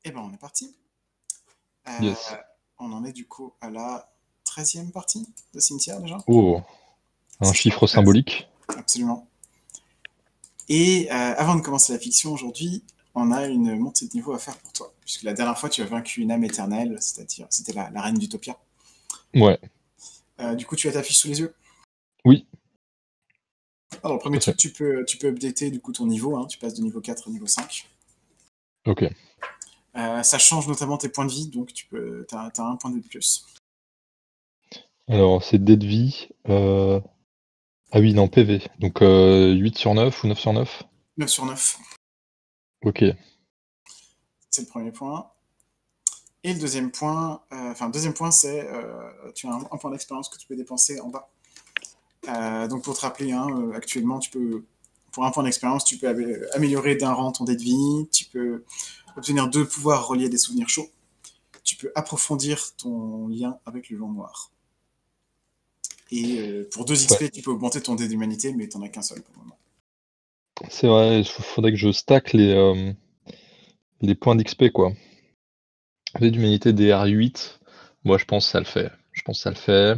Eh ben, on est parti. Yes. On en est du coup à la 13e partie de Cimetière déjà. Oh, un Ce sera chiffre 13, symbolique. absolument. Et avant de commencer la fiction aujourd'hui, on a une montée de niveau à faire pour toi. Puisque la dernière fois, tu as vaincu une âme éternelle, c'est-à-dire c'était la reine d'Utopia. Ouais, Du coup, tu as ta fiche sous les yeux. oui, Alors, le tout premier à truc, fait. tu peux updater du coup ton niveau. Hein. Tu passes de niveau 4 à niveau 5. Ok. Ça change notamment tes points de vie, donc t'as un point de vie de plus. Alors, c'est dés de vie. Ah oui, non, PV. Donc 8 sur 9 ou 9 sur 9. 9 sur 9, Ok. c'est le premier point. Et le deuxième point, c'est tu as un point d'expérience que tu peux dépenser en bas. Donc pour te rappeler, hein, actuellement, pour un point d'expérience, tu peux améliorer d'un rang ton dé de vie, tu peux obtenir 2 pouvoirs reliés à des souvenirs chauds, tu peux approfondir ton lien avec le lion noir. Et pour 2 Ouais, XP, tu peux augmenter ton dé d'humanité, mais tu n'en as qu'un seul pour le moment. c'est vrai, il faudrait que je stack les points d'XP, quoi. Dés d'humanité DR8. Moi, je pense que ça le fait. Je pense que ça le fait.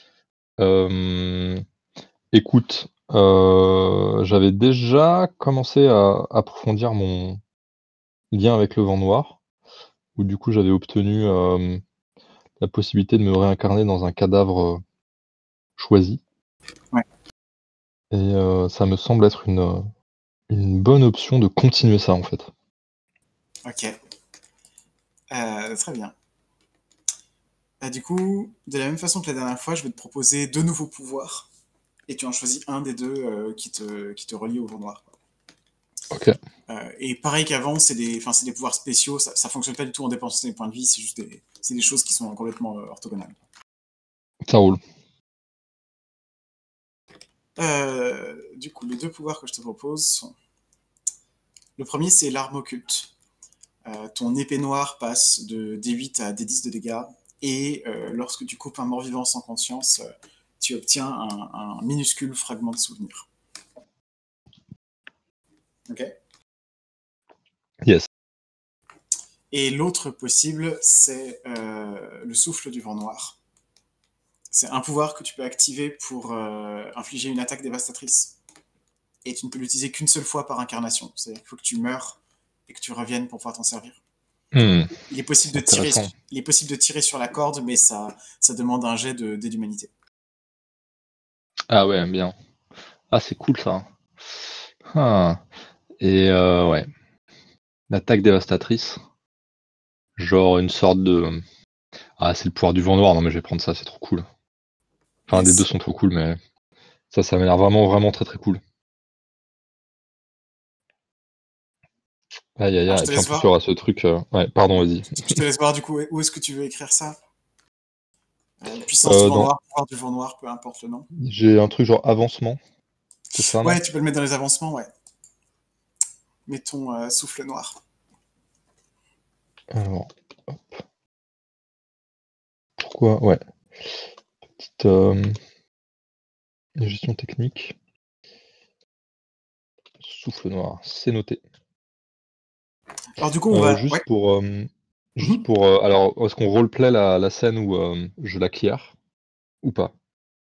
Écoute, j'avais déjà commencé à approfondir mon lien avec le vent noir, où du coup j'avais obtenu la possibilité de me réincarner dans un cadavre choisi. Ouais, Et ça me semble être une bonne option de continuer ça, en fait. ok. Très bien. Du coup, de la même façon que la dernière fois, je vais te proposer 2 nouveaux pouvoirs. Et tu en choisis un des deux qui te relie au lion noir. Ok, Et pareil qu'avant, c'est des pouvoirs spéciaux, ça fonctionne pas du tout en dépensant des points de vie, c'est des choses qui sont complètement orthogonales. ça roule. Du coup, les 2 pouvoirs que je te propose sont... Le premier, c'est l'arme occulte. Ton épée noire passe de D8 à D10 de dégâts, et lorsque tu coupes un mort-vivant sans conscience, tu obtiens un minuscule fragment de souvenir. Ok. Yes. Et l'autre possible, c'est le souffle du vent noir. C'est un pouvoir que tu peux activer pour infliger une attaque dévastatrice. Et tu ne peux l'utiliser qu'une seule fois par incarnation. C'est-à-dire qu'il faut que tu meurs et que tu reviennes pour pouvoir t'en servir. Hmm, Il est possible c'est de tirer, intéressant. il est possible de tirer sur la corde, mais ça demande un jet de dé d'humanité. Ah ouais, bien. Ah, c'est cool ça. Ah. Et ouais, l'attaque dévastatrice. Genre une sorte de... Ah, c'est le pouvoir du vent noir. Non, mais je vais prendre ça, c'est trop cool. Enfin, les deux Yes. sont trop cool, mais ça m'a l'air vraiment, vraiment très, très cool. Aïe, aïe, Alors aïe. je Et te puis en laisse plus, il y voir. aura ce truc... Ouais, pardon, vas-y. Je te laisse voir du coup où est-ce que tu veux écrire ça. Puissance du vent Dans... noir, pouvoir du vent noir, peu importe le nom. J'ai un truc genre avancement. C'est ça, non? Ouais, tu peux le mettre dans les avancements, ouais. Mettons souffle noir. Alors, pourquoi? Ouais. Petite gestion technique. Souffle noir, c'est noté. Alors du coup, on va... Juste Ouais. pour, Mhm. alors, est-ce qu'on roleplay la scène où je la clear ou pas?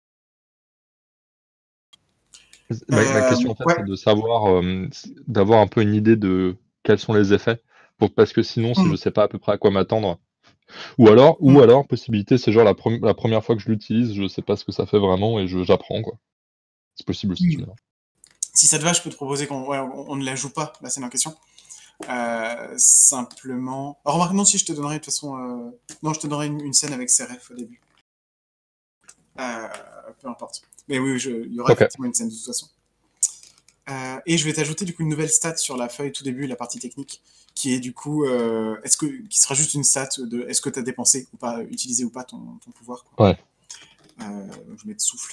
Ma question, en fait, c'est Ouais. de savoir, d'avoir un peu une idée de quels sont les effets, parce que sinon, si je Mhm. sais pas à peu près à quoi m'attendre, ou Mhm. alors, possibilité, c'est genre la première fois que je l'utilise, je sais pas ce que ça fait vraiment et j'apprends, quoi. C'est possible aussi, tu me Mhm. diras. Si ça te va, je peux te proposer qu'on ne la joue pas, la scène en question. Simplement. Alors, remarque, non, si je te donnerais de toute façon. Non, je te donnerais une scène avec CRF au début. Euh, Peu importe. Mais oui, il y aura Ok, effectivement une scène de toute façon. Et je vais t'ajouter du coup une nouvelle stat sur la feuille tout début, la partie technique, qui est du coup, qui sera juste une stat de est-ce que tu as dépensé ou pas, utilisé ou pas ton pouvoir. Quoi. ouais. Je vais mettre souffle.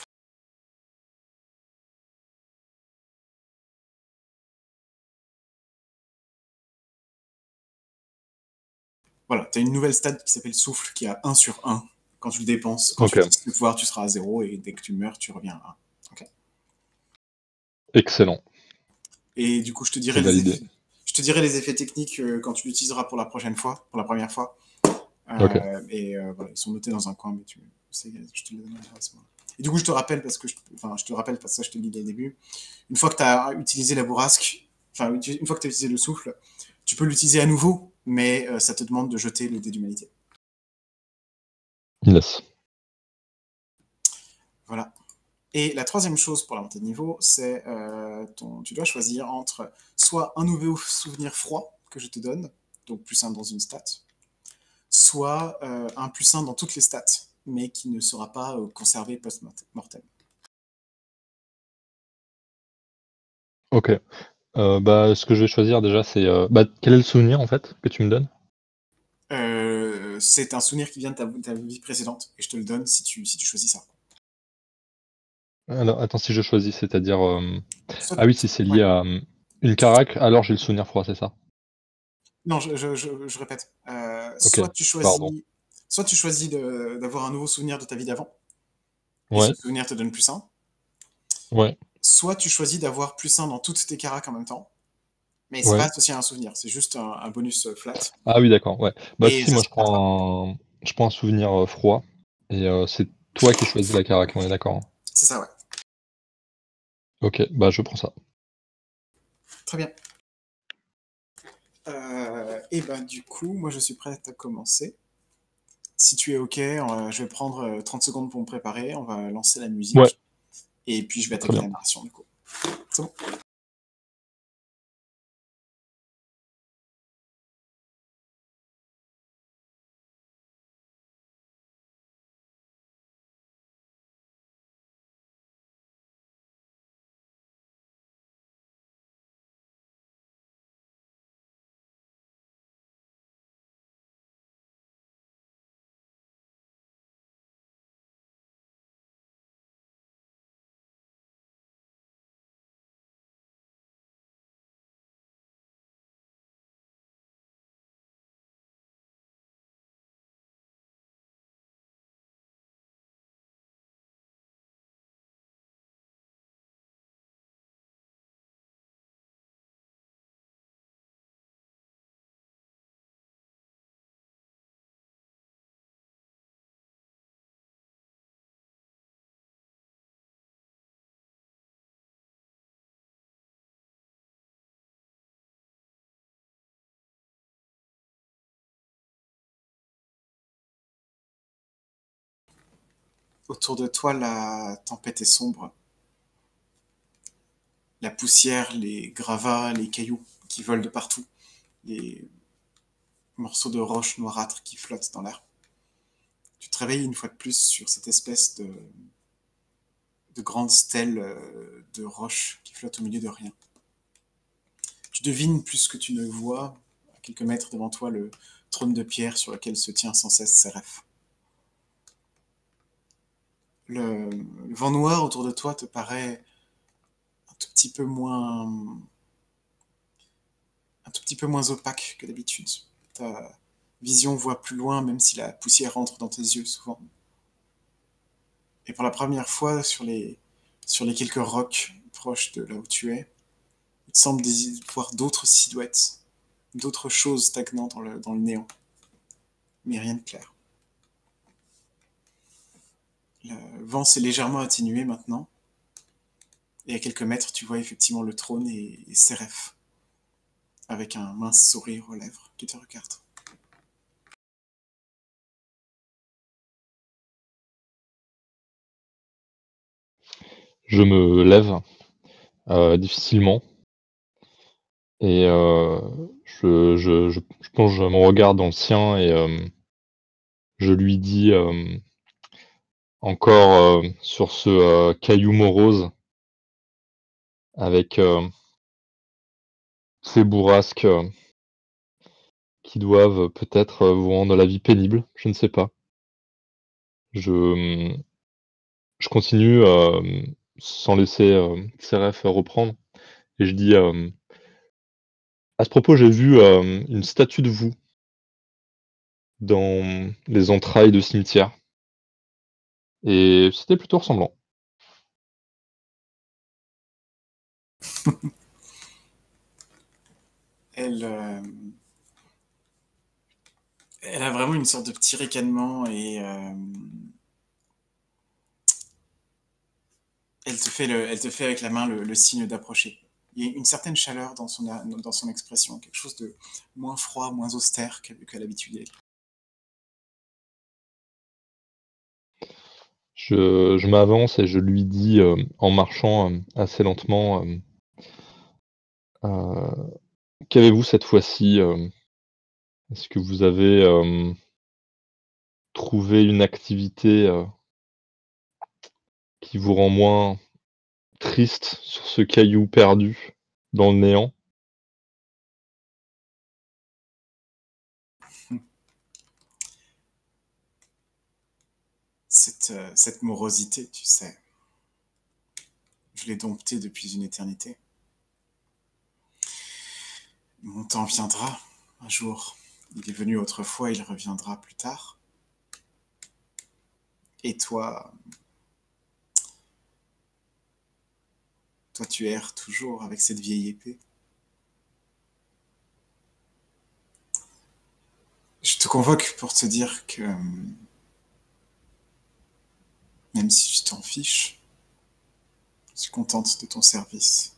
Voilà, tu as une nouvelle stat qui s'appelle souffle qui a 1 sur 1. Quand tu le dépenses, quand tu Ok, utilises le pouvoir, tu seras à 0 et dès que tu meurs, tu reviens à 1. Okay. excellent, Et du coup, je te c'est dirai les validé. effets. te dirai les effets techniques quand tu l'utiliseras pour la première fois. Ok. Voilà, ils sont notés dans un coin, mais je te les donnerai à ce moment-là. Et du coup, je te rappelle, parce que je te rappelle, parce que ça, je te le dis dès le début, une fois que tu as utilisé la bourrasque, enfin, une fois que tu as utilisé le souffle, tu peux l'utiliser à nouveau, mais ça te demande de jeter le dé d'humanité. Yes. Voilà. Et la troisième chose pour la montée de niveau, c'est tu dois choisir entre soit un nouveau souvenir froid que je te donne, donc +1 dans une stat, soit un +1 dans toutes les stats, mais qui ne sera pas conservé post-mortem. Ok. Ce que je vais choisir déjà, c'est quel est le souvenir en fait que tu me donnes? C'est un souvenir qui vient de ta vie précédente, et je te le donne si tu choisis ça. Alors, attends, si je choisis, c'est-à-dire, Soit, ah oui, si c'est ouais. lié à une carac, alors j'ai le souvenir froid, c'est ça? Non, je répète. Ok, pardon. Soit tu choisis d'avoir un nouveau souvenir de ta vie d'avant, et ce Ouais, souvenir te donne +1, ouais, soit tu choisis d'avoir +1 dans toutes tes caracs en même temps, mais c'est pas ouais. associé à un souvenir, c'est juste un bonus flat. Ah oui, d'accord, ouais. Bah Et si, ça moi se perdra pas. je prends un souvenir froid, et c'est toi qui choisis la carac, on est d'accord, hein? C'est ça, ouais. Ok, bah je prends ça. Très bien. Et ben du coup, moi je suis prêt à commencer. Si tu es OK, je vais prendre 30 secondes pour me préparer, on va lancer la Ouais, musique, et puis je vais très attaquer bien. la narration du coup. C'est bon. Autour de toi, la tempête est sombre. La poussière, les gravats, les cailloux qui volent de partout, les morceaux de roches noirâtres qui flottent dans l'air. Tu te réveilles une fois de plus sur cette espèce de grande stèle de roches qui flotte au milieu de rien. Tu devines plus que tu ne vois, à quelques mètres devant toi, le trône de pierre sur lequel se tient sans cesse Séraph. Le vent noir autour de toi te paraît un tout petit peu moins, un tout petit peu moins opaque que d'habitude. Ta vision voit plus loin, même si la poussière rentre dans tes yeux souvent. Et pour la première fois, sur les quelques rocs proches de là où tu es, il te semble voir d'autres silhouettes, d'autres choses stagnant dans le néant. Mais rien de clair. Le vent s'est légèrement atténué maintenant, et à quelques mètres, tu vois effectivement le trône et Séraph, avec un mince sourire aux lèvres, qui te regarde. Je me lève difficilement et je plonge mon regard dans le sien et je lui dis encore sur ce caillou morose avec ces bourrasques qui doivent peut-être vous rendre la vie pénible, je ne sais pas. Je, je continue sans laisser Seraph reprendre et je dis à ce propos, j'ai vu une statue de vous dans les entrailles de cimetière et c'était plutôt ressemblant. Elle, elle a vraiment une sorte de petit ricanement et elle te fait avec la main le signe d'approcher. Il y a une certaine chaleur dans son expression, quelque chose de moins froid, moins austère qu'à l'habitude. Je m'avance et je lui dis, en marchant, assez lentement, «Qu'avez-vous cette fois-ci, Est-ce que vous avez, trouvé une activité, qui vous rend moins triste sur ce caillou perdu dans le néant?» Cette morosité, tu sais, je l'ai domptée depuis une éternité. Mon temps viendra, un jour. Il est venu autrefois, il reviendra plus tard. Et toi tu erres toujours avec cette vieille épée. Je te convoque pour te dire que, même si je t'en fiche, je suis contente de ton service.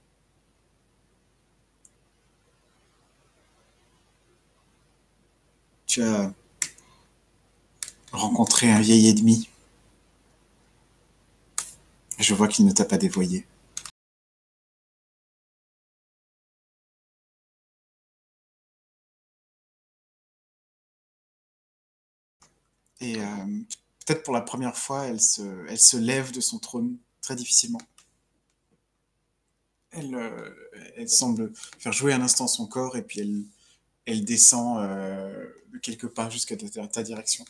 Tu as rencontré un vieil ennemi. Je vois qu'il ne t'a pas dévoyé. Et peut-être pour la première fois, elle se lève de son trône très difficilement. Elle, euh, Elle semble faire jouer un instant son corps et puis elle descend de quelques pas jusqu'à ta direction.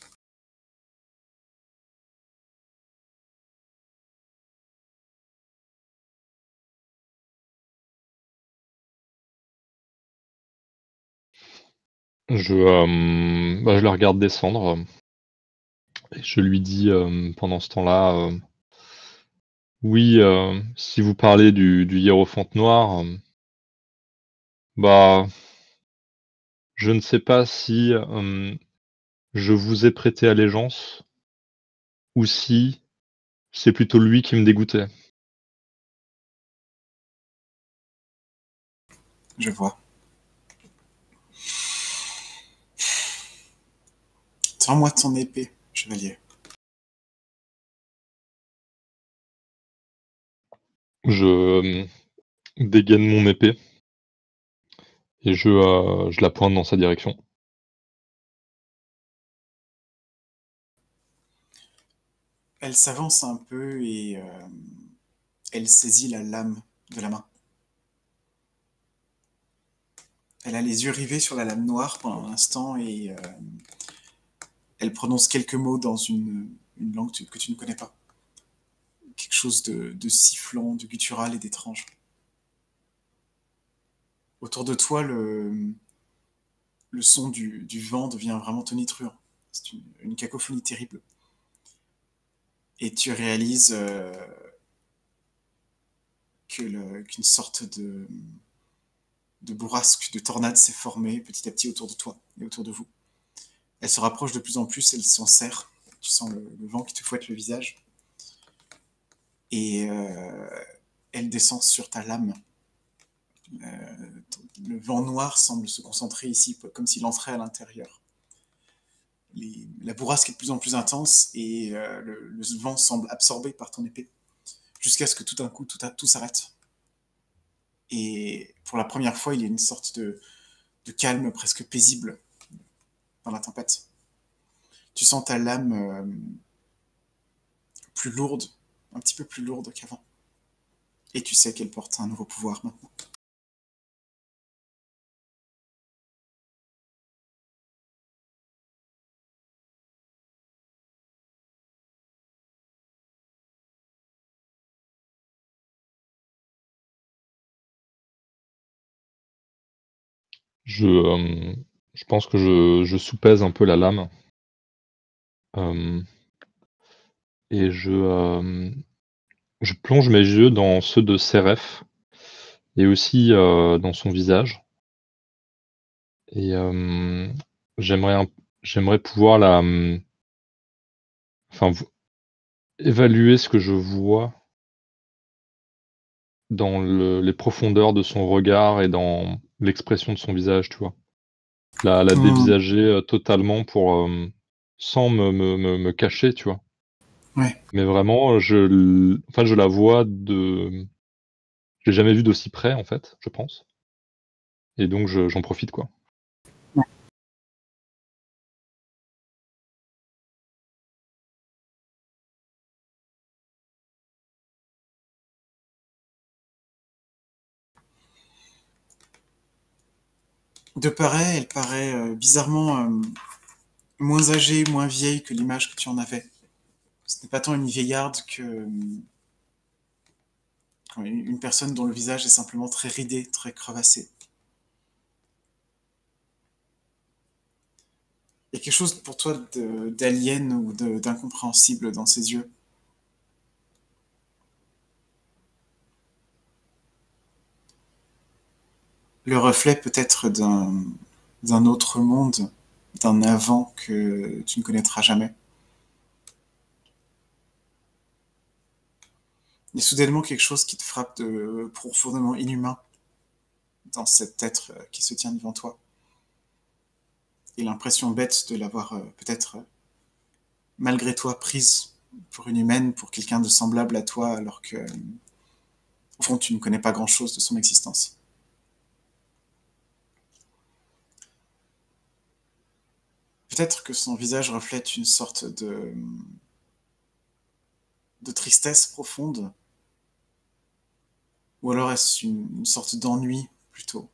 Je la regarde descendre, et je lui dis, pendant ce temps-là, «Oui, si vous parlez du hiérophante noir, bah, je ne sais pas si, je vous ai prêté allégeance ou si c'est plutôt lui qui me dégoûtait». Je vois. Tends-moi ton épée, chevalier. Je, dégaine mon épée et je la pointe dans sa direction. Elle s'avance un peu et elle saisit la lame de la main. Elle a les yeux rivés sur la lame noire pendant un instant et elle prononce quelques mots dans une langue que tu ne connais pas. Quelque chose de sifflant, de guttural et d'étrange. Autour de toi, le son du vent devient vraiment tonitruant. C'est une cacophonie terrible. Et tu réalises qu'une sorte de bourrasque, de tornade s'est formée petit à petit autour de toi et autour de vous. Elle se rapproche de plus en plus, elle s'en serre. Tu sens le vent qui te fouette le visage. Et elle descend sur ta lame. Le vent noir semble se concentrer ici, comme s'il entrait à l'intérieur. La bourrasque est de plus en plus intense et le vent semble absorbé par ton épée, jusqu'à ce que tout d'un coup, tout s'arrête. Et pour la première fois, il y a une sorte de calme presque paisible dans la tempête. Tu sens ta lame plus lourde, un petit peu plus lourde qu'avant. Et tu sais qu'elle porte un nouveau pouvoir maintenant. Je, je pense que je soupèse un peu la lame, hem et je plonge mes yeux dans ceux de Séraph et aussi, dans son visage Et j'aimerais j'aimerais pouvoir la, enfin, évaluer ce que je vois dans les profondeurs de son regard et dans l'expression de son visage, tu vois? La Hmm, dévisager, totalement pour, sans me cacher, tu vois? ouais. Mais vraiment, je la vois je l'ai jamais vue d'aussi près, en fait, je pense, et donc j'en profite, quoi. De près, elle paraît bizarrement moins âgée, moins vieille que l'image que tu en avais. Ce n'est pas tant une vieillarde que une personne dont le visage est simplement très ridé, très crevassé. Il y a quelque chose pour toi d'alien ou d'incompréhensible dans ses yeux. Le reflet peut-être d'un autre monde, d'un avant que tu ne connaîtras jamais. Il y a soudainement quelque chose qui te frappe de profondément inhumain dans cet être qui se tient devant toi. Et l'impression bête de l'avoir peut-être malgré toi prise pour une humaine, pour quelqu'un de semblable à toi, alors que au fond tu ne connais pas grand-chose de son existence. Peut-être que son visage reflète une sorte de tristesse profonde, ou alors est-ce une sorte d'ennui plutôt,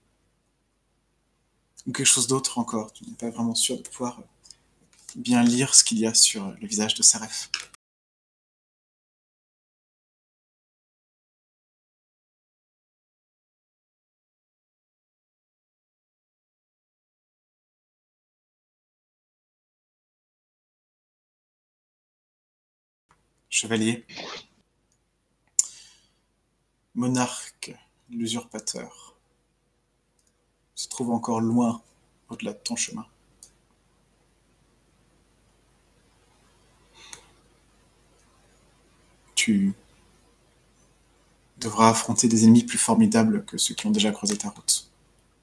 ou quelque chose d'autre encore. Tu n'es pas vraiment sûr de pouvoir bien lire ce qu'il y a sur le visage de Saref. Chevalier, monarque, l'usurpateur, se trouve encore loin au-delà de ton chemin. Tu devras affronter des ennemis plus formidables que ceux qui ont déjà creusé ta route.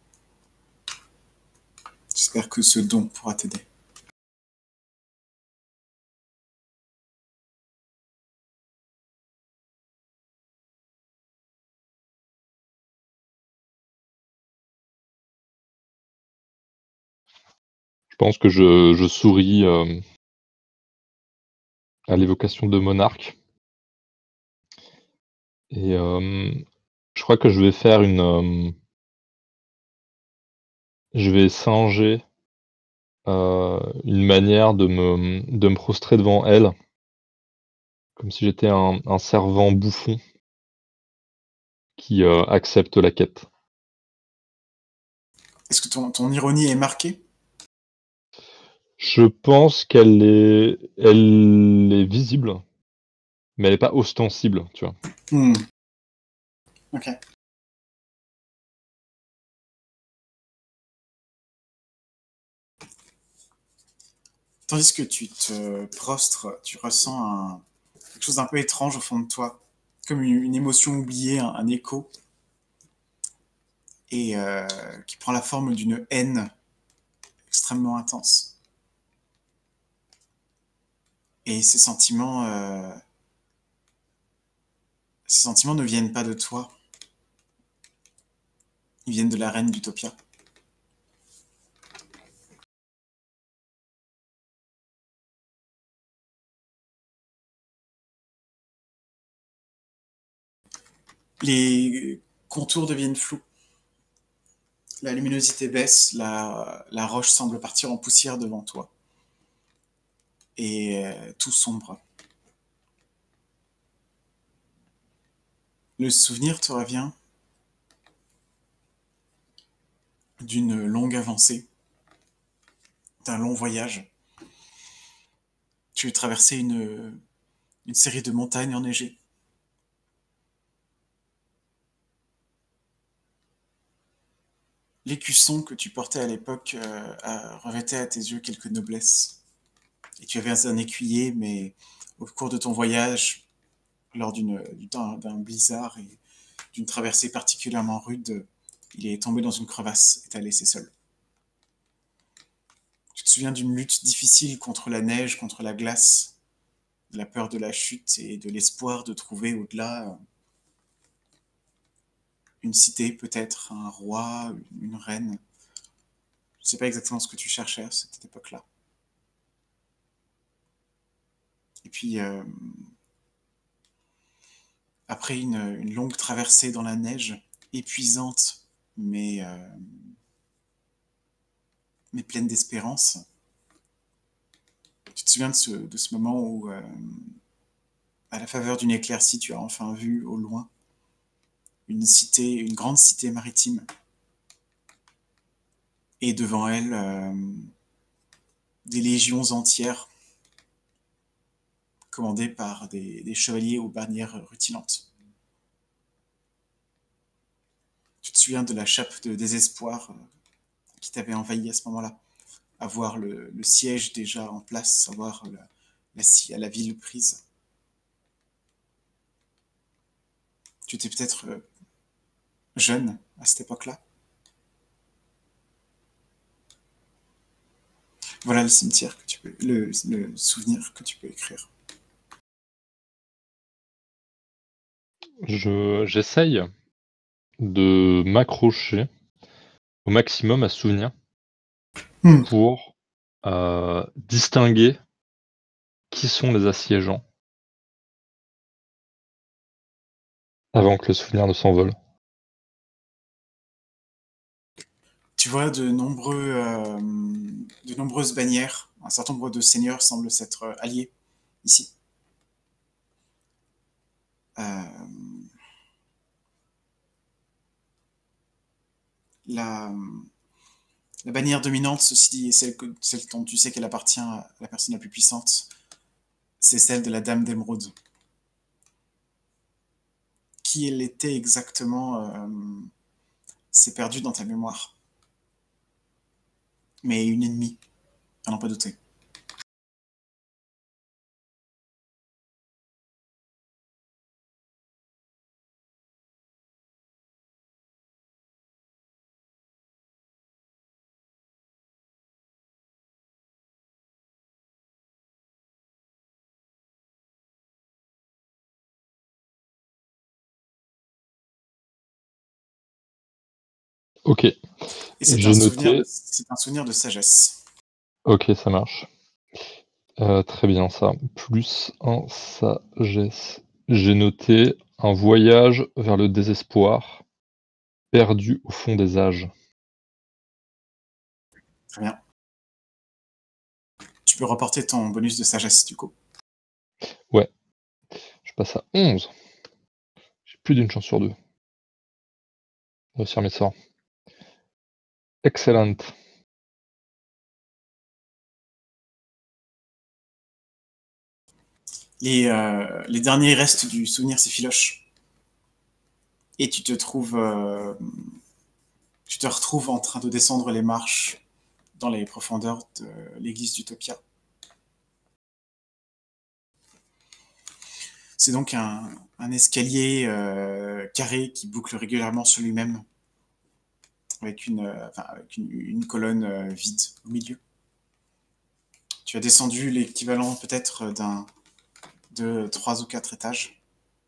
J'espère que ce don pourra t'aider. Je pense que je souris, à l'évocation de monarque, et je crois que je vais faire je vais singer, une manière de me prostrer devant elle, comme si j'étais un servant bouffon qui, accepte la quête. Est-ce que ton ironie est marquée? Je pense elle est visible, mais elle est pas ostensible, tu vois? Hmm, ok. Tandis que tu te prostres, tu ressens quelque chose d'un peu étrange au fond de toi, comme une émotion oubliée, un écho, et qui prend la forme d'une haine extrêmement intense. Et ces sentiments ne viennent pas de toi, ils viennent de la reine d'Utopia. Les contours deviennent flous, la luminosité baisse, la roche semble partir en poussière devant toi, et tout sombre. Le souvenir te revient d'une longue avancée, d'un long voyage. Tu as traversé une série de montagnes enneigées. l'écusson que tu portais à l'époque revêtait à tes yeux quelque noblesse. Et tu avais un écuyer, mais au cours de ton voyage, lors d'un blizzard et d'une traversée particulièrement rude, il est tombé dans une crevasse et t'a laissé seul. Tu te souviens d'une lutte difficile contre la neige, contre la glace, de la peur de la chute et de l'espoir de trouver au-delà une cité, peut-être un roi, une reine. Je ne sais pas exactement ce que tu cherchais à cette époque-là. Et puis, après une longue traversée dans la neige, épuisante, mais pleine d'espérance, tu te souviens de ce moment où, à la faveur d'une éclaircie, tu as enfin vu au loin une cité, une grande cité maritime, et devant elle, des légions entières commandées par des chevaliers aux bannières rutilantes. Tu te souviens de la chape de désespoir qui t'avait envahi à ce moment-là, à voir le siège déjà en place, à voir la ville prise. Tu étais peut-être jeune à cette époque-là. Voilà le cimetière que tu peux, le souvenir que tu peux écrire. J'essaye de m'accrocher au maximum à ce souvenir pour distinguer qui sont les assiégeants avant que le souvenir ne s'envole. Tu vois de nombreuses bannières. Un certain nombre de seigneurs semblent s'être alliés ici. Euh, la, la bannière dominante, ceci dit, est celle dont tu sais qu'elle appartient à la personne la plus puissante. C'est celle de la Dame d'Émeraude. Qui elle était exactement, c'est perdu dans ta mémoire. Mais une ennemie, à n'en pas douter. Ok, Et c'est j'ai noté. un souvenir de sagesse. Ok, ça marche. Très bien ça. Plus un sagesse. J'ai noté un voyage vers le désespoir, perdu au fond des âges. Très bien. Tu peux reporter ton bonus de sagesse, du coup. Ouais, je passe à 11. J'ai plus d'une chance sur deux de réussir mes sorts. Excellent. Les derniers restes du souvenir s'effilochent. Et tu te retrouves en train de descendre les marches dans les profondeurs de l'église d'Utopia. C'est donc un escalier carré qui boucle régulièrement sur lui-même, avec une colonne vide au milieu. Tu as descendu l'équivalent peut-être de 3 ou 4 étages.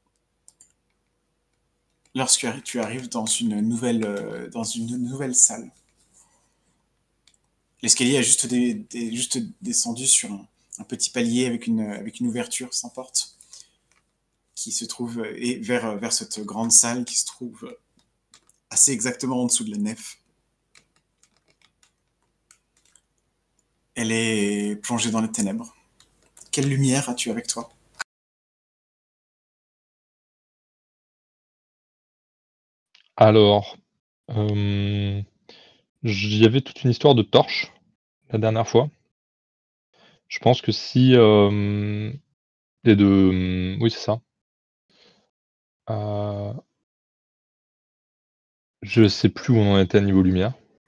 Lorsque tu arrives dans une nouvelle salle, l'escalier a juste descendu sur un petit palier avec une ouverture sans porte qui se trouve vers cette grande salle qui se trouve assez exactement en dessous de la nef. Elle est plongée dans les ténèbres. Quelle lumière as-tu avec toi? Alors, il y avait toute une histoire de torche la dernière fois. Je pense que si, et de, oui, c'est ça. Je sais plus où on en était à niveau lumière.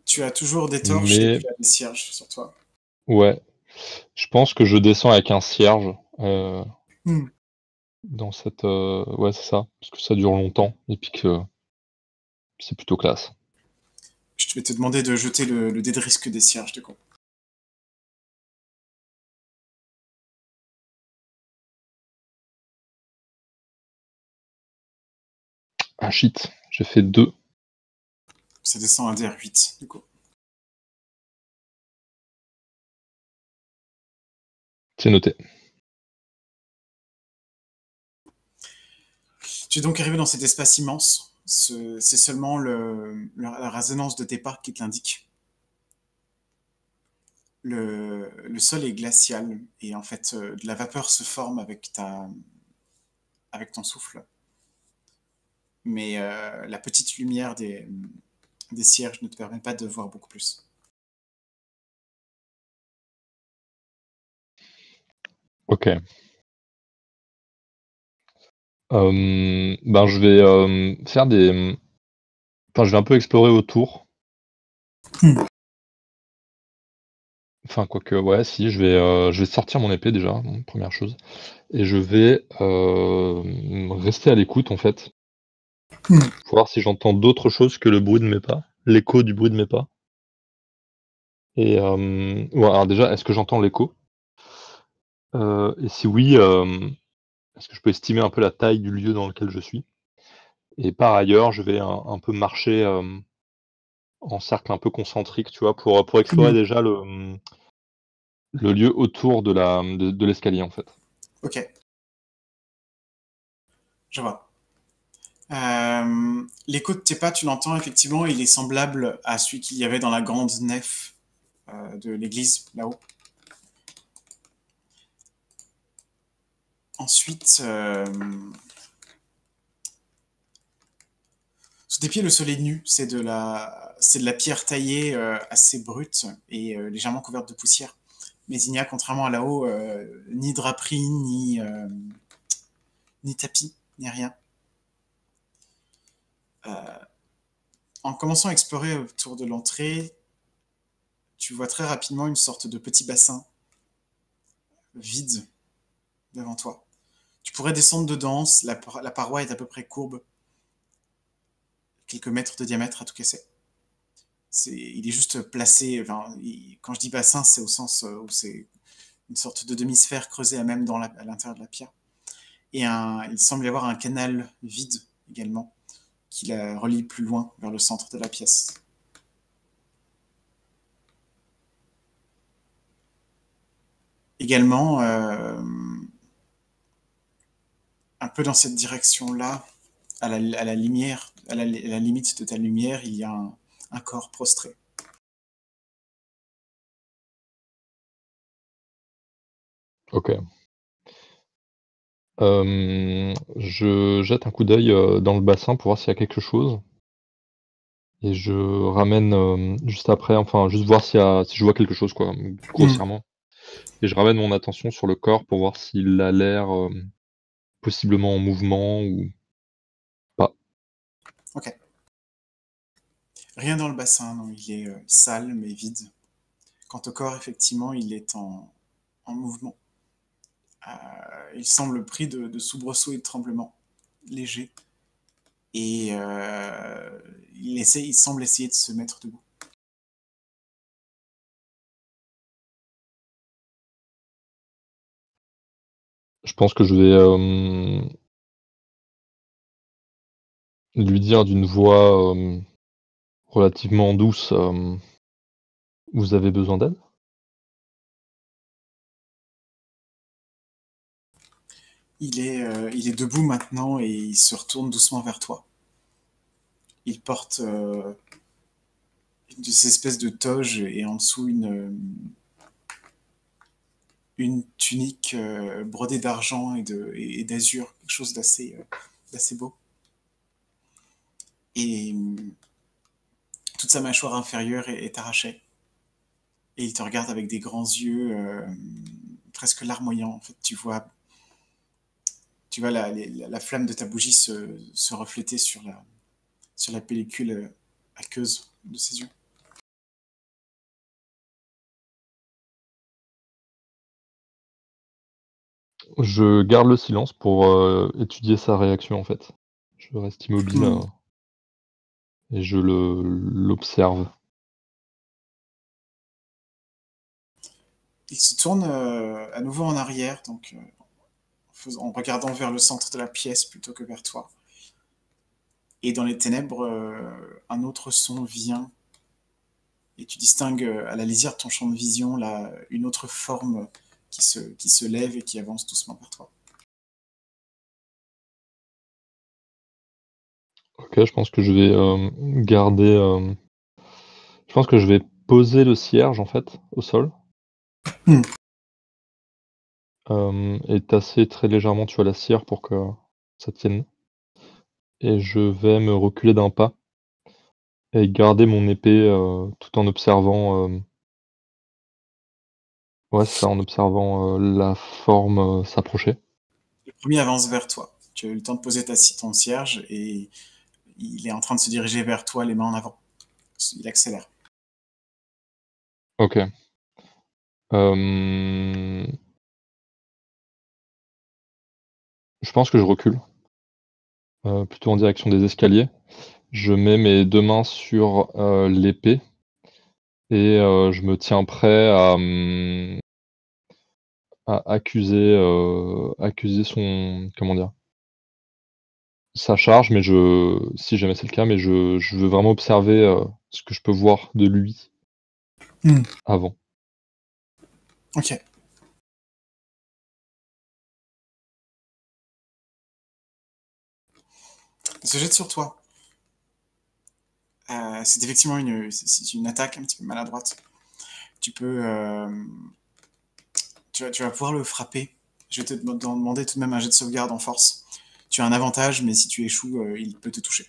Tu as toujours des torches et Mais tu as des cierges sur toi. ouais, je pense que je descends avec un cierge, Hmm. dans cette, ouais, c'est ça, parce que ça dure longtemps et puis que c'est plutôt classe. Je vais te demander de jeter le dé de risque des cierges, du coup. Ah shit, j'ai fait 2. Ça descend un dé à 8, du coup. C'est noté. Tu es donc arrivé dans cet espace immense. C'est seulement la résonance de tes pas qui te l'indique. Le sol est glacial et en fait, de la vapeur se forme avec ton souffle. Mais la petite lumière des cierges ne te permet pas de voir beaucoup plus. Ok. Ben, je vais faire des. Enfin, je vais un peu explorer autour. Hmm. Enfin, quoique, ouais, si, je vais sortir mon épée déjà, première chose. Et je vais rester à l'écoute, en fait. Hmm. Voir si j'entends d'autres choses que le bruit de mes pas, l'écho du bruit de mes pas. Et ouais, alors déjà, est-ce que j'entends l'écho? Et si oui, est-ce que je peux estimer un peu la taille du lieu dans lequel je suis? Et par ailleurs, je vais un peu marcher, en cercle un peu concentrique, tu vois? Pour explorer Hmm. déjà le lieu autour de l'escalier, en fait. Ok, je vois. L'écho de tes pas, tu l'entends effectivement, il est semblable à celui qu'il y avait dans la grande nef de l'église, là-haut. Ensuite, sous tes pieds, le sol est nu. C'est de la pierre taillée assez brute et légèrement couverte de poussière. Mais il n'y a, contrairement à là-haut, ni draperie, ni tapis, ni rien. En commençant à explorer autour de l'entrée, tu vois très rapidement une sorte de petit bassin vide devant toi. Tu pourrais descendre dedans, la paroi est à peu près courbe, quelques mètres de diamètre à tout casser. Il est juste placé, enfin, quand je dis bassin, c'est au sens où c'est une sorte de demi-sphère creusée à même à l'intérieur de la pierre. Et il semble y avoir un canal vide également qui la relie plus loin vers le centre de la pièce. Également, un peu dans cette direction-là, à la lumière, à la limite de ta lumière, il y a un corps prostré. OK. Je jette un coup d'œil, dans le bassin pour voir s'il y a quelque chose et je ramène, juste après, enfin, juste voir si je vois quelque chose, quoi, Hmm. grossièrement, et je ramène mon attention sur le corps pour voir s'il a l'air, possiblement en mouvement ou pas. Ok. Rien dans le bassin, non, il est sale mais vide. Quant au corps, effectivement, il est en mouvement. Il semble pris de soubresauts et de tremblements légers. Et il semble essayer de se mettre debout. Je pense que je vais, lui dire d'une voix, relativement douce, «Vous avez besoin d'aide?» Il est debout maintenant et il se retourne doucement vers toi. Il porte de ces espèces de toges et en dessous une tunique brodée d'argent et d'azur, quelque chose d'assez beau. Et toute sa mâchoire inférieure est arrachée. Et il te regarde avec des grands yeux presque larmoyants. En fait, tu vois la flamme de ta bougie se refléter sur la pellicule aqueuse de ses yeux. Je garde le silence pour, étudier sa réaction, en fait. Je reste immobile, Hmm. et je l'observe. Il se tourne à nouveau en arrière, donc en regardant vers le centre de la pièce plutôt que vers toi. Et dans les ténèbres, un autre son vient et tu distingues à la lisière de ton champ de vision là, une autre forme qui se lève et qui avance doucement vers toi. OK, je pense que je vais, garder, je pense que je vais poser le cierge, en fait, au sol, Hmm. et tasser très légèrement, tu vois, la cire pour que ça tienne, et je vais me reculer d'un pas et garder mon épée, tout en observant, ouais, c'est ça, en observant, la forme, s'approcher. Le premier avance vers toi. Tu as eu le temps de poser ton cierge et il est en train de se diriger vers toi, les mains en avant. Il accélère. OK. Hem, je pense que je recule, plutôt en direction des escaliers. Je mets mes 2 mains sur, l'épée et je me tiens prêt à, à accuser son, comment dire? Sa charge, mais si jamais c'est le cas, mais je veux vraiment observer, ce que je peux voir de lui Hmm. avant. Ok. Il se jette sur toi. C'est effectivement c'est une attaque un petit peu maladroite. Tu peux, tu vas pouvoir le frapper. Je vais te demander tout de même un jet de sauvegarde en force. Tu as un avantage, mais si tu échoues, il peut te toucher.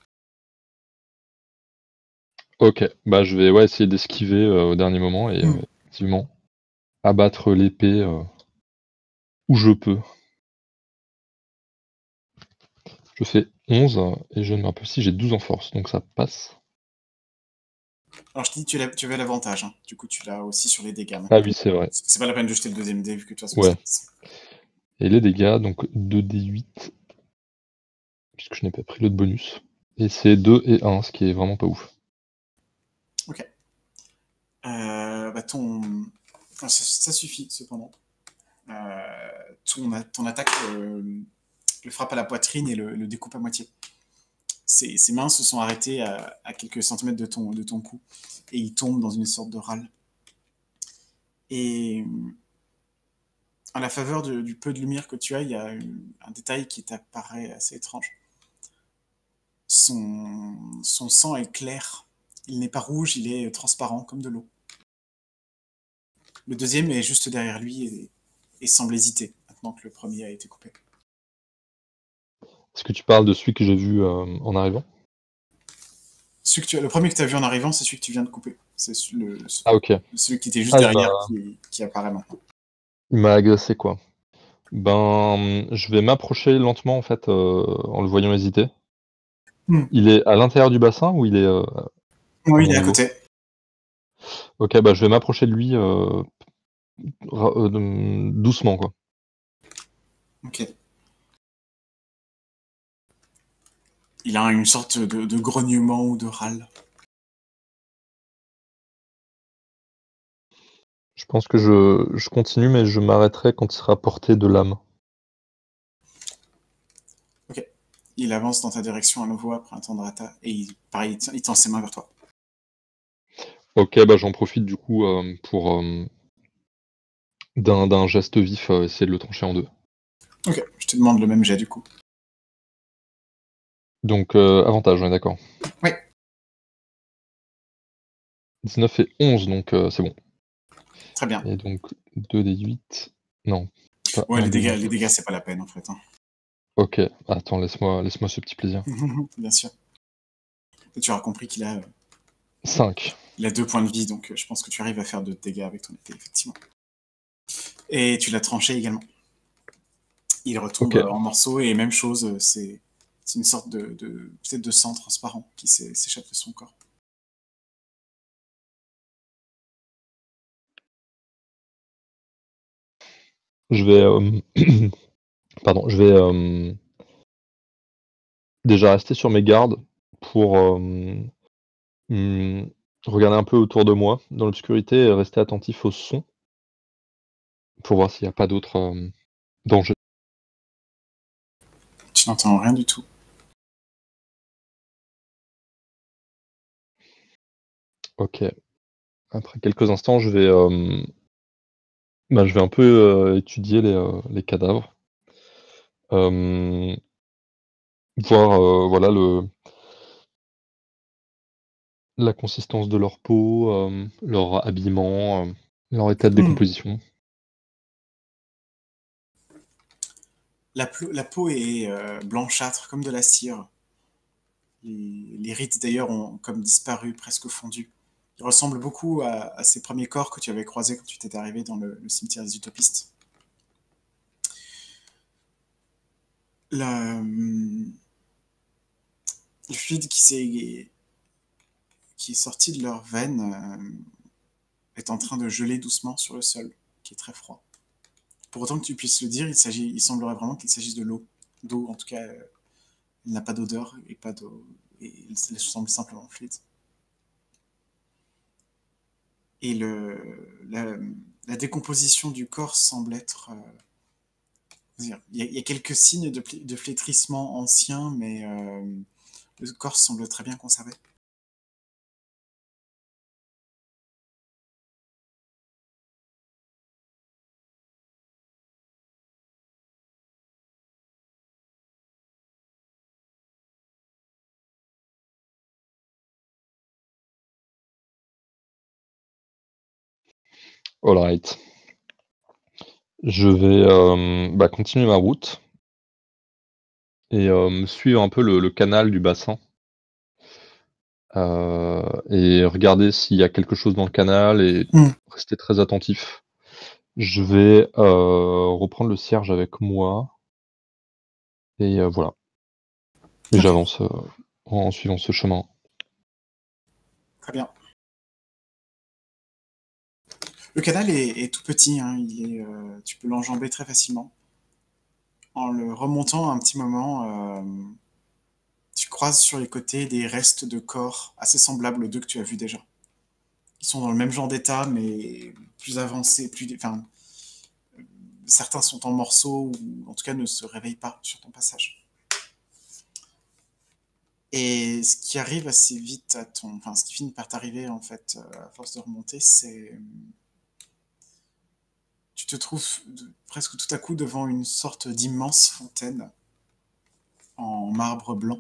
OK, bah, je vais, ouais, essayer d'esquiver, au dernier moment et Hmm. effectivement, abattre l'épée, où je peux. Je fais 11 et je ne me rappelle plus si j'ai 12 en force, donc ça passe. Alors je te dis, tu avais l'avantage, hein. Du coup, tu l'as aussi sur les dégâts Ah maintenant. oui, c'est vrai. C'est pas la peine de jeter le deuxième dé, vu que de toute façon ça Ouais, passe. et les dégâts, donc 2d8, puisque je n'ai pas pris l'autre bonus, et c'est 2 et 1, ce qui est vraiment pas ouf. Ok. Bah enfin, ça suffit, cependant. Ton attaque le frappe à la poitrine et le découpe à moitié. Ses mains se sont arrêtées à quelques centimètres de ton cou et il tombe dans une sorte de râle. Et à la faveur du peu de lumière que tu as, il y a un détail qui t'apparaît assez étrange. Son sang est clair. Il n'est pas rouge, il est transparent comme de l'eau. Le deuxième est juste derrière lui et semble hésiter maintenant que le premier a été coupé. Est-ce que tu parles de celui que j'ai vu, en arrivant? Le premier que tu as vu en arrivant, c'est celui que tu viens de couper. C'est Ah OK. celui qui était juste Ah, derrière qui apparaît maintenant. il m'a agressé, quoi. Ben, je vais m'approcher lentement, en fait, en le voyant hésiter. Hmm. Il est à l'intérieur du bassin ou il est, à Oui, il mon est à niveau? côté. OK, bah, je vais m'approcher de lui, doucement, quoi. Ok. Il a une sorte de grognement ou de râle. Je pense que je continue, mais je m'arrêterai quand il sera à portée de lame. Ok. Il avance dans ta direction à nouveau après un temps de rata et pareil, il tend ses mains vers toi. OK, bah, j'en profite du coup, pour, d'un geste vif, essayer de le trancher en 2. Ok, je te demande le même jet du coup. Donc, avantage, on est d'accord. Oui, 19 et 11, donc, c'est bon. très bien. Et donc 2 des 8, non, pas Ouais, 1 des 9. les dégâts, c'est pas la peine en fait, hein. OK, attends, laisse-moi ce petit plaisir. Bien sûr. Et tu auras compris 5. il a 2 points de vie, donc je pense que tu arrives à faire 2 dégâts avec ton épée, effectivement. Et tu l'as tranché également. Il retombe OK. en morceaux et même chose, c'est une sorte peut-être de sang transparent qui s'échappe de son corps. Je vais, pardon, je vais, déjà rester sur mes gardes pour, mmh, regarder un peu autour de moi dans l'obscurité et rester attentif au son pour voir s'il y a pas d'autres, dangers. Tu n'entends rien du tout. OK. Après quelques instants, je vais un peu, étudier les cadavres. Hem, voir, voilà la consistance de leur peau, leur habillement, leur état de Hmm. décomposition. La peau est blanchâtre, comme de la cire. Les rides d'ailleurs ont comme disparu, presque fondu. Il ressemble beaucoup à ces premiers corps que tu avais croisés quand tu t'étais arrivé dans le cimetière des utopistes. Le fluide qui est sorti de leurs veines est en train de geler doucement sur le sol, qui est très froid. Pour autant que tu puisses le dire, il semblerait vraiment qu'il s'agisse de l'eau. D'eau, en tout cas, il n'a pas d'odeur et pas d'eau. Et il semble simplement fluide. Et la décomposition du corps semble être. Il y a quelques signes de flétrissement anciens, mais le corps semble très bien conservé. Alright. Je vais, continuer ma route et suivre un peu le canal du bassin, et regarder s'il y a quelque chose dans le canal et Hmm. rester très attentif. Je vais, reprendre le cierge avec moi et voilà. Et Ok, j'avance, en suivant ce chemin. très bien. Le canal est tout petit, hein, tu peux l'enjamber très facilement. En le remontant un petit moment, tu croises sur les côtés des restes de corps assez semblables aux deux que tu as vus déjà. Ils sont dans le même genre d'état, mais plus avancés, enfin, certains sont en morceaux ou en tout cas ne se réveillent pas sur ton passage. Et ce qui arrive assez vite enfin, ce qui finit par t'arriver en fait, à force de remonter, c'est tu te trouves presque tout à coup devant une sorte d'immense fontaine en marbre blanc.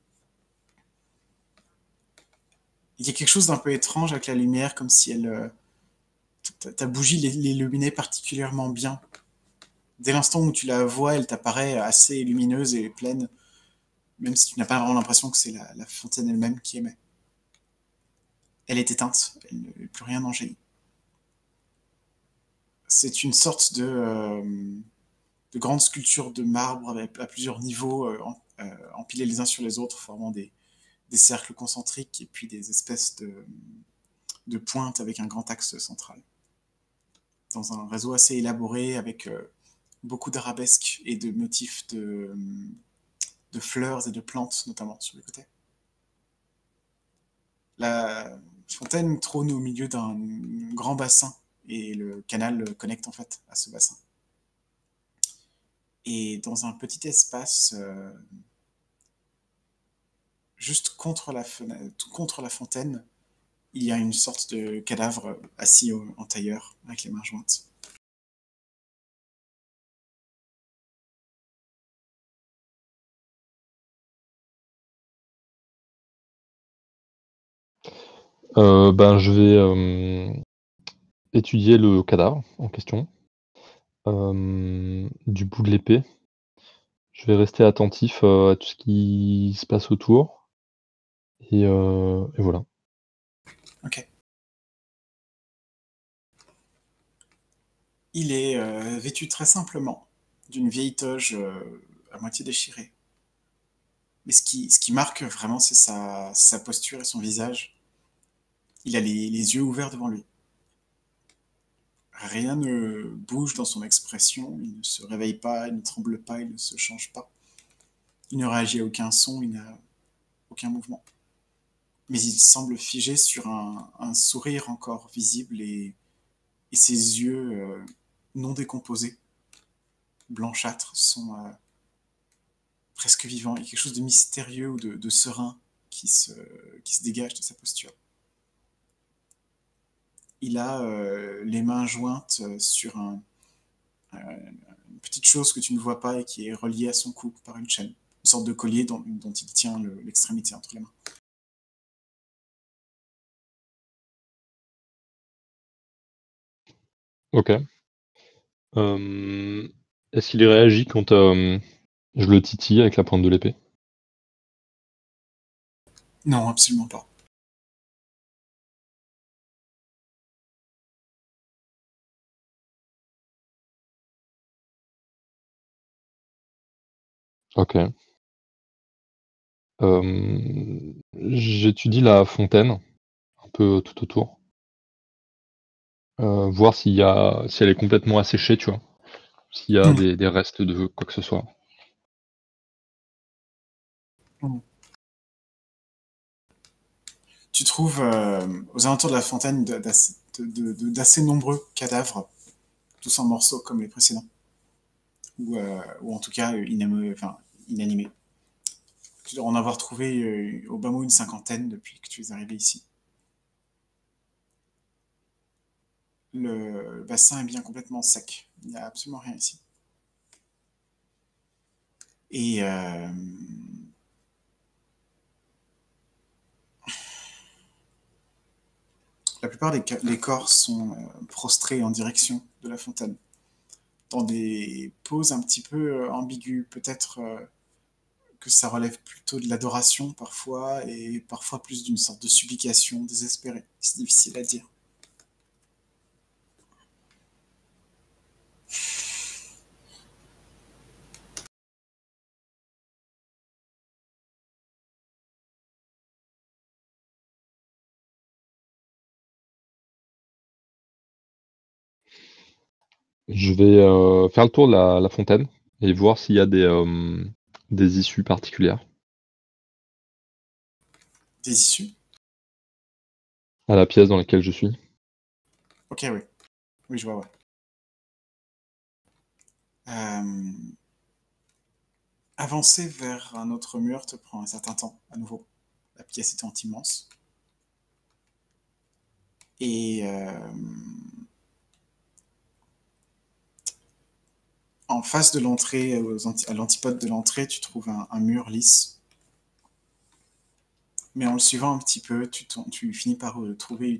Il y a quelque chose d'un peu étrange avec la lumière, comme si ta bougie l'illuminait particulièrement bien. Dès l'instant où tu la vois, elle t'apparaît assez lumineuse et pleine, même si tu n'as pas vraiment l'impression que c'est la fontaine elle-même qui émet. Elle est éteinte, plus rien n'en jaillit. C'est une sorte de grande sculpture de marbre à plusieurs niveaux, empilés les uns sur les autres, formant des cercles concentriques et puis des espèces de pointes avec un grand axe central. Dans un réseau assez élaboré avec beaucoup d'arabesques et de motifs de fleurs et de plantes, notamment sur les côtés. La fontaine trône au milieu d'un grand bassin et le canal connecte en fait à ce bassin. Et dans un petit espace, juste contre la fontaine, il y a une sorte de cadavre assis en tailleur avec les mains jointes. Je vais, étudier le cadavre en question, du bout de l'épée. Je vais rester attentif, à tout ce qui se passe autour et voilà. Ok. Il est vêtu très simplement d'une vieille toge à moitié déchirée. Mais ce qui marque vraiment, c'est sa posture et son visage. Il a les yeux ouverts devant lui. Rien ne bouge dans son expression, il ne se réveille pas, il ne tremble pas, il ne se change pas. Il ne réagit à aucun son, il n'a aucun mouvement. Mais il semble figé sur un sourire encore visible et ses yeux non décomposés, blanchâtres, sont presque vivants. Il y a quelque chose de mystérieux ou de serein qui se dégage de sa posture. Il a les mains jointes sur une petite chose que tu ne vois pas et qui est reliée à son cou par une chaîne. Une sorte de collier dont il tient l'extrémité entre les mains. Ok. Est-ce qu'il réagit quand je le titille avec la pointe de l'épée? Non, absolument pas. Ok. J'étudie la fontaine, un peu tout autour. Voir si elle est complètement asséchée, tu vois? S'il y a Mm. des restes de quoi que ce soit. Mm. Tu trouves aux alentours de la fontaine d'assez nombreux cadavres, tous en morceaux comme les précédents, ou en tout cas inanimés. Tu dois en avoir trouvé au bas mot une cinquantaine depuis que tu es arrivé ici. Le bassin est bien complètement sec. Il n'y a absolument rien ici. Et la plupart des corps sont prostrés en direction de la fontaine, dans des poses un petit peu ambiguës. Peut-être que ça relève plutôt de l'adoration parfois, et parfois plus d'une sorte de supplication désespérée. C'est difficile à dire. Je vais faire le tour de la fontaine et voir s'il y a des issues particulières Des issues. à la pièce dans laquelle je suis. Ok, oui. Oui, je vois, ouais. Euh, Avancer vers un autre mur te prend un certain temps, à nouveau. La pièce étant immense. Et en face de l'entrée, à l'antipode de l'entrée, tu trouves un mur lisse. Mais en le suivant un petit peu, tu finis par trouver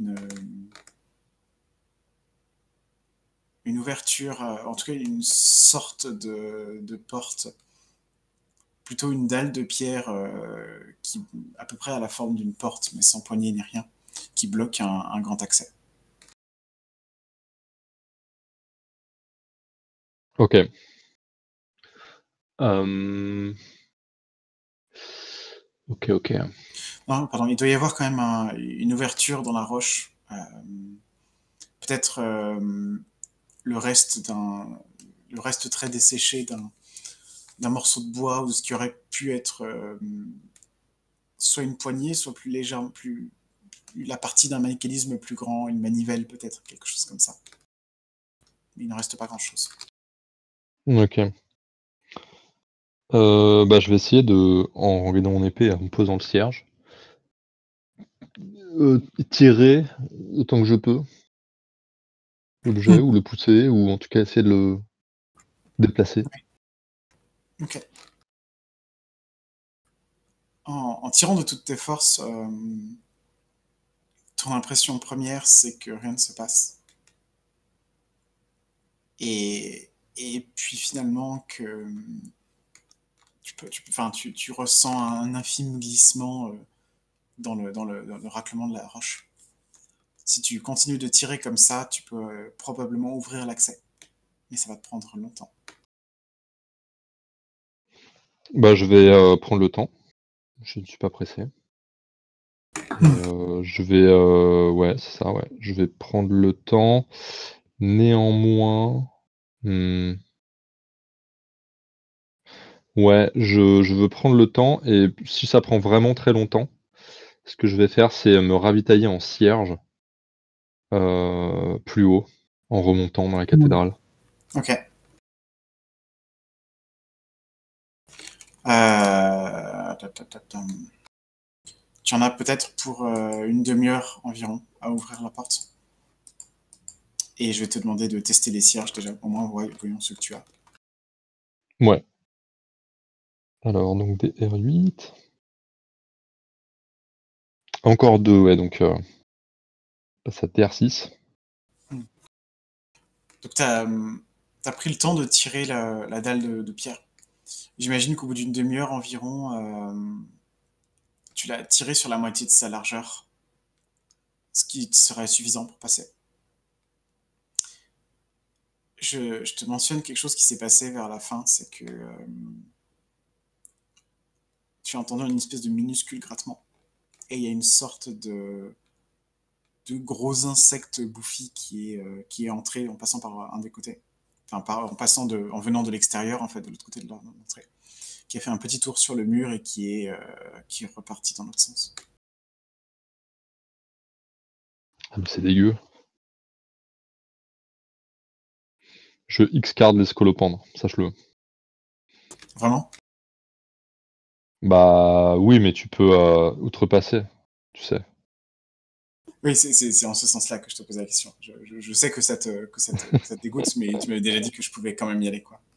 une ouverture, en tout cas une sorte de porte, plutôt une dalle de pierre qui à peu près a la forme d'une porte, mais sans poignée ni rien, qui bloque un grand accès. Ok. Euh, Ok, ok. Non, pardon, il doit y avoir quand même une ouverture dans la roche. Peut-être le reste le reste très desséché d'un morceau de bois ou de ce qui aurait pu être soit une poignée, soit plus légère, la partie d'un mécanisme plus grand, une manivelle peut-être, quelque chose comme ça. Mais il ne reste pas grand-chose. Ok. Bah, je vais essayer en regardant mon épée et en me posant le cierge, tirer autant que je peux l'objet, Hmm. ou le pousser, ou en tout cas essayer de le déplacer. Ok. En tirant de toutes tes forces, ton impression première, c'est que rien ne se passe. Et puis finalement que tu ressens un infime glissement dans le raclement de la roche. Si tu continues de tirer comme ça, tu peux probablement ouvrir l'accès. Mais ça va te prendre longtemps. Bah, je vais prendre le temps. Je ne suis pas pressé. Je vais, ouais, c'est ça, ouais. Je vais prendre le temps Néanmoins, ouais, je veux prendre le temps et si ça prend vraiment très longtemps, ce que je vais faire, c'est me ravitailler en cierge, plus haut, en remontant dans la cathédrale. Ok. Tu en as peut-être pour une demi-heure environ à ouvrir la porte. Et je vais te demander de tester les cierges déjà. Au moins, voyons ce que tu as. Ouais. Alors donc des R8. Encore 2, ouais, donc passe à TR6. Donc, tu as pris le temps de tirer la dalle de pierre. J'imagine qu'au bout d'une demi-heure environ, tu l'as tiré sur la moitié de sa largeur, ce qui serait suffisant pour passer. Je te mentionne quelque chose qui s'est passé vers la fin, c'est que tu as entendu une espèce de minuscule grattement. Et il y a une sorte de gros insecte bouffi qui est entré en passant par un des côtés. Enfin, en venant de l'extérieur, en fait, de l'autre côté de l'entrée. Qui a fait un petit tour sur le mur et qui est reparti dans l'autre sens. Ah, mais c'est dégueu. Je X-card les scolopendres, sache-le. Vraiment? Bah oui, mais tu peux outrepasser, tu sais. Oui, c'est en ce sens-là que je te posais la question. Je sais que ça te dégoûte, mais tu m'avais déjà dit que je pouvais quand même y aller, quoi.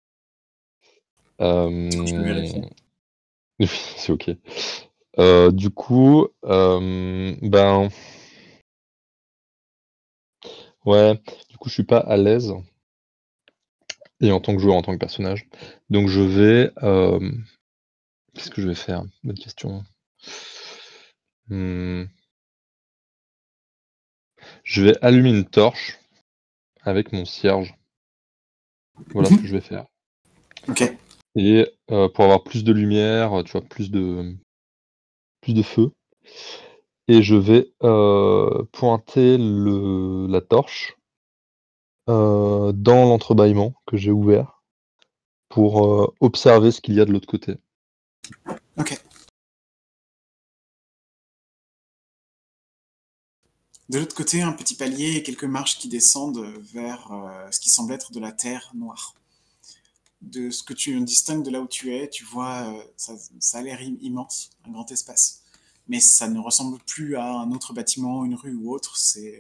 Du coup, je me vérifie. Oui, c'est ok. Du coup, ben ouais, du coup je suis pas à l'aise. Et en tant que joueur, en tant que personnage. Donc je vais, qu'est-ce que je vais faire? Bonne question. Je vais allumer une torche avec mon cierge. Voilà ce que je vais faire. Ok. Et pour avoir plus de lumière, tu vois, plus de feu. Et je vais pointer la torche dans l'entrebâillement que j'ai ouvert pour observer ce qu'il y a de l'autre côté. Ok. De l'autre côté, un petit palier et quelques marches qui descendent vers ce qui semble être de la terre noire. De ce que tu distingues de là où tu es, tu vois, ça a l'air immense, un grand espace. Mais ça ne ressemble plus à un autre bâtiment, une rue ou autre.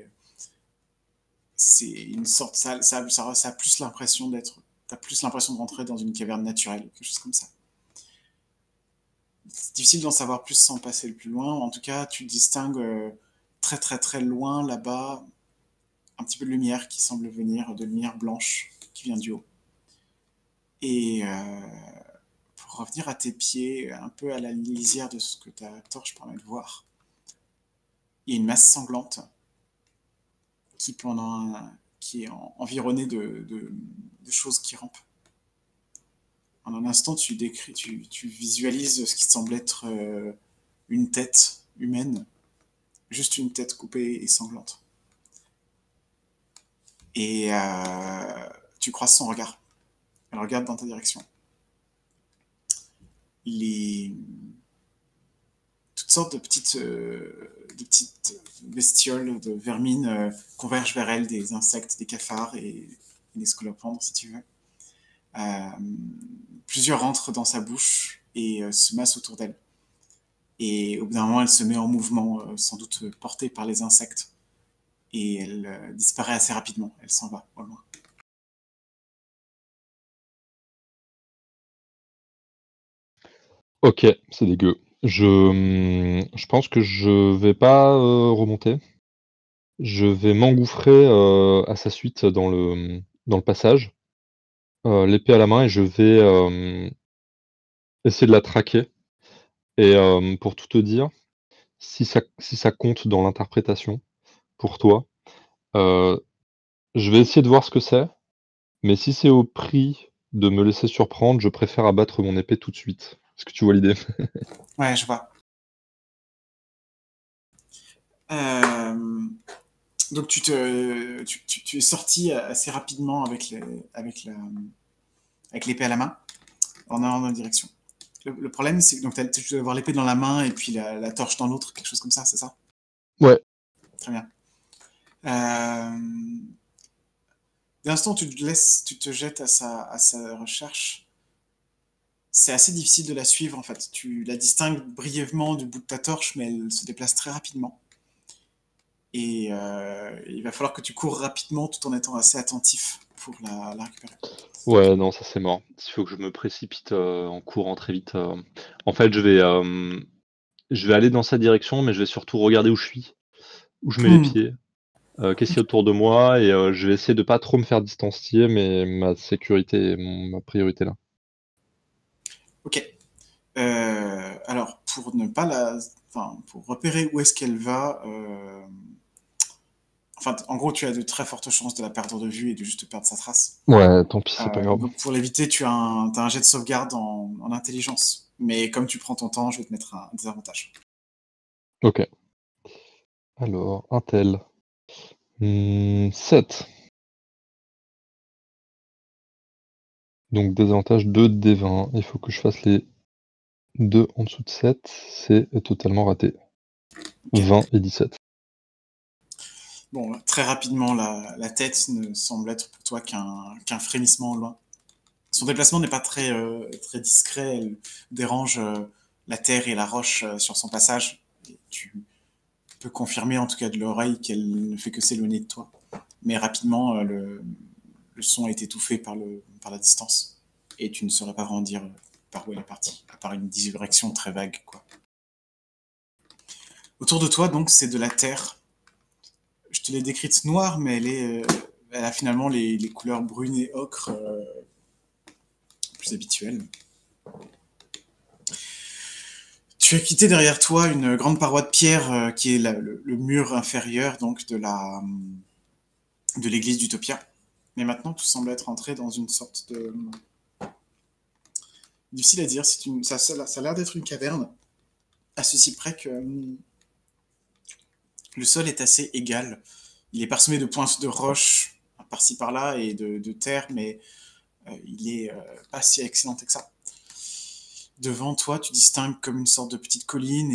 C'est une sorte, ça a plus l'impression t'as plus l'impression de rentrer dans une caverne naturelle, quelque chose comme ça. C'est difficile d'en savoir plus sans passer le plus loin. En tout cas, tu distingues très très très loin là-bas un petit peu de lumière qui semble venir, de lumière blanche qui vient du haut. Et pour revenir à tes pieds, un peu à la lisière de ce que ta torche permet de voir, il y a une masse sanglante qui est environnée de choses qui rampent. En un instant, tu visualises ce qui semble être une tête humaine, juste une tête coupée et sanglante. Et tu croises son regard. Elle regarde dans ta direction. Les... Toutes sortes de petites bestioles, de vermines convergent vers elle, des insectes, des cafards et des scolopendres, si tu veux. Euh, Plusieurs rentrent dans sa bouche et se massent autour d'elle. Et au bout d'un moment, elle se met en mouvement, sans doute portée par les insectes. Et elle disparaît assez rapidement. Elle s'en va au loin. Ok, c'est dégueu. Je pense que je vais pas remonter. Je vais m'engouffrer à sa suite dans le passage, l'épée à la main, et je vais essayer de la traquer. Et pour tout te dire, si ça compte dans l'interprétation pour toi, euh, je vais essayer de voir ce que c'est, mais si c'est au prix de me laisser surprendre, je préfère abattre mon épée tout de suite. Est-ce que tu vois l'idée? Ouais, je vois. Euh, Donc tu es sorti assez rapidement avec l'épée à la main, en allant dans la direction. Le problème, c'est que donc, tu dois avoir l'épée dans la main et puis la torche dans l'autre, quelque chose comme ça, c'est ça? Ouais. Très bien. Euh, Dès l'instant où tu te jettes à sa recherche, c'est assez difficile de la suivre en fait. Tu la distingues brièvement du bout de ta torche, mais elle se déplace très rapidement. Et il va falloir que tu cours rapidement tout en étant assez attentif pour la récupérer. Ouais, non, ça c'est mort. Il faut que je me précipite en courant très vite. En fait, je vais aller dans sa direction, mais je vais surtout regarder où je suis, où je mets les Hmm. pieds, qu'est-ce qu'il y a autour de moi, et je vais essayer de pas trop me faire distancier, mais ma sécurité est ma priorité là. Ok. Alors, pour ne pas enfin, pour repérer où est-ce qu'elle va, enfin, en gros, tu as de très fortes chances de la perdre de vue et de juste perdre sa trace. Ouais, tant pis, c'est pas grave. Donc, pour l'éviter, t'as un jet de sauvegarde en intelligence. Mais comme tu prends ton temps, je vais te mettre un désavantage. Ok. Alors, Intel. 7. Donc désavantage 2 D20. Il faut que je fasse les 2 en dessous de 7. C'est totalement raté. Ok. 20 et 17. Bon, très rapidement, la tête ne semble être pour toi qu'un frémissement au loin. Son déplacement n'est pas très discret. Elle dérange la terre et la roche sur son passage. Et tu peux confirmer, en tout cas de l'oreille, qu'elle ne fait que s'éloigner de toi. Mais rapidement, le son est étouffé par la distance. Et tu ne saurais pas vraiment dire par où elle est partie, à part une direction très vague, quoi. Autour de toi, donc, c'est de la terre. Je te l'ai décrite noire, mais elle a finalement les couleurs brunes et ocre plus habituelles. Tu as quitté derrière toi une grande paroi de pierre qui est le mur inférieur donc de l'église d'Utopia. Mais maintenant, tu sembles être entré dans une sorte de... Difficile à dire, ça a l'air d'être une caverne, à ceci près que le sol est assez égal. Il est parsemé de pointes de roches par-ci par-là et de terre, mais il est pas si accidenté que ça. Devant toi, tu distingues comme une sorte de petite colline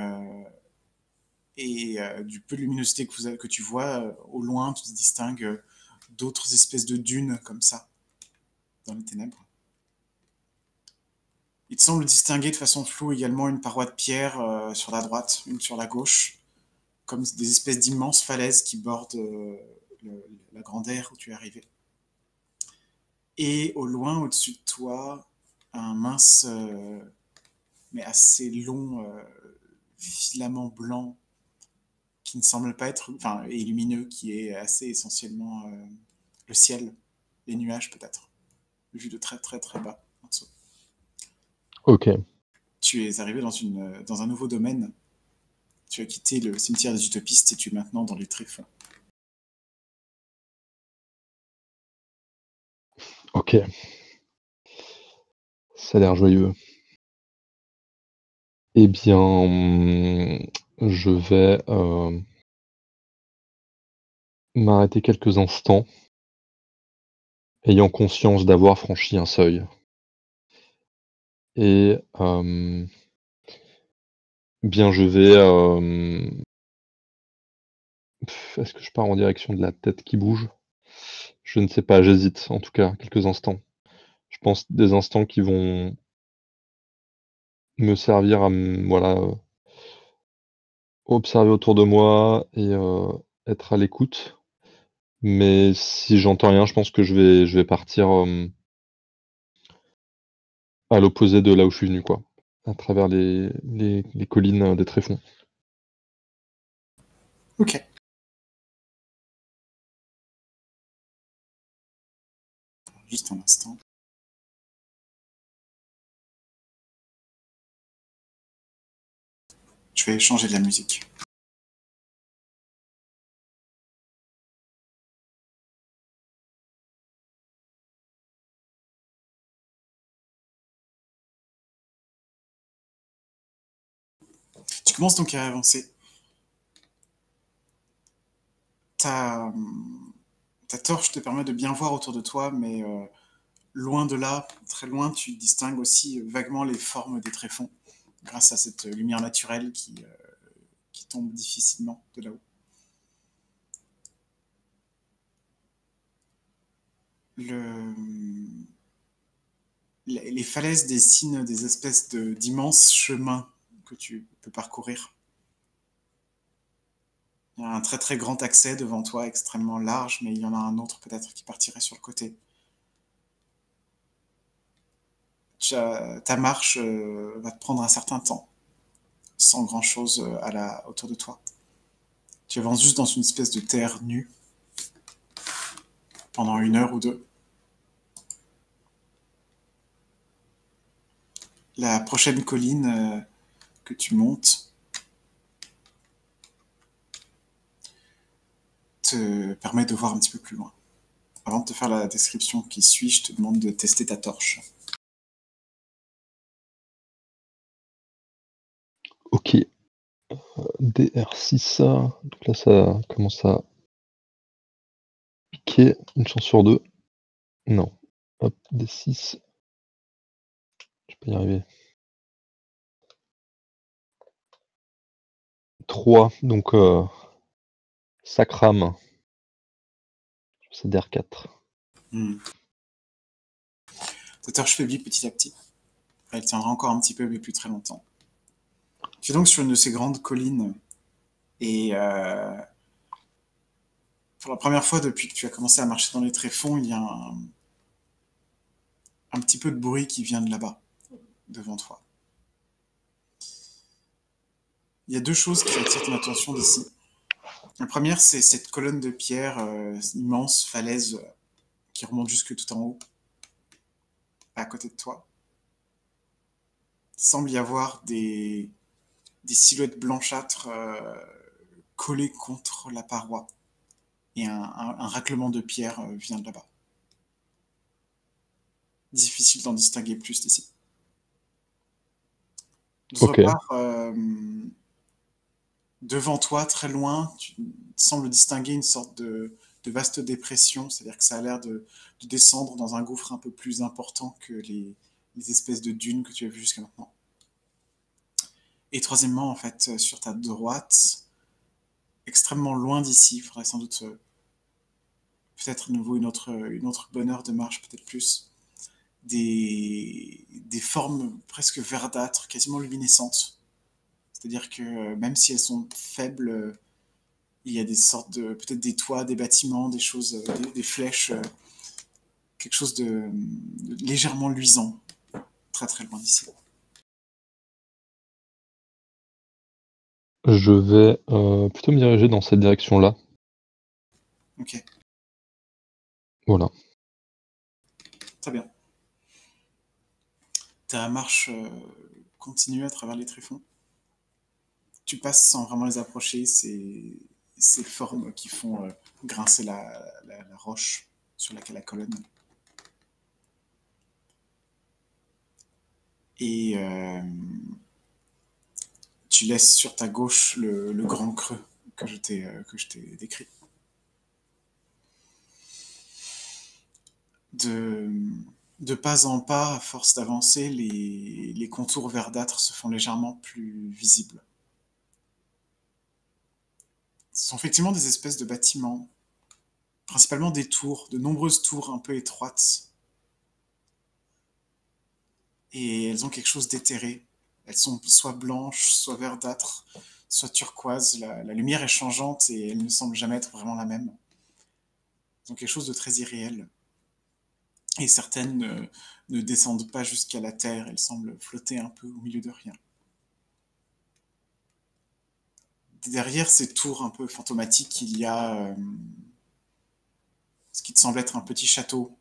et du peu de luminosité que tu vois, au loin, tu distingues d'autres espèces de dunes comme ça, dans les ténèbres. Il te semble distinguer de façon floue également une paroi de pierre sur la droite, une sur la gauche, comme des espèces d'immenses falaises qui bordent la grande aire où tu es arrivé. Et au loin, au-dessus de toi, un mince mais assez long filament blanc qui ne semble pas être, enfin, et lumineux, qui est assez essentiellement le ciel, les nuages peut-être, vu de très très très bas en dessous. Ok. Tu es arrivé dans un nouveau domaine. Tu as quitté le cimetière des utopistes et tu es maintenant dans les tréfonds. Ok. Ça a l'air joyeux. Eh bien, je vais m'arrêter quelques instants, ayant conscience d'avoir franchi un seuil. Et bien, je vais. Est-ce que je pars en direction de la tête qui bouge? Je ne sais pas, j'hésite en tout cas quelques instants. Je pense des instants qui vont me servir à voilà, observer autour de moi et être à l'écoute. Mais si j'entends rien, je pense que je vais partir, à l'opposé de là où je suis venu, quoi, à travers les collines, des tréfonds. Ok. Juste un instant. Je vais changer de la musique. Tu commences donc à avancer. ta, ta torche te permet de bien voir autour de toi, mais loin de là, très loin, tu distingues aussi vaguement les formes des tréfonds, grâce à cette lumière naturelle qui tombe difficilement de là-haut. Les falaises dessinent des espèces d'immenses chemins que tu peux parcourir. Il y a un très très grand accès devant toi, extrêmement large, mais il y en a un autre peut-être qui partirait sur le côté. Ta marche va te prendre un certain temps, sans grand-chose autour de toi. Tu avances juste dans une espèce de terre nue pendant 1 heure ou 2. La prochaine colline que tu montes te permet de voir un petit peu plus loin. Avant de te faire la description qui suit, je te demande de tester ta torche. Ok. DR6. Donc là, ça commence à piquer. Une chance sur 2. Non. Hop, D6. Je peux y arriver. 3. Donc, ça crame. C'est DR4. Ta torche faiblit petit à petit. Elle tiendra encore un petit peu, mais plus très longtemps. Tu es donc sur une de ces grandes collines et pour la première fois depuis que tu as commencé à marcher dans les tréfonds, il y a un petit peu de bruit qui vient de là-bas, devant toi. Il y a 2 choses qui attirent ton attention d'ici. La première, c'est cette colonne de pierre, immense falaise qui remonte jusque tout en haut, à côté de toi. Il semble y avoir des silhouettes blanchâtres collées contre la paroi. Et un raclement de pierre vient de là-bas. Difficile d'en distinguer plus d'ici. D'autre Ok. part, devant toi, très loin, tu sembles distinguer une sorte de vaste dépression, c'est-à-dire que ça a l'air de descendre dans un gouffre un peu plus important que les espèces de dunes que tu as vues jusqu'à maintenant. Et troisièmement, en fait, sur ta droite, extrêmement loin d'ici, il faudrait sans doute peut-être à nouveau une autre bonne heure de marche, peut-être plus, des formes presque verdâtres, quasiment luminescentes. C'est-à-dire que même si elles sont faibles, il y a des sortes de, peut-être des toits, des bâtiments, des choses, des flèches, quelque chose de légèrement luisant, très très loin d'ici. Je vais plutôt me diriger dans cette direction-là. Ok, Voilà. très bien. Ta marche continue à travers les tréfonds. Tu passes sans vraiment les approcher, ces formes qui font grincer la roche sur laquelle la colonne. Et tu laisses sur ta gauche le grand creux que je t'ai décrit. De pas en pas, à force d'avancer, les contours verdâtres se font légèrement plus visibles. Ce sont effectivement des espèces de bâtiments, principalement des tours, de nombreuses tours un peu étroites. Et elles ont quelque chose d'éthéré. Elles sont soit blanches, soit verdâtres, soit turquoises. La lumière est changeante et elle ne semble jamais être vraiment la même. Elles ont quelque chose de très irréel. Et certaines ne descendent pas jusqu'à la terre, elles semblent flotter un peu au milieu de rien. Derrière ces tours un peu fantomatiques, il y a ce qui te semble être un petit château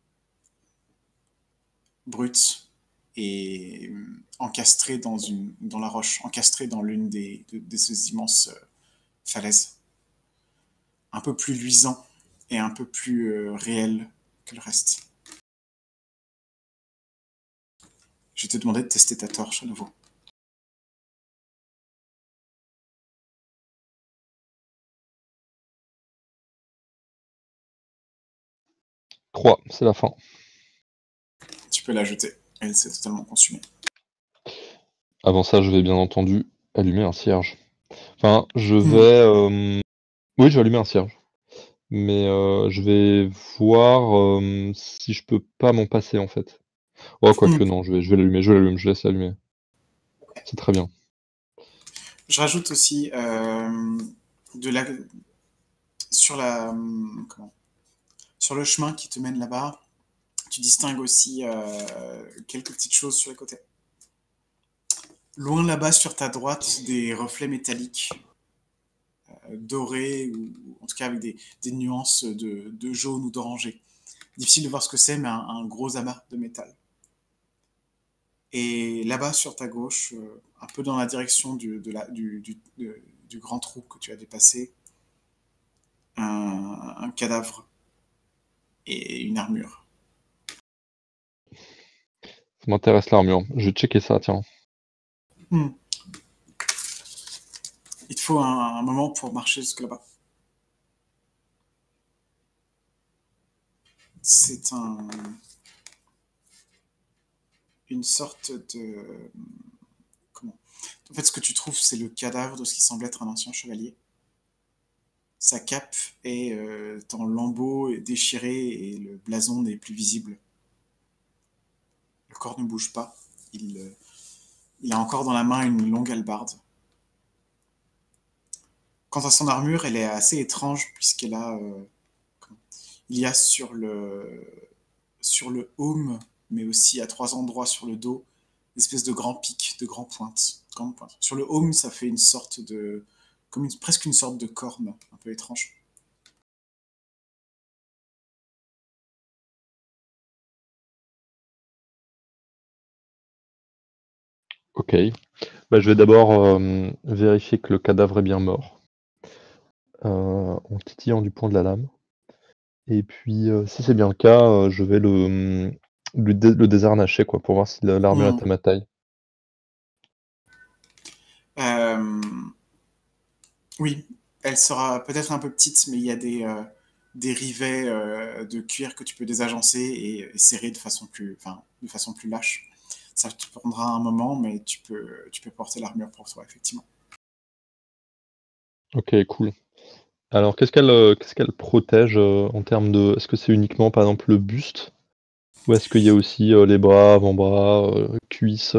brut et encastré dans la roche, encastré dans l'une de ces immenses falaises. Un peu plus luisant et un peu plus réel que le reste. Je vais te demander de tester ta torche à nouveau. 3, c'est la fin. Tu peux la jeter. Elle s'est totalement consumée. Avant ça, je vais bien entendu allumer un cierge. Enfin, je Hmm. vais... Oui, je vais allumer un cierge. Mais je vais voir si je peux pas m'en passer, en fait. Oh, Hmm. quoique non, je vais l'allumer, je laisse allumer. C'est très bien. Je rajoute aussi de la... sur la... comment sur le chemin qui te mène là-bas, tu distingues aussi quelques petites choses sur les côtés. Loin là-bas, sur ta droite, des reflets métalliques dorés, ou en tout cas avec des nuances de jaune ou d'orangé. Difficile de voir ce que c'est, mais un gros amas de métal. Et là-bas, sur ta gauche, un peu dans la direction du grand trou que tu as dépassé, un cadavre et une armure. Ça m'intéresse l'armure. Je vais checker ça, tiens. Hmm. Il te faut un moment pour marcher jusque là-bas. C'est une sorte de... Comment En fait, ce que tu trouves, c'est le cadavre de ce qui semble être un ancien chevalier. Sa cape est en lambeaux et déchirée et le blason n'est plus visible. Le corps ne bouge pas. Il a encore dans la main une longue hallebarde. Quant à son armure, elle est assez étrange puisqu'elle a... il y a sur le haume, mais aussi à 3 endroits sur le dos, une espèce de grands pics, de grandes pointes. Sur le haume, ça fait une sorte de... presque une sorte de corne, un peu étrange. Ok. Bah, je vais d'abord vérifier que le cadavre est bien mort. En titillant du point de la lame. Et puis, si c'est bien le cas, je vais le désharnacher, quoi, pour voir si l'armure Hmm. est à ma taille. Euh, oui, elle sera peut-être un peu petite, mais il y a des rivets de cuir que tu peux désagencer et serrer de façon plus lâche. Ça te prendra un moment, mais tu peux porter l'armure pour toi, effectivement. Ok, cool. Alors, qu'est-ce qu'elle protège en termes de... Est-ce que c'est uniquement, par exemple, le buste? Ou est-ce qu'il y a aussi les bras, avant-bras, cuisses,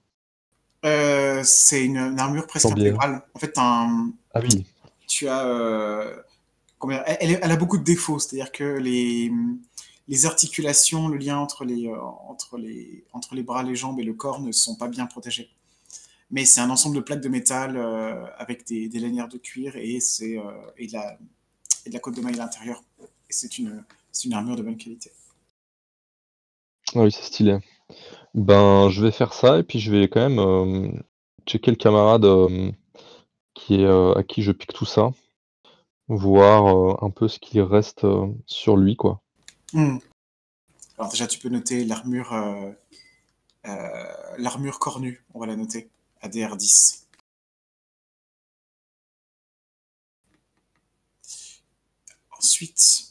C'est une armure presque jambières? intégrale. En fait, Ah oui, tu as elle a beaucoup de défauts, c'est-à-dire que les articulations, le lien entre les bras, les jambes et le corps ne sont pas bien protégés. Mais c'est un ensemble de plaques de métal avec des lanières de cuir et de la cotte de maille à l'intérieur. Et c'est une armure de bonne qualité. ah oui, c'est stylé. Ben, je vais faire ça et puis je vais quand même checker le camarade à qui je pique tout ça, voir un peu ce qu'il reste sur lui, quoi. Hmm. Alors déjà, tu peux noter l'armure cornue, on va la noter, ADR10. Ensuite,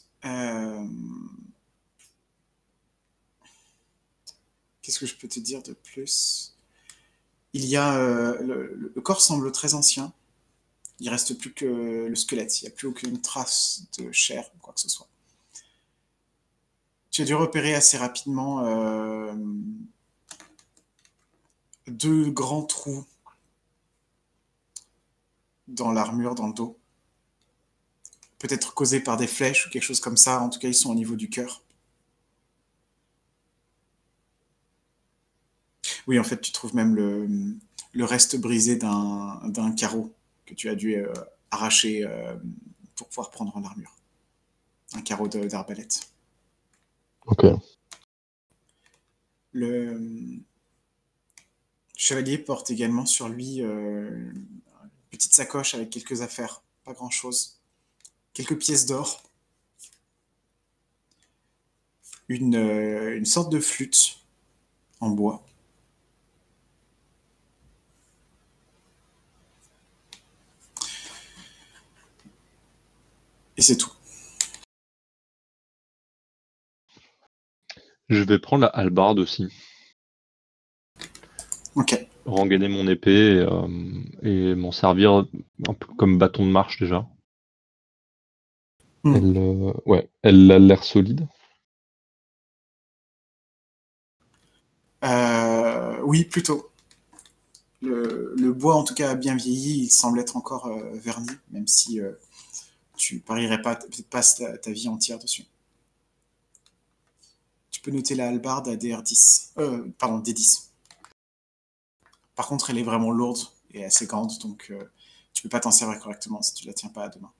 qu'est-ce que je peux te dire de plus? Il y a le corps semble très ancien. Il reste plus que le squelette. Il n'y a plus aucune trace de chair ou quoi que ce soit. Tu as dû repérer assez rapidement deux grands trous dans l'armure, dans le dos. Peut-être causés par des flèches ou quelque chose comme ça. En tout cas, ils sont au niveau du cœur. Oui, en fait, tu trouves même le reste brisé d'un carreau que tu as dû arracher pour pouvoir prendre en armure. Un carreau d'arbalète. Ok. Le chevalier porte également sur lui une petite sacoche avec quelques affaires, pas grand-chose. Quelques pièces d'or, une sorte de flûte en bois. Et c'est tout. Je vais prendre la hallebarde aussi. Ok. Rengainer mon épée et m'en servir un peu comme bâton de marche déjà. Hmm. Elle a l'air solide. Oui, plutôt. Le bois, en tout cas, a bien vieilli. Il semble être encore verni, même si tu parierais pas, peut-être pas ta vie entière dessus. Tu peux noter la hallebarde à DR10. Pardon, D10. Par contre, elle est vraiment lourde et assez grande, donc tu peux pas t'en servir correctement si tu la tiens pas à deux mains.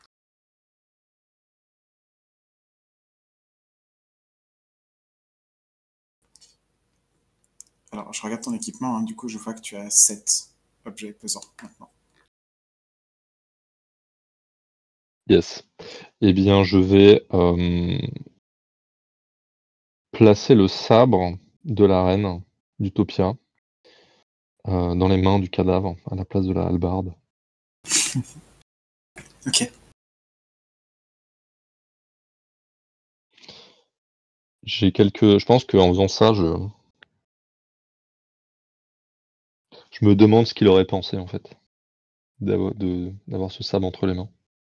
Alors, je regarde ton équipement, hein, du coup, je vois que tu as 7 objets pesants maintenant. Yes. Eh bien, je vais placer le sabre de la reine d'Utopia dans les mains du cadavre à la place de la hallebarde. Ok. Je pense qu'en faisant ça, je me demande ce qu'il aurait pensé en fait d'avoir ce sabre entre les mains.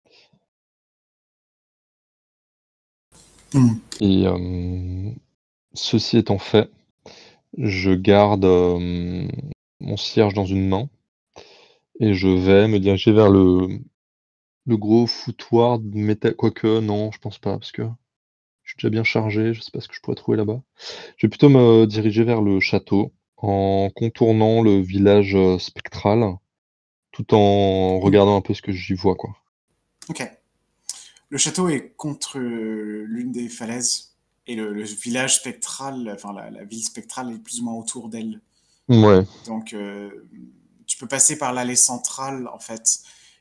Hmm. Et ceci étant fait, je garde mon cierge dans une main et je vais me diriger vers le gros foutoir de métal. Quoique, non, je pense pas, parce que je suis déjà bien chargé, je sais pas ce que je pourrais trouver là-bas. Je vais plutôt me diriger vers le château en contournant le village spectral tout en Hmm. regardant un peu ce que j'y vois, quoi. Ok. Le château est contre l'une des falaises et le village spectral, enfin la ville spectrale est plus ou moins autour d'elle. Ouais. Donc tu peux passer par l'allée centrale en fait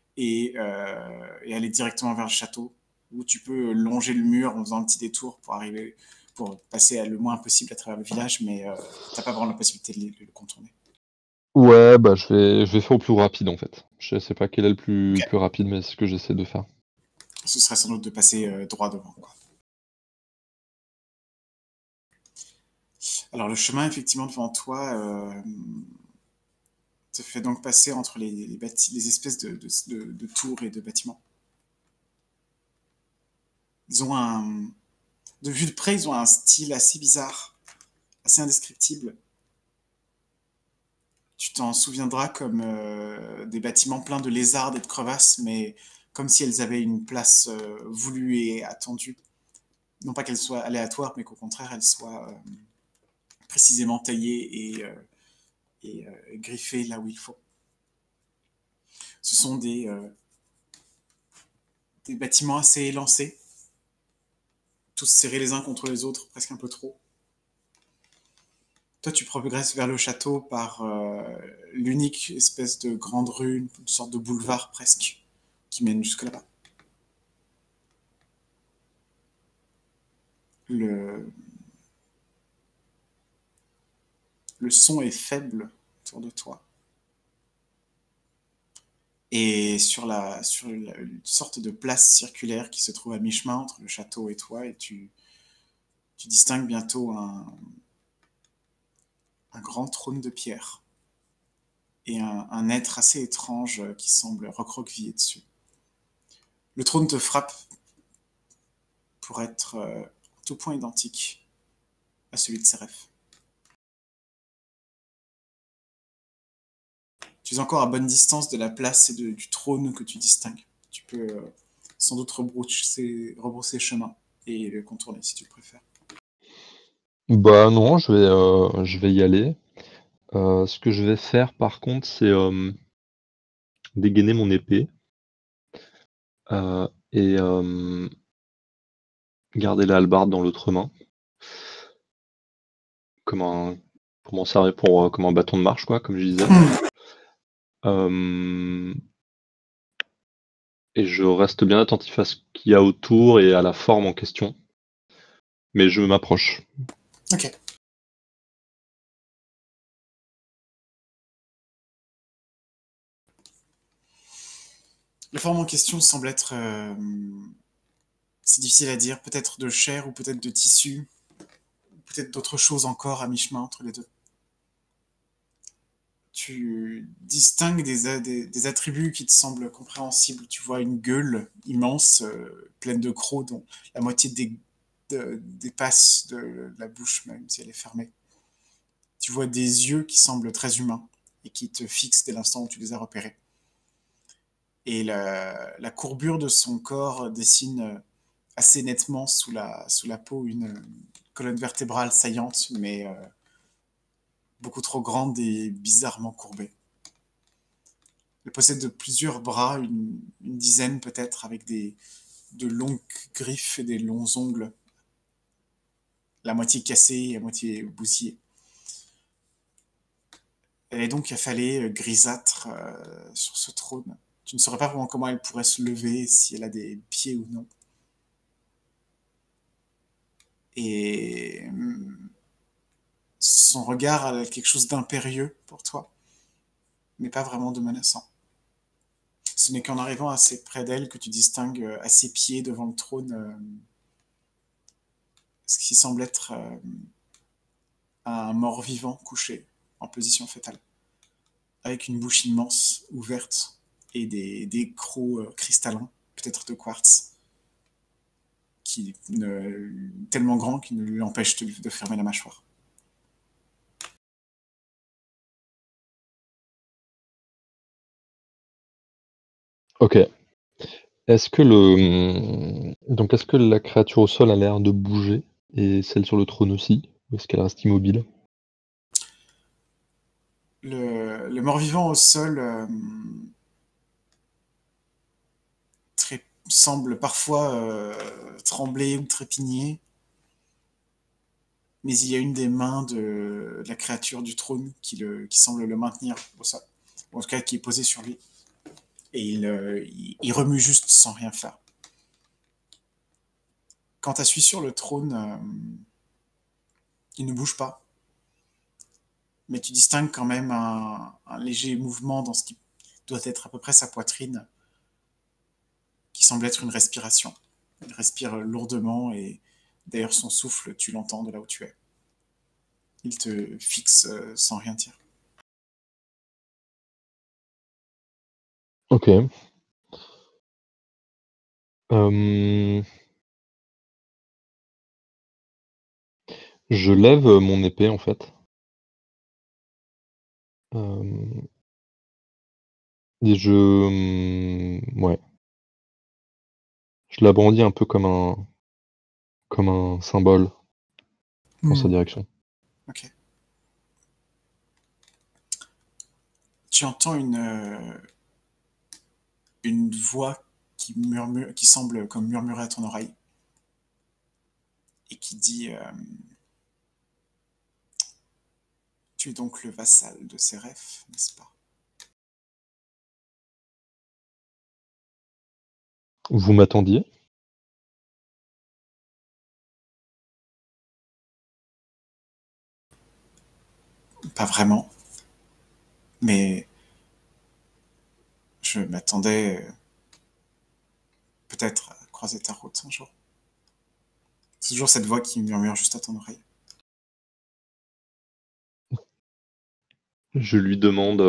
et aller directement vers le château, ou tu peux longer le mur en faisant un petit détour pour passer le moins possible à travers le village, mais t'as pas vraiment la possibilité de le contourner. Ouais, bah je vais faire au plus rapide en fait. Je sais pas quel est Ok. le plus rapide, mais c'est ce que j'essaie de faire. Ce serait sans doute de passer droit devant, quoi. Alors le chemin effectivement devant toi te fait donc passer entre les espèces de tours et de bâtiments. Ils ont de vue de près, ils ont un style assez bizarre, assez indescriptible. Tu t'en souviendras comme des bâtiments pleins de lézardes et de crevasses, mais comme si elles avaient une place voulue et attendue. Non pas qu'elles soient aléatoires, mais qu'au contraire, elles soient précisément taillées et griffées là où il faut. Ce sont des bâtiments assez élancés, tous serrés les uns contre les autres, presque un peu trop. Toi, tu progresses vers le château par l'unique espèce de grande rue, une sorte de boulevard presque, qui mène jusque là-bas. Le, le son est faible autour de toi. Et une sorte de place circulaire qui se trouve à mi-chemin entre le château et toi, et tu distingues bientôt un grand trône de pierre et un être assez étrange qui semble recroquevillé dessus. Le trône te frappe pour être en tout point identique à celui de Seraph. Tu es encore à bonne distance de la place et du trône que tu distingues. Tu peux sans doute rebrousser chemin et le contourner si tu le préfères. Bah non, je vais y aller. Ce que je vais faire par contre, c'est dégainer mon épée et garder la hallebarde dans l'autre main, comme un, pour m'en servir comme un bâton de marche, quoi, comme je disais. Euh, et je reste bien attentif à ce qu'il y a autour et à la forme en question, mais je m'approche. Ok. La forme en question semble être, c'est difficile à dire, peut-être de chair ou peut-être de tissu, peut-être d'autres choses encore à mi-chemin entre les deux. Tu distingues des attributs qui te semblent compréhensibles. Tu vois une gueule immense, pleine de crocs, dont la moitié dépasse de la bouche, même si elle est fermée. Tu vois des yeux qui semblent très humains et qui te fixent dès l'instant où tu les as repérés. Et la courbure de son corps dessine assez nettement sous la peau une colonne vertébrale saillante, mais beaucoup trop grande et bizarrement courbée. Elle possède plusieurs bras, une dizaine peut-être, avec de longues griffes et des longs ongles, la moitié cassée et la moitié bousillée. Elle est donc affalée, grisâtre, sur ce trône. Tu ne saurais pas vraiment comment elle pourrait se lever, si elle a des pieds ou non. Et son regard a quelque chose d'impérieux pour toi, mais pas vraiment de menaçant. Ce n'est qu'en arrivant assez près d'elle que tu distingues à ses pieds devant le trône ce qui semble être un mort-vivant couché en position fétale, avec une bouche immense, ouverte, et des crocs cristallins, peut-être de quartz, tellement grands qu'ils ne lui empêchent de fermer la mâchoire. Ok. Est-ce que la créature au sol a l'air de bouger et celle sur le trône aussi? Ou est-ce qu'elle reste immobile? Le mort-vivant au sol semble parfois trembler ou trépigner, mais il y a une des mains de la créature du trône qui semble le maintenir au sol, ou en tout cas qui est posée sur lui. Et il remue juste sans rien faire. Quand tu suis sur le trône, il ne bouge pas, mais tu distingues quand même un léger mouvement dans ce qui doit être à peu près sa poitrine, qui semble être une respiration. Il respire lourdement et d'ailleurs son souffle, tu l'entends de là où tu es. Il te fixe sans rien dire. Ok. Euh, Je lève mon épée en fait. Euh, et ouais, je la brandis un peu comme un symbole en sa direction. Ok. Tu entends une voix qui semble comme murmurer à ton oreille et qui dit tu es donc le vassal de Séref, n'est-ce pas? Vous m'attendiez? Pas vraiment, mais je m'attendais peut-être à croiser ta route un jour. C'est toujours cette voix qui murmure juste à ton oreille. Je lui demande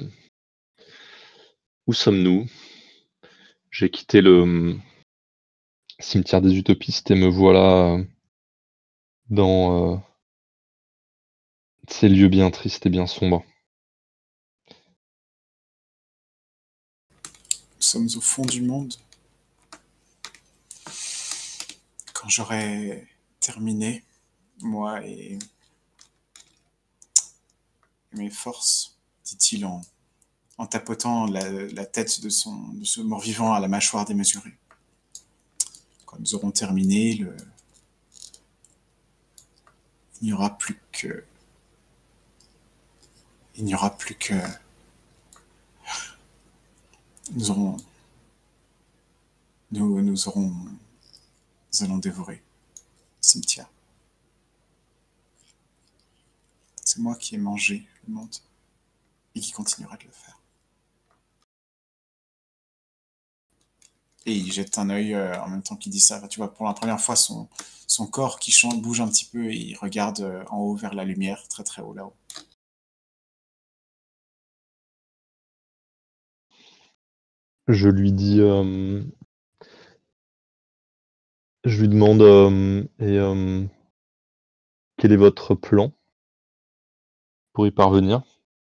où sommes-nous? J'ai quitté le cimetière des utopistes et me voilà dans ces lieux bien tristes et bien sombres. Nous sommes au fond du monde. Quand j'aurai terminé, moi et mes forces, dit-il en tapotant la tête de ce mort-vivant à la mâchoire démesurée. Quand nous aurons terminé, il n'y aura plus que... Il n'y aura plus que... Nous aurons... Nous aurons... Nous allons dévorer le cimetière. C'est moi qui ai mangé le monde et qui continuera de le faire. Et il jette un œil en même temps qu'il dit ça. Enfin, tu vois, pour la première fois, son corps qui change, bouge un petit peu et il regarde en haut vers la lumière, très très haut là-haut. Je lui dis, je lui demande, quel est votre plan pour y parvenir?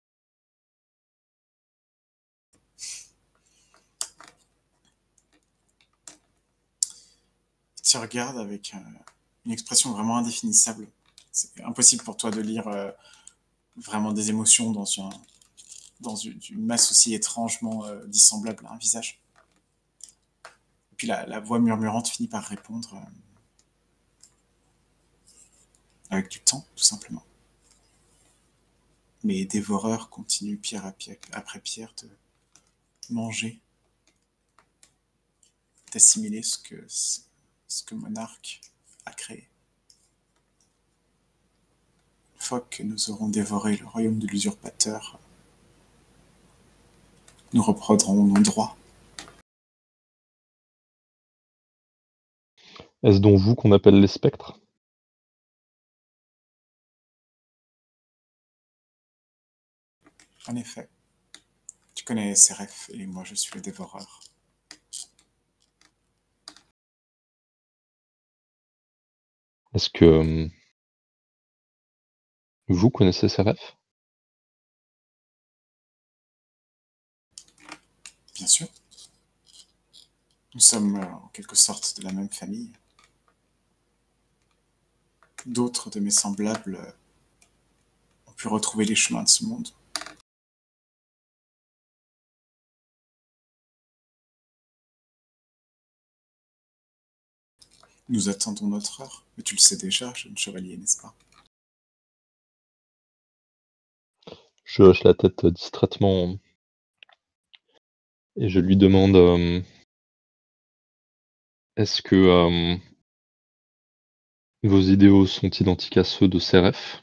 Il te regarde avec une expression vraiment indéfinissable. C'est impossible pour toi de lire vraiment des émotions dans une masse aussi étrangement dissemblable à un visage. Et puis la voix murmurante finit par répondre avec du temps, tout simplement. Mes dévoreurs continuent pierre après pierre de manger, d'assimiler ce que Monarque a créé. Une fois que nous aurons dévoré le royaume de l'usurpateur, nous reprendrons nos droits. Est-ce donc vous qu'on appelle les spectres? En effet, tu connais Séraph et moi je suis le dévoreur. Est-ce que vous connaissez ces rêves? Bien sûr, nous sommes en quelque sorte de la même famille. D'autres de mes semblables ont pu retrouver les chemins de ce monde. Nous attendons notre heure, mais tu le sais déjà, jeune chevalier, n'est-ce pas? Je hoche la tête distraitement et je lui demande, est-ce que vos idéaux sont identiques à ceux de Séraph?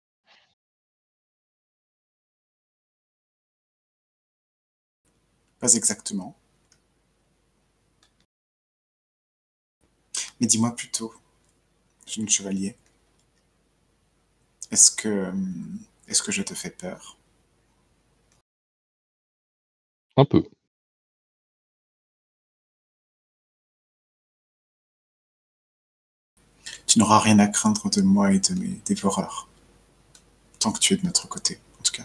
Pas exactement. Mais dis-moi plutôt, jeune chevalier, est-ce que, est-ce que je te fais peur? Un peu. Tu n'auras rien à craindre de moi et de mes dévoreurs, tant que tu es de notre côté, en tout cas.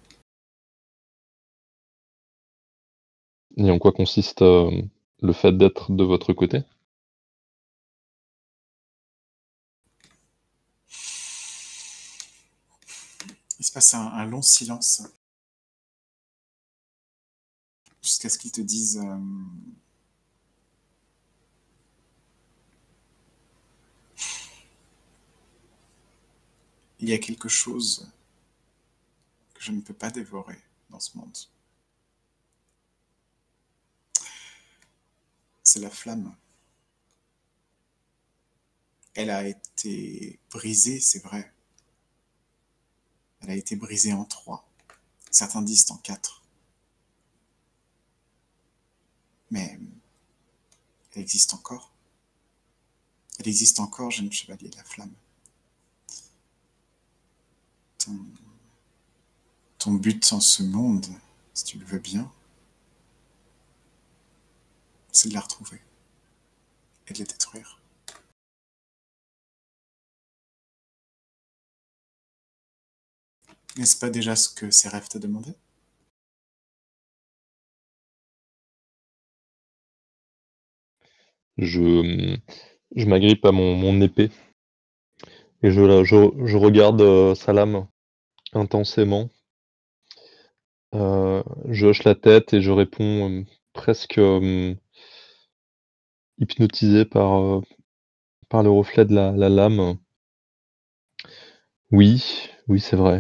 Et en quoi consiste le fait d'être de votre côté? Il se passe un long silence jusqu'à ce qu'ils te disent il y a quelque chose que je ne peux pas dévorer dans ce monde. C'est la flamme. Elle a été brisée, c'est vrai. Elle a été brisée en trois. Certains disent en quatre. Mais elle existe encore. Elle existe encore, jeune chevalier, la flamme. Ton, ton but en ce monde, si tu le veux bien, c'est de la retrouver et de la détruire. N'est-ce pas déjà ce que ces rêves te demandaient? Je, je m'agrippe à mon épée et je regarde sa lame intensément. Je hoche la tête et je réponds presque hypnotisé par le reflet de la lame. Oui, oui, c'est vrai.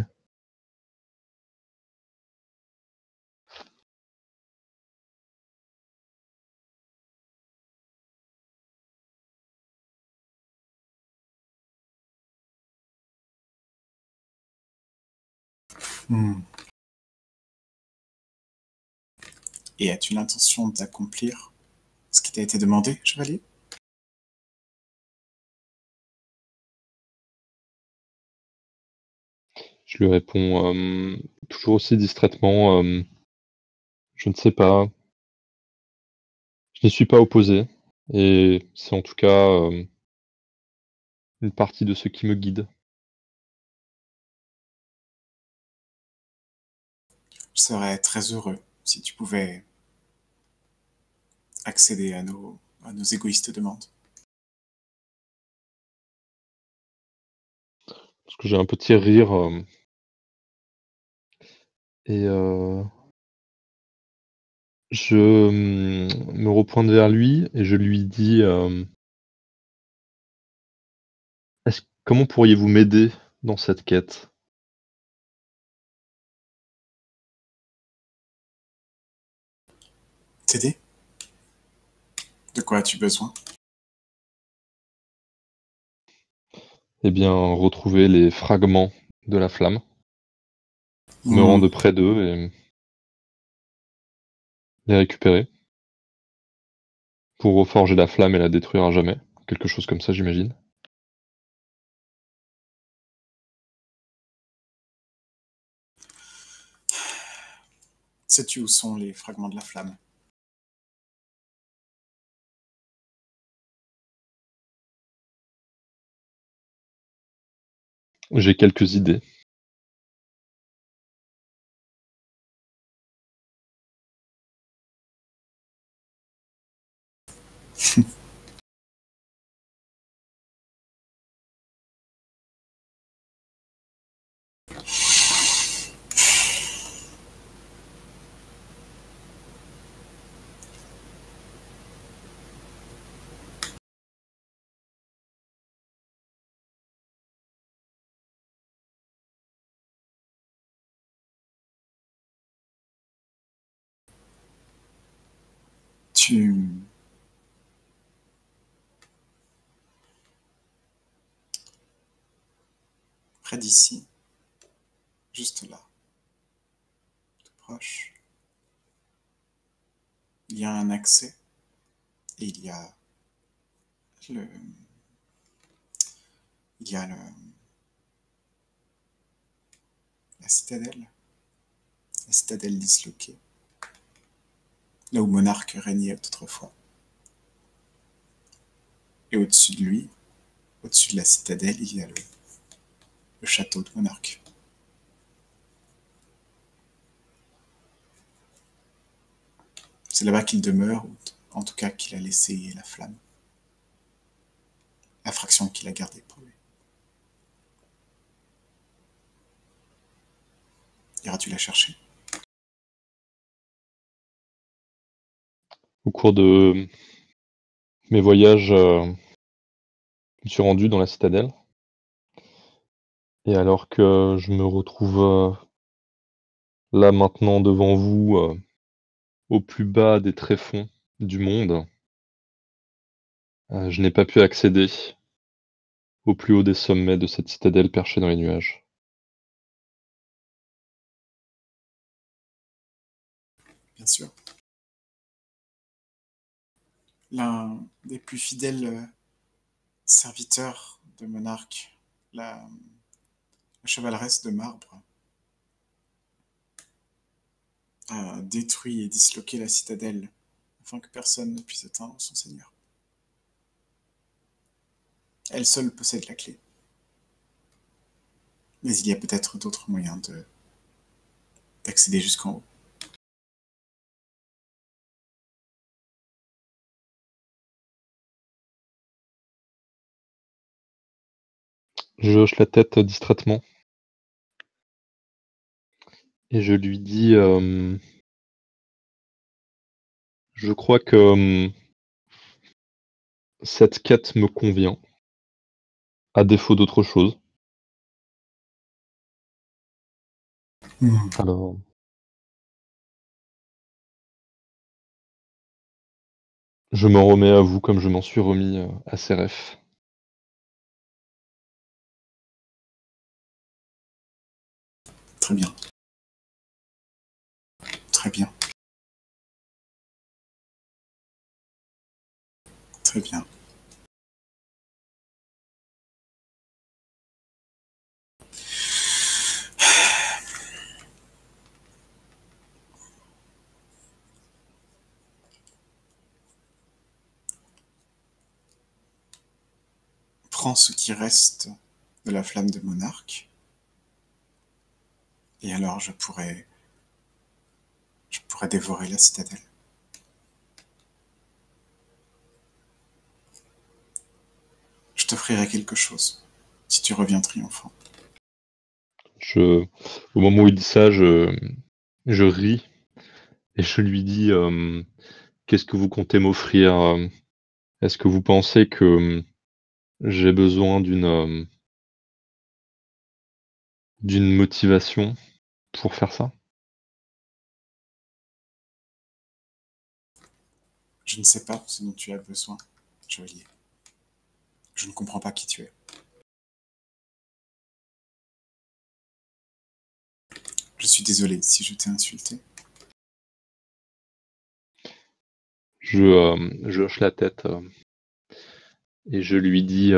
Hmm. Et as-tu l'intention d'accomplir ce t'a été demandé, chevalier? Je lui réponds toujours aussi distraitement, je ne sais pas, je n'y suis pas opposé, et c'est en tout cas une partie de ce qui me guide. Je serais très heureux si tu pouvais accéder à nos égoïstes demandes. Parce que j'ai un petit rire et je me repointe vers lui et je lui dis comment pourriez-vous m'aider dans cette quête? T'aider? De quoi as-tu besoin? Eh bien, retrouver les fragments de la flamme, me Hmm. rendre près d'eux et les récupérer pour reforger la flamme et la détruire à jamais. Quelque chose comme ça, j'imagine. Sais-tu où sont les fragments de la flamme? J'ai quelques idées. Tu... Près d'ici, juste là, tout proche, il y a un accès et le, il y a la citadelle disloquée, là où Monarque régnait autrefois. Et au-dessus de lui, au-dessus de la citadelle, il y a le château de Monarque. C'est là-bas qu'il demeure, ou en tout cas qu'il a laissé la flamme, la fraction qu'il a gardée pour lui. Iras-tu la chercher? Au cours de mes voyages, je me suis rendu dans la citadelle. Et alors que je me retrouve là maintenant devant vous, au plus bas des tréfonds du monde, je n'ai pas pu accéder au plus haut des sommets de cette citadelle perchée dans les nuages. Bien sûr. L'un des plus fidèles serviteurs de Monarque, la chevaleresse de marbre, a détruit et disloqué la citadelle afin que personne ne puisse atteindre son seigneur. Elle seule possède la clé. Mais il y a peut-être d'autres moyens d'accéder jusqu'en haut. Je hoche la tête distraitement et je lui dis je crois que cette quête me convient, à défaut d'autre chose. Hmm. Alors, je m'en remets à vous comme je m'en suis remis à Séraph. Très bien. Très bien. Très bien. Prends ce qui reste de la flamme de monarque, et alors je pourrais dévorer la citadelle. Je t'offrirai quelque chose, si tu reviens triomphant. Au moment où il dit ça, je ris et je lui dis qu'est-ce que vous comptez m'offrir? Est-ce que vous pensez que j'ai besoin d'une motivation pour faire ça? Je ne sais pas ce dont tu as besoin, chevalier. Je ne comprends pas qui tu es. Je suis désolé si je t'ai insulté. Je hoche la tête et je lui dis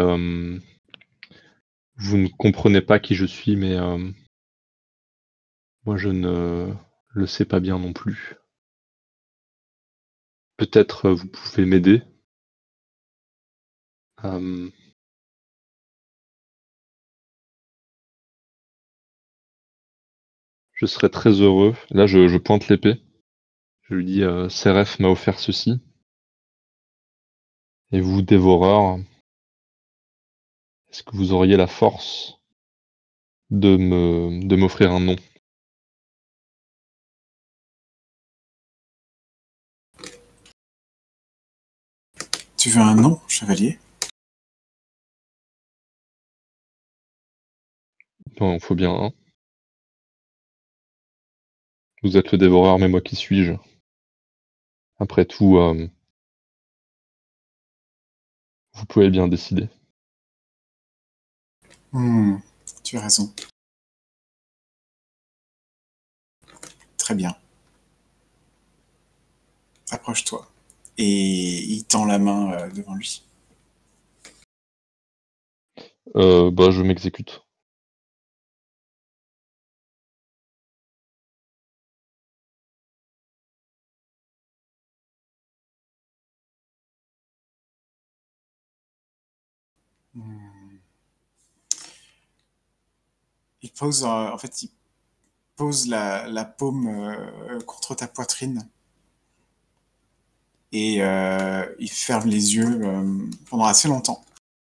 vous ne comprenez pas qui je suis, mais moi je ne le sais pas bien non plus. Peut-être vous pouvez m'aider. Je serais très heureux. Là, je pointe l'épée. Je lui dis Seref m'a offert ceci. Et vous, dévoreur, est-ce que vous auriez la force de m'offrir un nom? Tu veux un nom, chevalier? Non, il faut bien un. Vous êtes le dévoreur, mais moi qui suis-je? Après tout, vous pouvez bien décider. Tu as raison. Très bien. Approche-toi. Et il tend la main devant lui. Je m'exécute. Il pose, en fait, il pose la paume contre ta poitrine et il ferme les yeux pendant assez longtemps.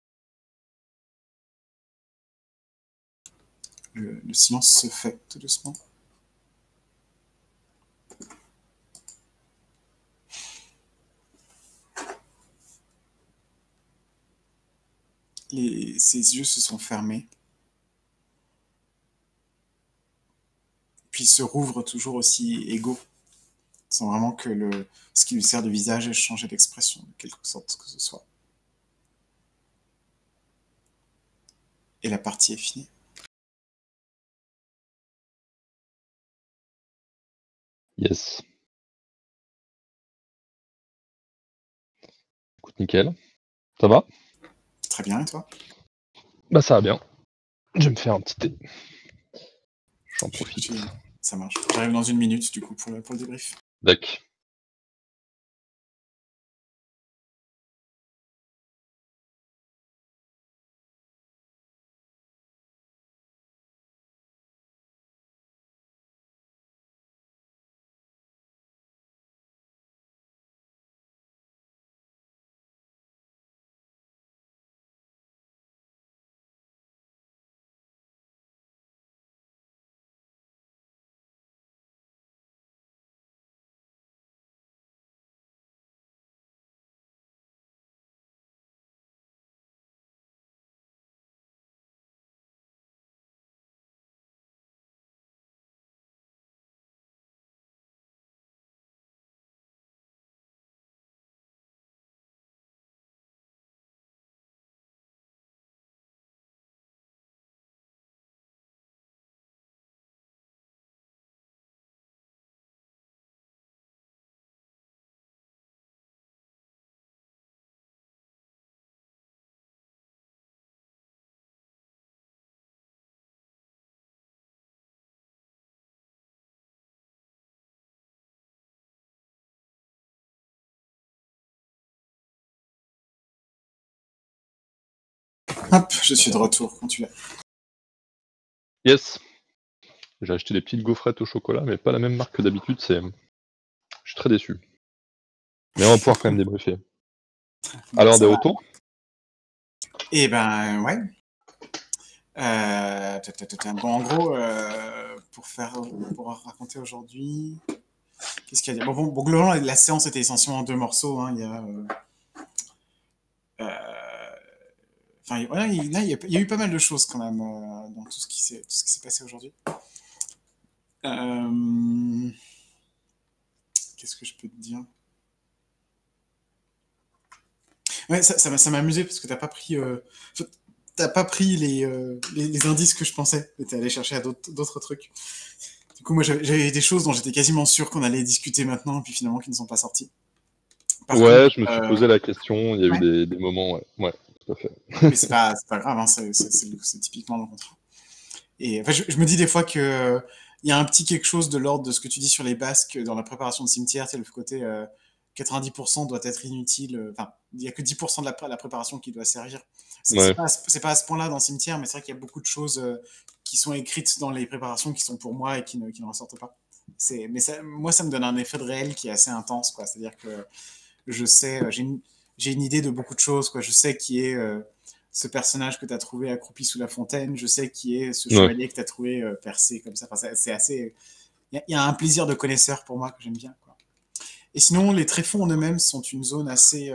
Le silence se fait tout doucement. Ses yeux se sont fermés. Puis il se rouvre toujours aussi égaux, sans vraiment que ce qui lui sert de visage ait changé d'expression, de quelque sorte que ce soit. Et la partie est finie. Yes. Écoute, nickel. Ça va? Très bien, et toi? Bah ça va bien. Je vais me faire un petit thé. J'en profite. Ça marche. J'arrive dans 1 minute, du coup, pour le débrief. D'accord. Hop, je suis de retour quand tu l'as. Yes. J'ai acheté des petites gaufrettes au chocolat, mais pas la même marque que d'habitude. Je suis très déçu. Mais on va pouvoir quand même débriefer. Alors, des retours? Eh ben, ouais. Bon, en gros, pour raconter aujourd'hui, qu'est-ce qu'il y a à dire? Bon, globalement, la séance était essentiellement 2 morceaux. Hein. Il y a, enfin, ouais, il y a eu pas mal de choses quand même dans tout ce qui s'est passé aujourd'hui. Qu'est-ce que je peux te dire? Ouais, ça m'a amusé parce que t'as pas pris les indices que je pensais. T'es allé chercher à d'autres trucs. Du coup, moi, j'avais des choses dont j'étais quasiment sûr qu'on allait discuter maintenant, puis finalement qui ne sont pas sorties. Par Ouais, contre, je me suis posé la question. Il y a ouais. eu des moments, ouais, tout à fait. Mais c'est pas grave, hein, c'est typiquement le contraire. Et enfin, je me dis des fois que il y a un petit quelque chose de l'ordre de ce que tu dis sur les basques dans la préparation de cimetière, tu sais, le côté 90% doit être inutile. Enfin, il y a que 10% de la préparation qui doit servir. C'est Ouais. pas à ce point-là dans le cimetière, mais c'est vrai qu'il y a beaucoup de choses qui sont écrites dans les préparations qui sont pour moi et qui ne ressortent pas. Mais moi, ça me donne un effet de réel qui est assez intense, quoi. C'est-à-dire que je sais, j'ai une idée de beaucoup de choses, quoi. Je sais qui est ce personnage que tu as trouvé accroupi sous la fontaine, je sais qui est ce Ouais. chevalier que tu as trouvé percé comme ça. Enfin, c'est assez. Il y a un plaisir de connaisseur pour moi que j'aime bien, quoi. Et sinon, les tréfonds en eux-mêmes sont une zone assez.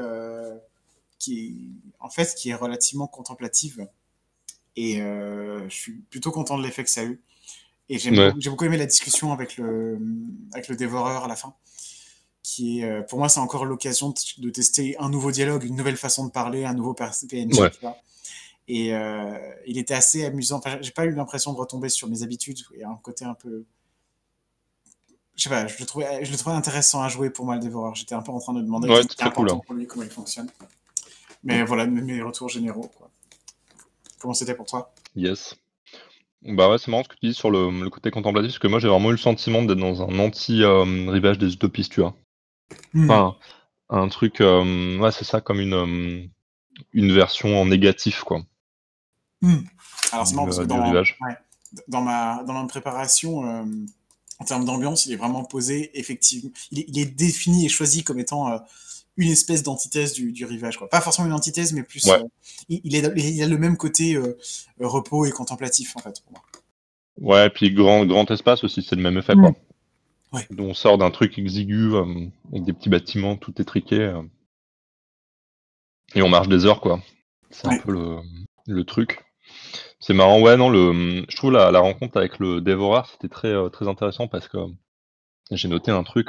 Qui est relativement contemplative. Et je suis plutôt content de l'effet que ça a eu. Et j'ai Ouais. beaucoup aimé la discussion avec le dévoreur à la fin. Qui est, pour moi, c'est encore l'occasion de tester un nouveau dialogue, une nouvelle façon de parler, un nouveau PNJ, Ouais. tu vois. Et il était assez amusant. Enfin, j'ai pas eu l'impression de retomber sur mes habitudes. Il y a un côté un peu. Je sais pas, je le trouvais intéressant à jouer pour moi, le dévoreur. J'étais un peu en train de me demander Ouais, qu'est-ce c'est qui est très cool. important Hein. pour lui, comment il fonctionne. Mais voilà, mes retours généraux, quoi. Comment c'était pour toi? Yes. Bah ouais, c'est marrant ce que tu dis sur le côté contemplatif, parce que moi j'ai vraiment eu le sentiment d'être dans un anti-rivage des utopistes, tu vois. Enfin, un truc, ouais, c'est ça, comme une version en négatif, quoi, Alors c'est marrant parce que du rivage. dans ma préparation, en termes d'ambiance, il est vraiment posé, effectivement. Il est défini et choisi comme étant une espèce d'antithèse du rivage, quoi. Pas forcément une antithèse, mais plus. Ouais. Il a le même côté repos et contemplatif, en fait, pour moi. Ouais, puis grand espace aussi, c'est le même effet, quoi. Ouais. On sort d'un truc exigu, avec des petits bâtiments tout étriqués, et on marche des heures, quoi. C'est un peu le truc. C'est marrant, ouais, non, je trouve la rencontre avec le dévoreur, c'était très intéressant parce que j'ai noté un truc,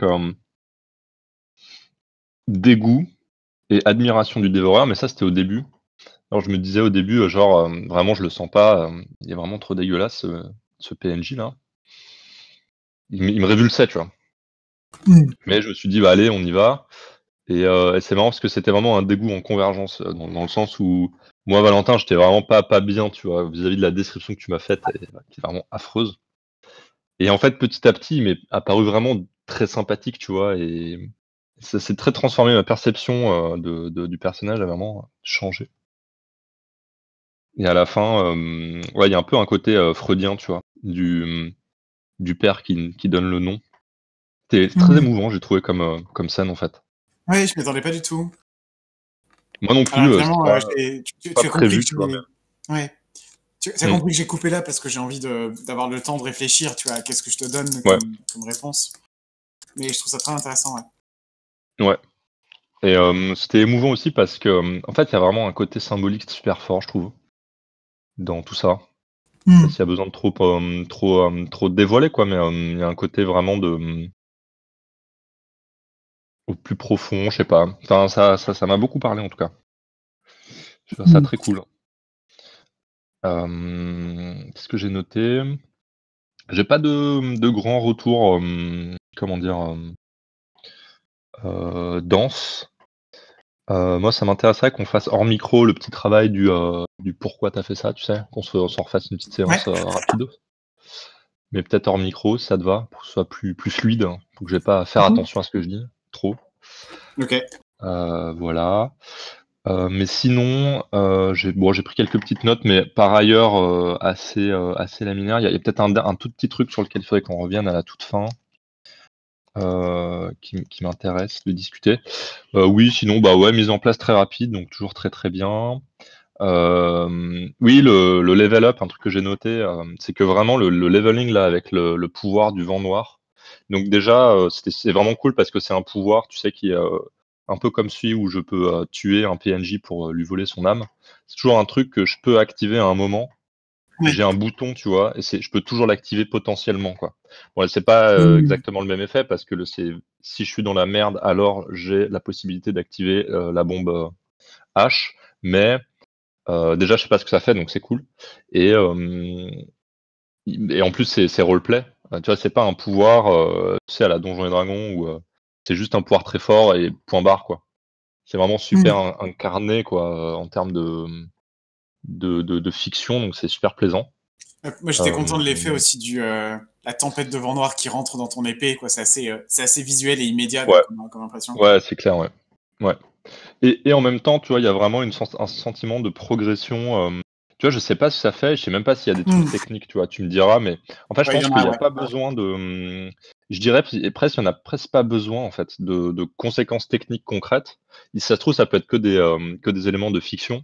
dégoût et admiration du dévoreur, mais ça, c'était au début. Alors je me disais au début, genre, vraiment je le sens pas, il est vraiment trop dégueulasse, ce PNJ là. Il me révulsait, tu vois? Mais je me suis dit: «Bah allez, on y va» et c'est marrant parce que c'était vraiment un dégoût en convergence, dans le sens où moi, Valentin, j'étais vraiment pas bien, tu vois? Vis-à-vis de la description que tu m'as faite et qui est vraiment affreuse et en fait, petit à petit, il m'est apparu vraiment très sympathique, tu vois? Et ça s'est très transformé, ma perception, du personnage a vraiment changé. Et à la fin, ouais, il y a un peu un côté, freudien, tu vois? Du père qui donne le nom. C'est très émouvant, j'ai trouvé comme scène, en fait. Ouais, je m'y attendais pas du tout. Moi non Alors plus, c'était évidemment, pas tu as compris prévu, que tu vois? Mais ouais. Tu as mmh, compris que j'ai coupé là parce que j'ai envie d'avoir le temps de réfléchir, tu vois, à qu'est-ce que je te donne ouais, comme réponse. Mais je trouve ça très intéressant, ouais. ouais et c'était émouvant aussi parce que, en fait, il y a vraiment un côté symbolique super fort, je trouve, dans tout ça. Je sais pas s'il y a besoin de trop dévoiler, quoi, mais il y a un côté vraiment au plus profond, je sais pas. Enfin, ça m'a beaucoup parlé, en tout cas. Je trouve ça très cool. Qu'est-ce que j'ai noté? J'ai pas de grands retours, comment dire? Denses. Moi, ça m'intéresserait qu'on fasse hors micro le petit travail du pourquoi tu as fait ça, tu sais? On s'en refasse une petite Ouais. séance, rapidos. Mais peut-être hors micro, si ça te va? Pour que ce soit plus fluide, hein, pour que j'ai pas à faire attention à ce que je dis, trop. Ok. Voilà. Mais sinon, j'ai pris quelques petites notes, mais par ailleurs, assez laminaires. Il y a peut-être un tout petit truc sur lequel il faudrait qu'on revienne à la toute fin, qui m'intéresse de discuter. Oui, sinon, bah ouais, mise en place très rapide, donc toujours très, très bien. Oui, le level up, un truc que j'ai noté, c'est que vraiment le leveling là avec le pouvoir du vent noir. Donc déjà, c'est vraiment cool parce que c'est un pouvoir, tu sais, qui est un peu comme celui où je peux tuer un PNJ pour lui voler son âme. C'est toujours un truc que je peux activer à un moment. Ouais. J'ai un bouton, tu vois, et je peux toujours l'activer potentiellement, quoi. Bon, c'est pas Mm. exactement le même effet parce que si je suis dans la merde, alors j'ai la possibilité d'activer la bombe H, mais déjà, je sais pas ce que ça fait, donc c'est cool. Et, et en plus, c'est roleplay. Tu vois, c'est pas un pouvoir, tu sais, à la Donjons et Dragons où c'est juste un pouvoir très fort et point barre, quoi. C'est vraiment super Mm. incarné, quoi, en termes de fiction, donc c'est super plaisant. Moi, j'étais content de l'effet Euh, aussi la tempête de vent noir qui rentre dans ton épée, quoi. C'est assez visuel et immédiat, quoi, ouais, comme impression. ouais, c'est clair, ouais. Ouais. Et en même temps, tu vois, il y a vraiment un sentiment de progression. Tu vois, je sais pas si ça fait, je sais même pas s'il y a des trucs Mm. techniques, tu vois, tu me diras, mais en fait, je Ouais, il y pense en qu'il a, n'y a ouais. pas besoin de. Je dirais presque, il n'y en a presque pas besoin, en fait, de conséquences techniques concrètes. Si ça se trouve, ça peut être que des éléments de fiction.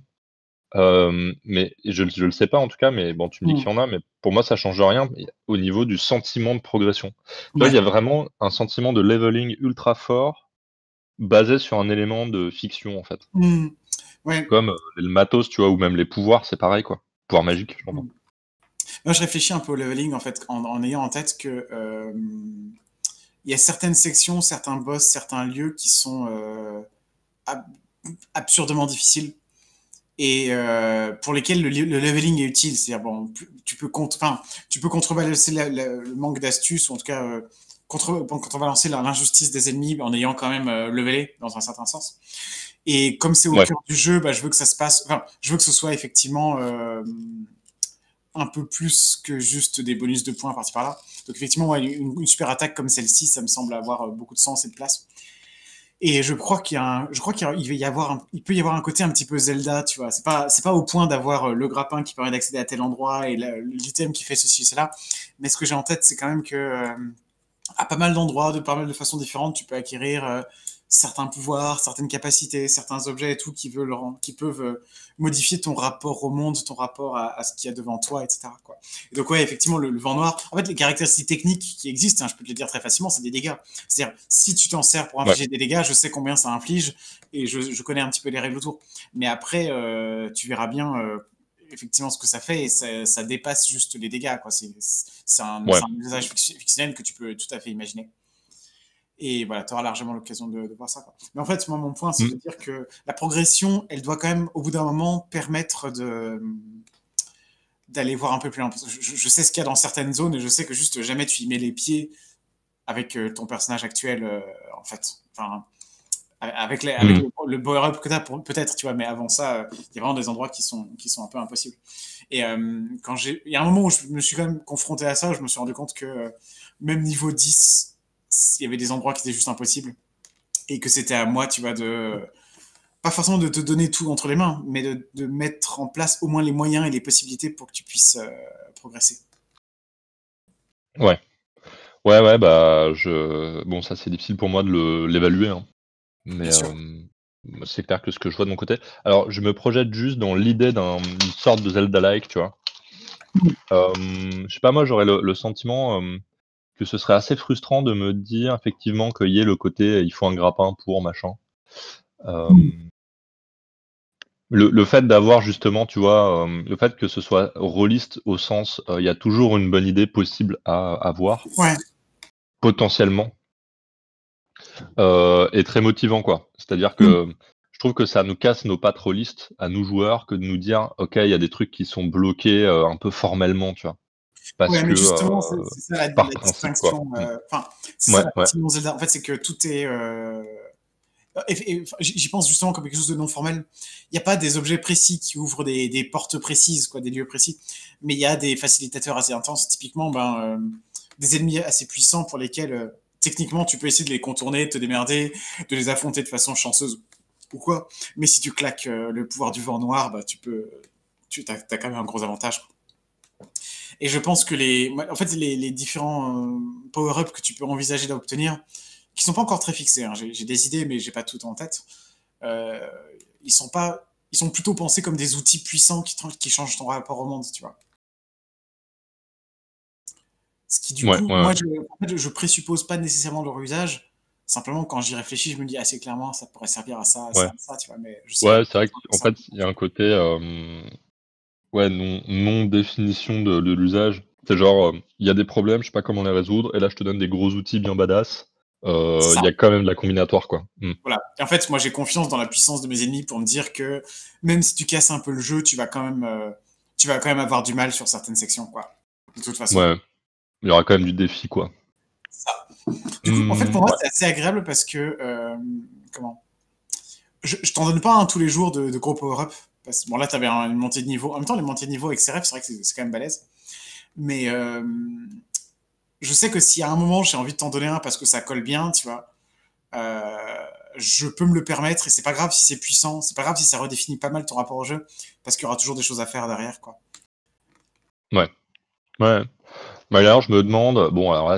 Mais je le sais pas en tout cas, mais bon, tu me dis Mm. qu'il y en a, mais pour moi, ça change rien au niveau du sentiment de progression. Tu vois, il Ouais. y a vraiment un sentiment de leveling ultra fort basé sur un élément de fiction, en fait. Mm. Ouais. Comme le matos, tu vois, ou même les pouvoirs, c'est pareil, quoi. Pouvoir magique, Mm. j'entends. Moi, je réfléchis un peu au leveling, en fait, en ayant en tête que il y a certaines sections, certains boss, certains lieux qui sont ab- absurdement difficiles et pour lesquels le leveling est utile. C'est-à-dire, bon, tu peux contrebalancer le manque d'astuce, ou en tout cas contrebalancer l'injustice des ennemis en ayant quand même levelé dans un certain sens. Et comme c'est au Ouais, cœur du jeu, bah, je veux que ça se passe. Enfin, je veux que ce soit effectivement un peu plus que juste des bonus de points par-ci par-là. Donc effectivement, ouais, une super attaque comme celle-ci, ça me semble avoir beaucoup de sens et de place. Et je crois il va y avoir il peut y avoir un côté un petit peu Zelda, tu vois. C'est pas au point d'avoir le grappin qui permet d'accéder à tel endroit et l'item qui fait ceci et cela. Mais ce que j'ai en tête, c'est quand même que à pas mal d'endroits, de pas mal de façons différentes, tu peux acquérir certains pouvoirs, certaines capacités, certains objets et tout qui peuvent modifier ton rapport au monde, ton rapport à ce qu'il y a devant toi, etc. Quoi. Et donc ouais, effectivement, le vent noir. En fait, les caractéristiques techniques qui existent, hein, je peux te le dire très facilement, c'est des dégâts. C'est-à-dire, si tu t'en sers pour ouais, infliger des dégâts, je sais combien ça inflige et je connais un petit peu les règles autour. Mais après, tu verras bien effectivement ce que ça fait et ça dépasse juste les dégâts. Quoi. ouais. C'est un usage fictionnel que tu peux tout à fait imaginer. Et voilà, tu auras largement l'occasion de voir ça. Quoi. Mais en fait, moi, mon point, c'est Mm. de dire que la progression, elle doit quand même, au bout d'un moment, permettre d'aller voir un peu plus loin. Je sais ce qu'il y a dans certaines zones et je sais que juste jamais tu y mets les pieds avec ton personnage actuel, en fait. Enfin, avec Mm. le power-up que tu as, peut-être, tu vois, mais avant ça, il y a vraiment des endroits qui sont un peu impossibles. Et il y a un moment où je me suis quand même confronté à ça, je me suis rendu compte que même niveau 10, il y avait des endroits qui étaient juste impossibles. Et que c'était à moi, tu vois, pas forcément de te donner tout entre les mains, mais de mettre en place au moins les moyens et les possibilités pour que tu puisses progresser. Ouais. Ouais, ouais, bah, bon, ça, c'est difficile pour moi de l'évaluer, hein. Mais Bien sûr. c'est clair que ce que je vois de mon côté. Alors, je me projette juste dans l'idée d'une sorte de Zelda-like, tu vois. Je sais pas, moi, j'aurais le sentiment que ce serait assez frustrant de me dire effectivement qu'il y ait le côté il faut un grappin pour machin. Le fait d'avoir justement, tu vois, le fait que ce soit rôliste au sens, il y a toujours une bonne idée possible à avoir, Ouais. potentiellement, est très motivant, quoi. C'est-à-dire Mm. que je trouve que ça nous casse nos pattes rôlistes à nous joueurs que de nous dire: «OK, il y a des trucs qui sont bloqués, un peu formellement», tu vois? Parce Ouais, que, mais justement, c'est ça par la principe, quoi. distinction. Mmh. Enfin, c'est ça Ouais, la ouais. partie non Zelda. En fait, c'est que tout est. Enfin, j'y pense justement comme quelque chose de non formel. Il n'y a pas des objets précis qui ouvrent des portes précises, quoi, des lieux précis, mais il y a des facilitateurs assez intenses. Typiquement, des ennemis assez puissants pour lesquels techniquement tu peux essayer de les contourner, de te démerder, de les affronter de façon chanceuse ou quoi. Mais si tu claques le pouvoir du vent noir, bah, t'as quand même un gros avantage. Et je pense que en fait, les différents power-up que tu peux envisager d'obtenir, qui sont pas encore très fixés, hein. J'ai des idées, mais j'ai pas tout en tête. Euh, ils sont plutôt pensés comme des outils puissants qui changent ton rapport au monde, tu vois. Ce qui, du Ouais, coup, ouais, moi, en fait, je présuppose pas nécessairement leur usage. Simplement, quand j'y réfléchis, je me dis assez clairement, ça pourrait servir à ça, à ça, ouais. à ça, tu vois. Mais je sais pas Ouais, c'est vrai exactement qu'en ça. fait, il y a un côté ouais, non-définition de l'usage. C'est genre, il y a des problèmes, je sais pas comment les résoudre, et là je te donne des gros outils bien badass. C'est Il ça. y a quand même de la combinatoire, quoi. Voilà. Et en fait, moi, j'ai confiance dans la puissance de mes ennemis pour me dire que même si tu casses un peu le jeu, tu vas quand même avoir du mal sur certaines sections, quoi. De toute façon. Ouais, il y aura quand même du défi, quoi. Ça. Du coup, en fait, pour moi, Ouais, c'est assez agréable parce que, comment je t'en donne pas un tous les jours de gros power-up. Bon, là, t'avais une montée de niveau. En même temps, les montées de niveau avec CRF, c'est vrai que c'est quand même balèze. Mais je sais que si à un moment j'ai envie de t'en donner un parce que ça colle bien, tu vois, euh, je peux me le permettre et c'est pas grave si c'est puissant, c'est pas grave si ça redéfinit pas mal ton rapport au jeu parce qu'il y aura toujours des choses à faire derrière, quoi. ouais, ouais. Bah, alors, je me demande, bon, alors là,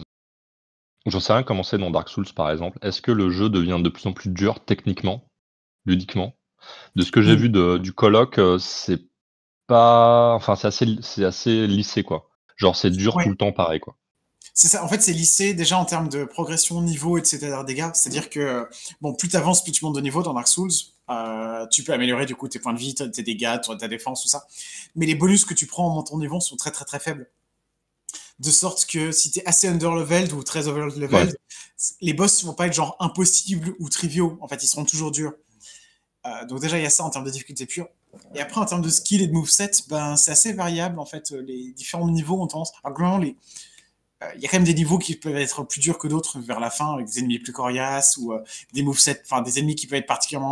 j'en sais rien comment c'est dans Dark Souls, par exemple. Est-ce que le jeu devient de plus en plus dur, techniquement, ludiquement? De ce que j'ai Mm. vu du colloque, c'est pas. Enfin, c'est assez lissé, quoi. Genre, c'est dur Ouais, tout le temps, pareil, quoi. c'est ça. En fait, c'est lissé déjà en termes de progression, niveau, etc. dégâts. C'est-à-dire que, bon, plus t'avances, plus tu montes de niveau dans Dark Souls. Tu peux améliorer du coup tes points de vie, tes dégâts, ta défense, tout ça. Mais les bonus que tu prends en montant de niveau sont très très très faibles. De sorte que si t'es assez under-leveled ou très Ouais, over-leveled, les boss vont pas être genre impossibles ou triviaux. En fait, ils seront toujours durs. Donc déjà, il y a ça en termes de difficulté pure. Et après, en termes de skill et de moveset, ben, c'est assez variable. En fait, les différents niveaux ont tendance... Alors, globalement, il y a quand même des niveaux qui peuvent être plus durs que d'autres vers la fin, avec des ennemis plus coriaces ou des movesets, enfin des ennemis qui peuvent être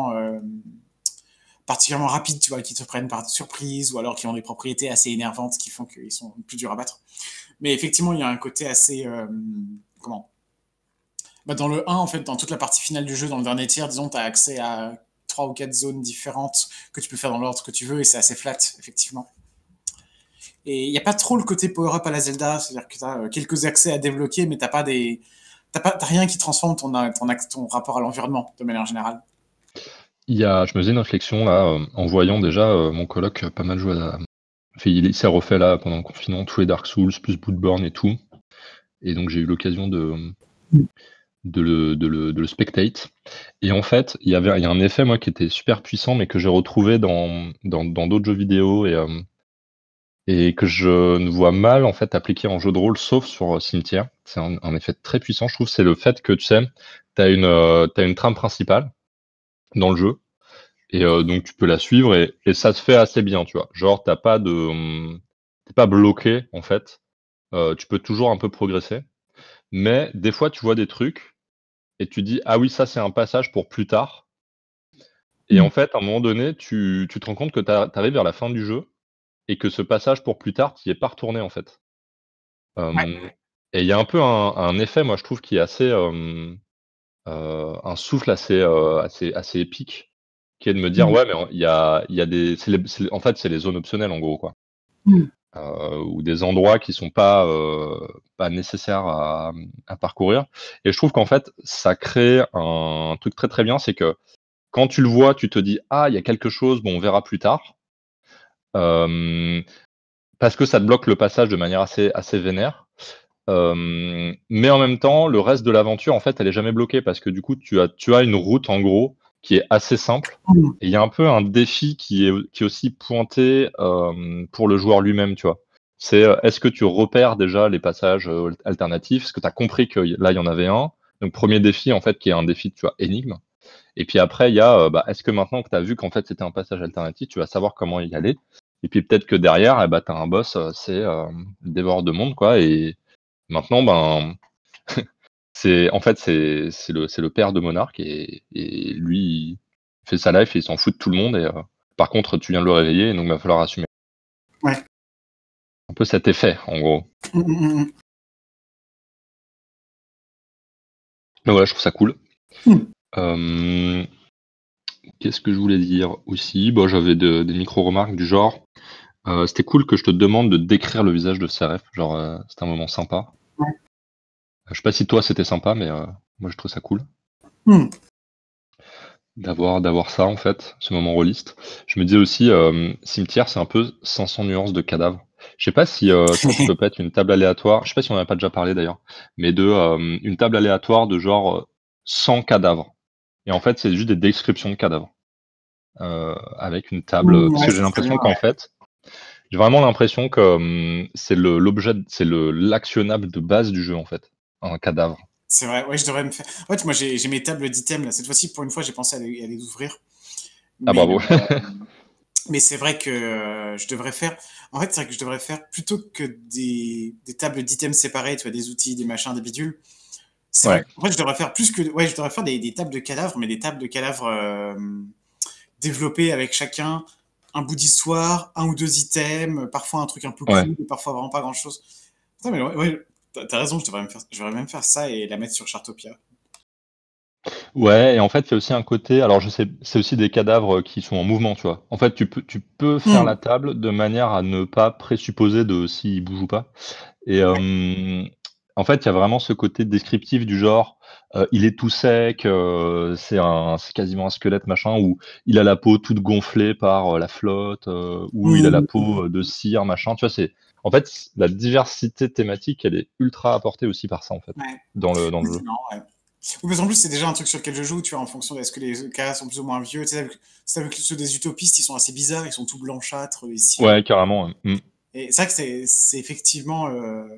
particulièrement rapides, tu vois, qui te prennent par surprise, ou alors qui ont des propriétés assez énervantes qui font qu'ils sont plus durs à battre. Mais effectivement, il y a un côté assez... comment bah, dans le 1, en fait, dans toute la partie finale du jeu, dans le dernier tiers, disons, tu as accès à 3 ou 4 zones différentes que tu peux faire dans l'ordre que tu veux, et c'est assez flat, effectivement. Et il n'y a pas trop le côté power-up à la Zelda, c'est-à-dire que tu as quelques accès à débloquer, mais t'as rien qui transforme ton rapport à l'environnement, de manière générale. je me faisais une réflexion, là, en voyant déjà mon coloc pas mal jouer à. Enfin, il s'est refait, là, pendant le confinement, tous les Dark Souls, plus Bloodborne et tout. Et donc, j'ai eu l'occasion de le spectate. Et en fait, il y a un effet, moi, qui était super puissant, mais que j'ai retrouvé dans d'autres jeux vidéo et que je ne vois mal, en fait, appliqué en jeu de rôle, sauf sur Cimetière. C'est un effet très puissant, je trouve. C'est le fait que, tu sais, t'as une trame principale dans le jeu. Et donc, tu peux la suivre et ça se fait assez bien, tu vois. Genre, t'es pas bloqué, en fait. Tu peux toujours un peu progresser. Mais des fois, tu vois des trucs et tu dis, ah oui, ça, c'est un passage pour plus tard. Et en fait, à un moment donné, tu te rends compte que tu arrives vers la fin du jeu et que ce passage pour plus tard, tu n'y es pas retourné, en fait. Ouais. Et il y a un peu un effet, moi, je trouve, qui est assez, un souffle assez épique, qui est de me dire, Mm. ouais, mais il y a des, en fait, c'est les zones optionnelles, en gros, quoi. Mm. Ou des endroits qui sont pas nécessaires à parcourir. Et je trouve qu'en fait, ça crée un truc très très bien, c'est que quand tu le vois, tu te dis ah, il y a quelque chose, bon, on verra plus tard. Parce que ça te bloque le passage de manière assez vénère. Mais en même temps, le reste de l'aventure, en fait, elle est jamais bloquée parce que du coup, tu as une route en gros qui est assez simple. Mm. Et il y a un peu un défi qui est aussi pointé pour le joueur lui-même, tu vois. C'est est-ce que tu repères déjà les passages alternatifs? Est-ce que tu as compris que là, il y en avait un? Donc, premier défi, en fait, qui est un défi, tu vois, énigme. Et puis après, il y a, bah, est-ce que maintenant que tu as vu qu'en fait c'était un passage alternatif, tu vas savoir comment y aller? Et puis peut-être que derrière, eh bah, tu as un boss, c'est le dévoreur de monde, quoi. Et maintenant, ben, c'est le père de Monarque et lui, il fait sa life et il s'en fout de tout le monde. Et par contre, tu viens de le réveiller, et donc il va falloir assumer. Ouais. Un peu cet effet, en gros. Mm, mm, mm. Mais ouais, je trouve ça cool. Mm. Euh, Qu'est-ce que je voulais dire aussi? Bah, j'avais des micro-remarques du genre, c'était cool que je te demande de décrire le visage de CRF, genre, c'était un moment sympa. Ouais. Je sais pas si toi c'était sympa, mais moi je trouve ça cool Hmm. d'avoir ça en fait, ce moment rôliste. Je me disais aussi, cimetière, c'est un peu 500 nuances de cadavres. Je sais pas si, tu vois, tu peux pas être une table aléatoire, je sais pas si on en a pas déjà parlé d'ailleurs, mais une table aléatoire de genre, 100 cadavres et en fait, c'est juste des descriptions de cadavres, avec une table, parce Ouais, que j'ai c'est très bien, l'impression qu'en ouais. fait, j'ai vraiment l'impression que, c'est l'objet, c'est l'actionnable de base du jeu en fait, un cadavre. C'est vrai, ouais, je devrais me faire. En fait, moi, j'ai mes tables d'items là. Cette fois-ci, pour une fois, j'ai pensé à les ouvrir. Ah Mais, bravo. mais c'est vrai que je devrais faire. En fait, c'est vrai que je devrais faire plutôt que des tables d'items séparées, tu vois, des outils, des machins, des bidules. C'est vrai. Ouais. En fait, je devrais faire plus que. Ouais, je devrais faire des tables de cadavres, mais des tables de cadavres développées avec chacun un bout d'histoire, un ou deux items, parfois un truc un peu Ouais. cool, et parfois vraiment pas grand-chose. Putain, mais ouais, t'as raison, je devrais même faire ça et la mettre sur Chartopia. Ouais, et en fait, il y a aussi un côté, alors je sais, c'est aussi des cadavres qui sont en mouvement, tu vois? En fait, tu peux faire la Hmm. table de manière à ne pas présupposer de s'ils bougent ou pas et Ouais. en fait, il y a vraiment ce côté descriptif du genre, il est tout sec, c'est quasiment un squelette machin, ou il a la peau toute gonflée par, la flotte, ou il a la Hmm. peau, de cire machin, tu vois? C'est en fait, la diversité thématique, elle est ultra apportée aussi par ça, en fait, Ouais. dans le Oui, jeu. c'est marrant, ouais. Oui, parce qu'en plus, c'est déjà un truc sur lequel je joue, tu vois, en fonction de est-ce que les cas sont plus ou moins vieux. Tu sais, avec ceux des utopistes, ils sont assez bizarres, ils sont tout blanchâtres et cireux. Ouais, carrément, ouais. Mmh. Et c'est vrai que c'est effectivement.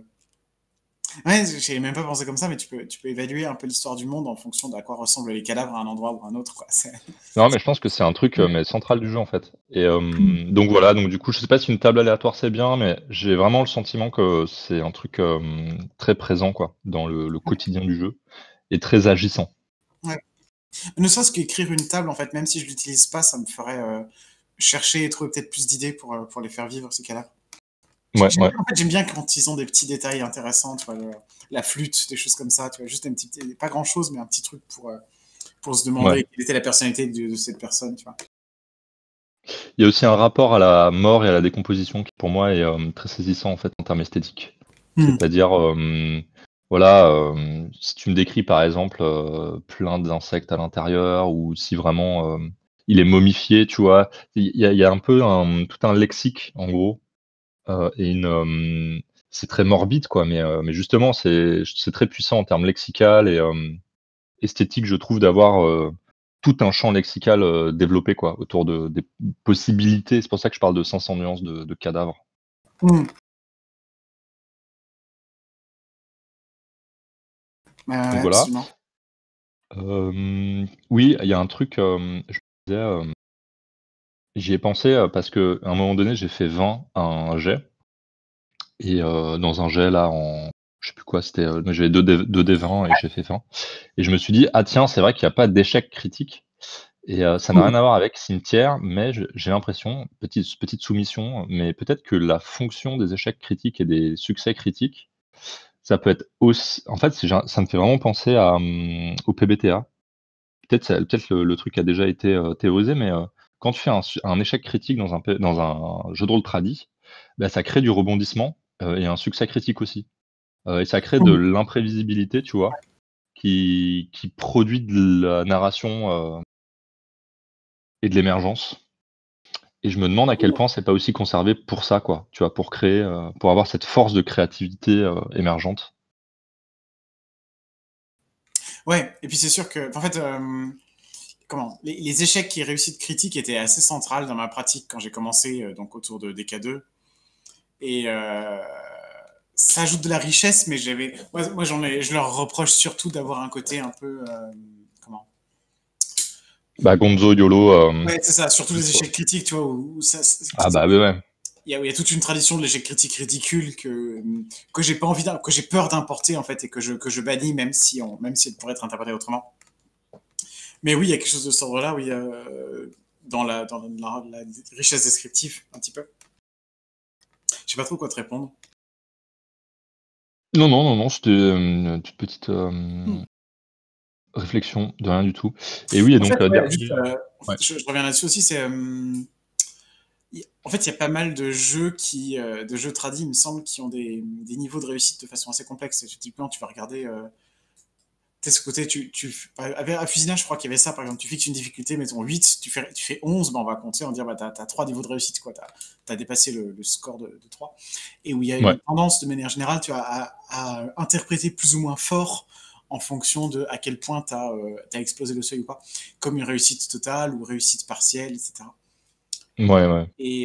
Ouais, j'ai même pas pensé comme ça, mais tu peux évaluer un peu l'histoire du monde en fonction de à quoi ressemblent les cadavres à un endroit ou à un autre, quoi. Non, mais je pense que c'est un truc, mais central du jeu, en fait et Mm. donc voilà, donc du coup, je sais pas si une table aléatoire, c'est bien, mais j'ai vraiment le sentiment que c'est un truc, très présent, quoi, dans le quotidien du jeu et très agissant. Ouais. Ne serait-ce qu'écrire une table, en fait, même si je l'utilise pas, ça me ferait chercher et trouver peut-être plus d'idées pour les faire vivre, ces cadavres. Ouais, ouais. En fait, j'aime bien quand ils ont des petits détails intéressants, tu vois, la flûte, des choses comme ça, tu vois, juste un petit, pas grand-chose, mais un petit truc pour se Ouais. demander quelle était la personnalité de cette personne, tu vois. Il y a aussi un rapport à la mort et à la décomposition qui, pour moi, est, très saisissant, en fait, en termes esthétiques. Hmm. C'est-à-dire, voilà, si tu me décris, par exemple, plein d'insectes à l'intérieur ou si vraiment, il est momifié, tu vois? Il y a un peu tout un lexique, en gros, et c'est très morbide, quoi, mais justement, c'est très puissant en termes lexical et esthétique, je trouve, d'avoir, tout un champ lexical, développé, quoi, autour des possibilités. C'est pour ça que je parle de 500 nuances de cadavres. Hmm. Donc voilà. Absolument. Oui, il y a un truc, je me disais, j'y ai pensé, parce qu'à un moment donné, j'ai fait 20 à un jet et dans un jet là je sais plus quoi, c'était, j'avais 2 D 20 et j'ai fait 20 et je me suis dit: «Ah tiens, c'est vrai qu'il y a pas d'échec critique». Et ça n'a Hmm. rien à voir avec cimetière, mais j'ai l'impression, petite soumission, mais peut-être que la fonction des échecs critiques et des succès critiques, ça peut être aussi en fait, ça me fait vraiment penser au PBTA. Peut-être le truc a déjà été, théorisé, mais quand tu fais un échec critique dans un jeu de rôle tradi, bah, ça crée du rebondissement, et un succès critique aussi, et ça crée de Hmm. l'imprévisibilité, tu vois? Qui produit de la narration, et de l'émergence. Et je me demande à quel point c'est pas aussi conservé pour ça, quoi, tu vois? Pour créer, pour avoir cette force de créativité, émergente. Ouais, et puis c'est sûr que, en fait, comment, les échecs et réussites critiques étaient assez centrales dans ma pratique quand j'ai commencé, donc autour de DK2. Et ça ajoute de la richesse, mais moi je leur reproche surtout d'avoir un côté un peu, comment, Bah, Gonzo, YOLO, ouais, c'est ça, surtout les plus, quoi. échecs critiques, tu vois, où Ah bah, ouais, ouais. il y a toute une tradition de l'échec critique ridicule que j'ai pas envie que j'ai peur d'importer en fait et que je bannis même si elle pourrait être interprétée autrement. Mais oui, il y a quelque chose de cet ordre-là, oui, dans la richesse descriptive, un petit peu. Je sais pas trop quoi te répondre. Non, non, non, non, c'était, une toute petite, Hmm. réflexion, de rien du tout. Et oui, et En fait, donc, ouais, dernier. juste, en Ouais. fait, je reviens là-dessus aussi, c'est, en fait, il y a pas mal de jeux de jeux tradis, il me semble, qui ont des niveaux de réussite de façon assez complexe. Typiquement, tu vas regarder, tu sais, ce côté, à Fusinage, je crois qu'il y avait ça, par exemple, tu fixes une difficulté, mettons 8, tu fais 11, bah, on va compter, on va dire, bah, t'as 3 niveaux de réussite, quoi, t'as dépassé le score de 3. Et où il y a Ouais. une tendance, de manière générale, tu vois, à interpréter plus ou moins fort en fonction de à quel point t'as explosé le seuil ou pas, comme une réussite totale ou réussite partielle, etc. Ouais, ouais. Et,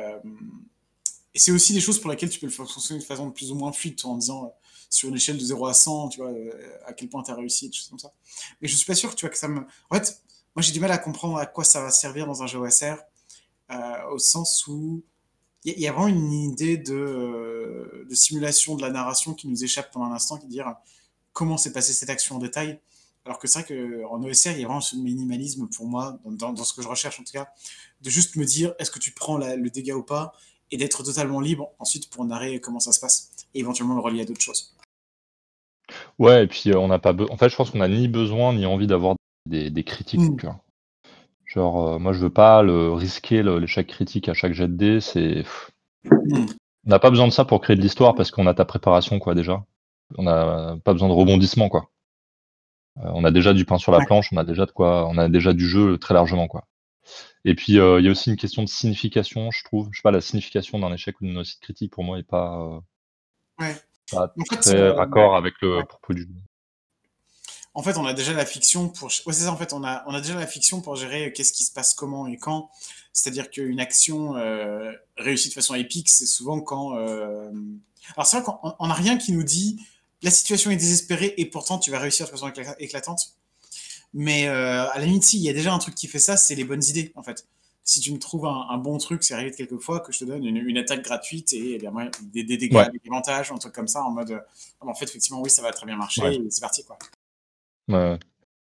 et c'est aussi des choses pour lesquelles tu peux le faire fonctionner de façon plus ou moins fluide, toi, en disant sur une échelle de 0 à 100, tu vois, à quel point tu as réussi, des choses comme ça. Mais je suis pas sûr, tu vois, que ça me. En fait, moi j'ai du mal à comprendre à quoi ça va servir dans un jeu OSR, au sens où il y a vraiment une idée de simulation de la narration qui nous échappe pendant un instant, qui dire comment s'est passée cette action en détail. Alors que c'est vrai qu'en OSR, il y a vraiment ce minimalisme pour moi, dans ce que je recherche en tout cas, de juste me dire est-ce que tu prends le dégât ou pas, et d'être totalement libre ensuite pour narrer comment ça se passe, et éventuellement le relier à d'autres choses. Ouais, et puis, on n'a pas en fait, je pense qu'on a ni besoin ni envie d'avoir des critiques, Mm. tu vois? Genre, moi, je veux pas risquer l'échec critique à chaque jet de dés, Mm. on n'a pas besoin de ça pour créer de l'histoire parce qu'on a ta préparation, quoi, déjà. On n'a pas besoin de rebondissement, quoi. On a déjà du pain sur la Ouais. planche, on a déjà du jeu très largement, quoi. Et puis, il y a aussi une question de signification, je trouve. Je sais pas, la signification d'un échec ou d'une réussite critique, pour moi, est Ouais. pas En fait, très raccord avec le ouais. propos du jeu. En fait, on a déjà la fiction pour. Ouais, c'est ça, en fait, on a déjà la fiction pour gérer qu'est-ce qui se passe comment et quand. C'est-à-dire qu'une action réussie de façon épique, c'est souvent quand. Alors, c'est vrai qu'on n'a rien qui nous dit la situation est désespérée et pourtant tu vas réussir de façon éclatante. Mais à la limite, si, il y a déjà un truc qui fait ça, c'est les bonnes idées, en fait. Si tu me trouves un bon truc, c'est arrivé de quelques fois, que je te donne une attaque gratuite et, eh bien, ouais, des dégâts Ouais, avec avantage, un truc comme ça, en mode, ah, bah, en fait, effectivement, oui, ça va très bien marcher, ouais, et c'est parti, quoi. ouais, ouais.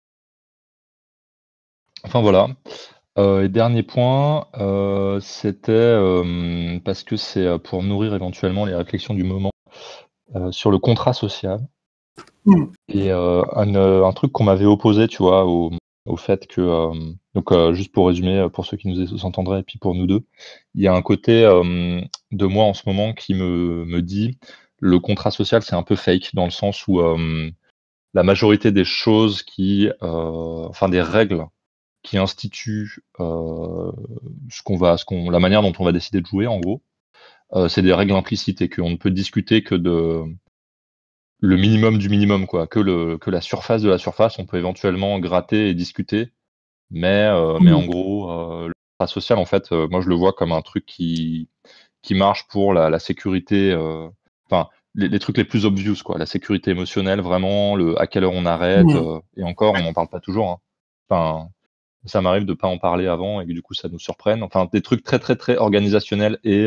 Enfin, voilà. Et dernier point, c'était, parce que c'est, pour nourrir éventuellement les réflexions du moment, sur le contrat social. Mm. Et un truc qu'on m'avait opposé, tu vois, au fait que, donc, juste pour résumer, pour ceux qui nous entendraient et puis pour nous 2, il y a un côté, de moi en ce moment qui me dit: «Le contrat social, c'est un peu fake», dans le sens où, la majorité des choses enfin des règles qui instituent, la manière dont on va décider de jouer en gros, c'est des règles implicites et qu'on ne peut discuter que le minimum du minimum, quoi, que la surface de la surface, on peut éventuellement gratter et discuter, mais en Mm. gros, le contrat social, en fait, moi je le vois comme un truc qui marche pour la sécurité, enfin les trucs les plus obvious, quoi. La sécurité émotionnelle vraiment, à quelle heure on arrête, Mm. et encore on Ouais. n'en parle pas toujours, hein. Enfin, ça m'arrive de pas en parler avant et que du coup ça nous surprenne. Enfin des trucs très, très, très organisationnels et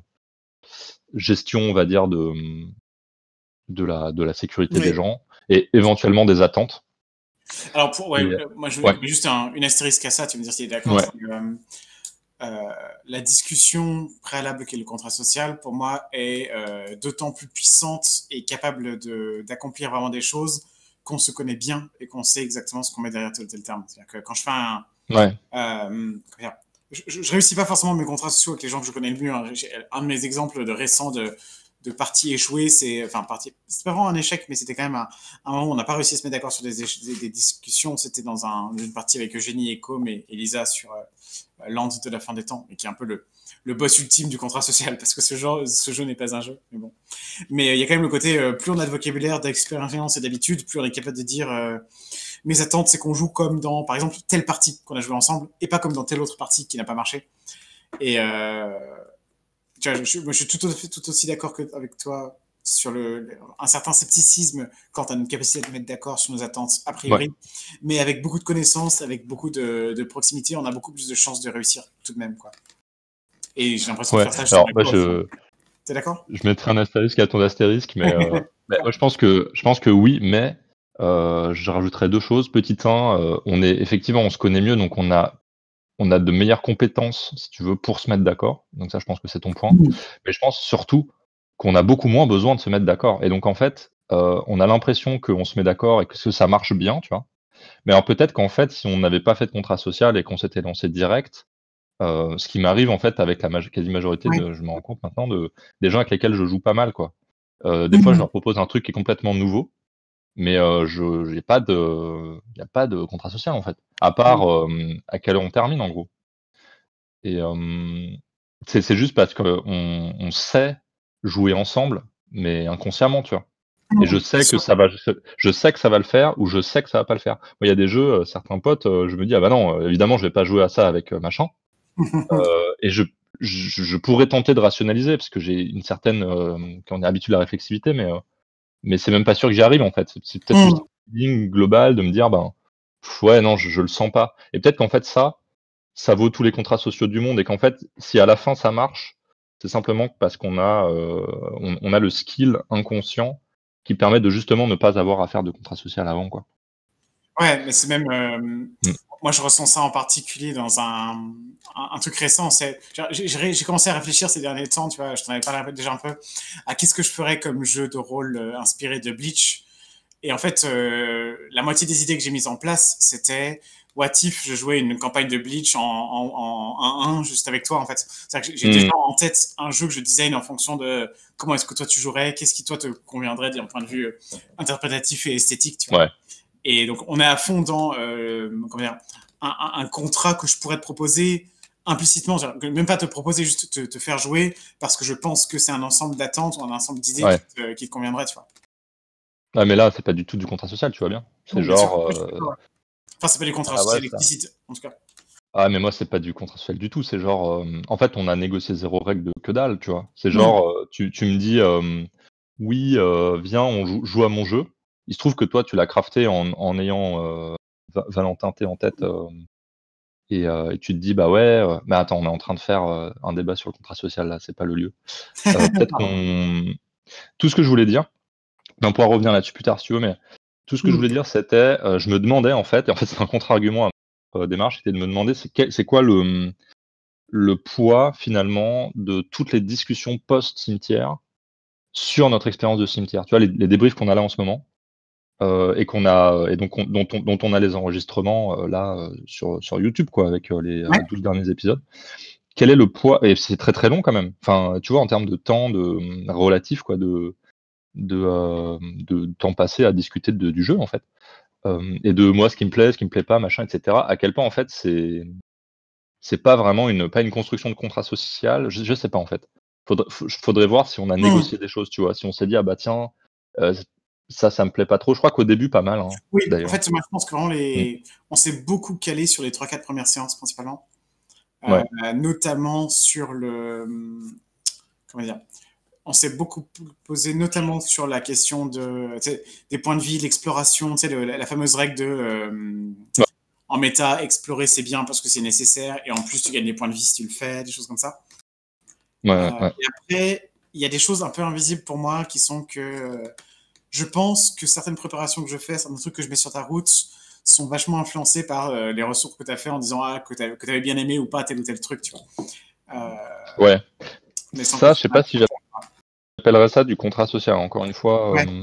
gestion, on va dire, de la sécurité des Ouais. gens et éventuellement des attentes. Alors, ouais, Et moi, je ouais, mets juste une astérisque à ça, tu me dire si tu es d'accord. ouais, C'est que, la discussion préalable qu'est le contrat social, pour moi, est d'autant plus puissante et capable d'accomplir vraiment des choses qu'on se connaît bien et qu'on sait exactement ce qu'on met derrière tel ou tel terme. C'est-à-dire que quand je fais ouais, comment dire, je réussis pas forcément mes contrats sociaux avec les gens que je connais le mieux, hein. Un de mes exemples de récents de parties échouées, c'est pas vraiment un échec, mais c'était quand même un moment où on n'a pas réussi à se mettre d'accord sur des discussions. C'était dans une partie avec Eugénie et Com et Elisa sur Land de la fin des temps, et qui est un peu le boss ultime du contrat social, parce que ce jeu n'est pas un jeu, mais bon. Mais il y a quand même le côté, plus on a de vocabulaire, d'expérience et d'habitude, plus on est capable de dire mes attentes, c'est qu'on joue comme dans, par exemple, telle partie qu'on a joué ensemble, et pas comme dans telle autre partie qui n'a pas marché. Et tu vois, je suis tout aussi d'accord avec toi sur un certain scepticisme quant à notre capacité de mettre d'accord sur nos attentes a ouais, priori, mais avec beaucoup de connaissances, avec beaucoup de proximité, on a beaucoup plus de chances de réussir tout de même, quoi. Et j'ai l'impression de ouais. faire ça justement Alors avec moi toi aussi. T'es d'accord? je mettrai un astérisque à ton astérisque, mais moi je pense que oui, mais je rajouterais 2 choses. Petit 1, on se connaît mieux, donc on a de meilleures compétences, si tu veux, pour se mettre d'accord. Donc ça, je pense que c'est ton point. Mais je pense surtout qu'on a beaucoup moins besoin de se mettre d'accord. Et donc en fait, on a l'impression qu'on se met d'accord et que ça marche bien, tu vois? Mais alors peut-être qu'en fait, si on n'avait pas fait de contrat social et qu'on s'était lancé direct, ce qui m'arrive en fait avec la quasi-majorité Ouais. je me rends compte maintenant des gens avec lesquels je joue pas mal, quoi. Des fois, je Mmh. leur propose un truc qui est complètement nouveau, mais je j'ai pas de il y a pas de contrat social, en fait. À part, Mmh. à quelle heure on termine, en gros. Et c'est juste parce qu'on sait jouer ensemble, mais inconsciemment, tu vois? Et Mmh. Bien sûr. je sais que ça va le faire ou je sais que ça va pas le faire. Moi, il y a des jeux, certains potes, je me dis: «Ah bah non, évidemment, je vais pas jouer à ça avec, machin». Et je pourrais tenter de rationaliser parce que j'ai une certaine, comment dire, habitude à la réflexivité, mais c'est même pas sûr que j'y arrive, en fait. C'est peut-être juste Mmh. un feeling global de me dire: «Ben, ouais, non, je le sens pas». Et peut-être qu'en fait ça vaut tous les contrats sociaux du monde et qu'en fait, si à la fin ça marche, c'est simplement parce on a le skill inconscient qui permet de justement ne pas avoir à faire de contrat social avant, quoi. Ouais, mais c'est même, Mmh. moi je ressens ça en particulier dans un truc récent. C'est, j'ai commencé à réfléchir ces derniers temps, tu vois, je t'en avais parlé déjà un peu, à qu'est-ce que je ferais comme jeu de rôle inspiré de Bleach. Et en fait, la moitié des idées que j'ai mises en place, c'était what if je jouais une campagne de Bleach en 1-1 juste avec toi, en fait. C'est-à-dire que j'ai déjà Mmh. en tête un jeu que je design en fonction de comment est-ce que toi tu jouerais, qu'est-ce qui toi te conviendrait d'un point de vue interprétatif et esthétique, tu vois. Ouais. Et donc, on est à fond dans comment dire, un contrat que je pourrais te proposer implicitement, même pas te proposer, juste te faire jouer, parce que je pense que c'est un ensemble d'attentes ou un ensemble d'idées Ouais. qui te conviendrait, tu vois. Ah mais là, c'est pas du tout du contrat social, tu vois bien? C'est Oui, bien sûr. genre, Oui, je suis d'accord, ouais. Enfin, c'est pas du contrat ah ouais, social ça explicite, en tout cas. ah mais moi, c'est pas du contrat social du tout, c'est genre, en fait, on a négocié 0 règle de que dalle, tu vois? C'est Hmm. genre, tu me dis, «Oui, viens, on joue à mon jeu». Il se trouve que toi, tu l'as crafté en ayant, Valentin T en tête, et tu te dis: «Bah ouais, mais attends, on est en train de faire, un débat sur le contrat social là, c'est pas le lieu». Peut-être Pardon. qu'on tout ce que je voulais dire, mais on pourra revenir là-dessus plus tard si tu veux, mais tout ce que je Hmm. voulais dire, c'était, je me demandais en fait, et en fait, c'est un contre-argument à ma démarche, c'était de me demander c'est quoi le poids finalement de toutes les discussions post-cimetière sur notre expérience de cimetière. Tu vois, les débriefs qu'on a là en ce moment, et qu'on a et donc dont on a les enregistrements, là, sur YouTube quoi, avec, les, Ouais. 12 derniers épisodes. Quel est le poids et c'est très, très long quand même. Enfin, tu vois, en termes de temps relatif quoi, de temps passé à discuter du jeu en fait. Et de moi ce qui me plaît, ce qui me plaît pas, machin et cetera. À quel point en fait c'est pas vraiment pas une construction de contrat social, je sais pas en fait. Faudrait voir si on a Hmm. négocié des choses, tu vois? Si on s'est dit: «Ah bah tiens, heu, ça me plaît pas trop». Je crois qu'au début pas mal, hein, Oui, en d'ailleurs. fait, moi, je pense que vraiment, Mmh. on s'est beaucoup calé sur les 3-4 premières séances, principalement. Ouais, Notamment sur comment dire, on s'est beaucoup posé notamment sur la question des points de vie, l'exploration, la fameuse règle de ouais, en méta, explorer c'est bien parce que c'est nécessaire et en plus tu gagnes des points de vie si tu le fais, des choses comme ça. ouais, ouais, ouais. Et après, il y a des choses un peu invisibles pour moi qui sont que je pense que certaines préparations que je fais, certains trucs que je mets sur ta route sont vachement influencés par les ressources que tu as fait en disant que tu avais bien aimé ou pas tel ou tel truc, tu vois. Euh, Ouais. mais sans que Ça, ce je sais soit pas si j'appellerais ça du contrat social. Encore une fois, ouais.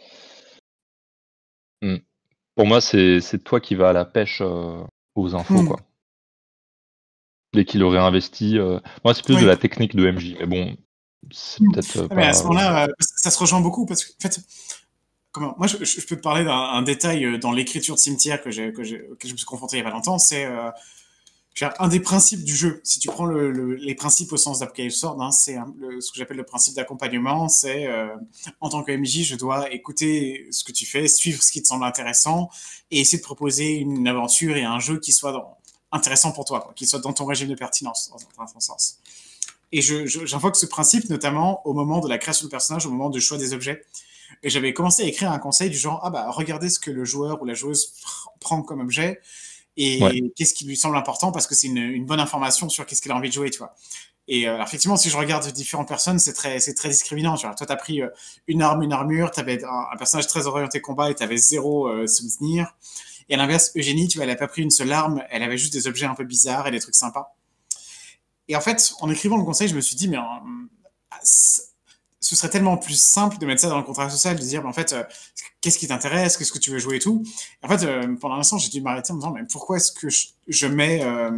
mmh, pour moi, c'est toi qui vas à la pêche, aux infos, Hmm. quoi. Et qui l'aurait investi, moi, c'est plus de Oui. la technique de MJ, mais bon, c'est Hmm. peut-être, Mais à pas, ce moment-là, ça se rejoint beaucoup parce que, en fait, moi, je peux te parler d'un détail dans l'écriture de Cimetière que je me suis confronté il y a pas longtemps. C'est un des principes du jeu. Si tu prends les principes au sens d'Apocalypse Sword, hein, c'est ce que j'appelle le principe d'accompagnement. C'est en tant que MJ, je dois écouter ce que tu fais, suivre ce qui te semble intéressant et essayer de proposer une aventure et un jeu qui soit intéressant pour toi, quoi, qui soit dans ton régime de pertinence, dans un certain sens. Et j'invoque ce principe notamment au moment de la création de personnage, au moment du choix des objets. Et j'avais commencé à écrire un conseil du genre, ah bah regardez ce que le joueur ou la joueuse prend comme objet ouais, et qu'est-ce qui lui semble important parce que c'est une bonne information sur qu'est-ce qu'elle a envie de jouer, tu vois. Et alors, effectivement, si je regarde différentes personnes, c'est très discriminant. Tu vois. Toi, tu as pris une arme, une armure, tu avais un personnage très orienté combat et tu avais zéro souvenir. Et à l'inverse, Eugénie, tu vois, elle n'a pas pris une seule arme, elle avait juste des objets un peu bizarres et des trucs sympas. Et en fait, en écrivant le conseil, je me suis dit, mais ce serait tellement plus simple de mettre ça dans le contrat social, de dire, en fait, qu'est-ce qui t'intéresse, qu'est-ce que tu veux jouer et tout. Et en fait, pendant l'instant, j'ai dû m'arrêter en me disant, mais pourquoi est-ce que je mets...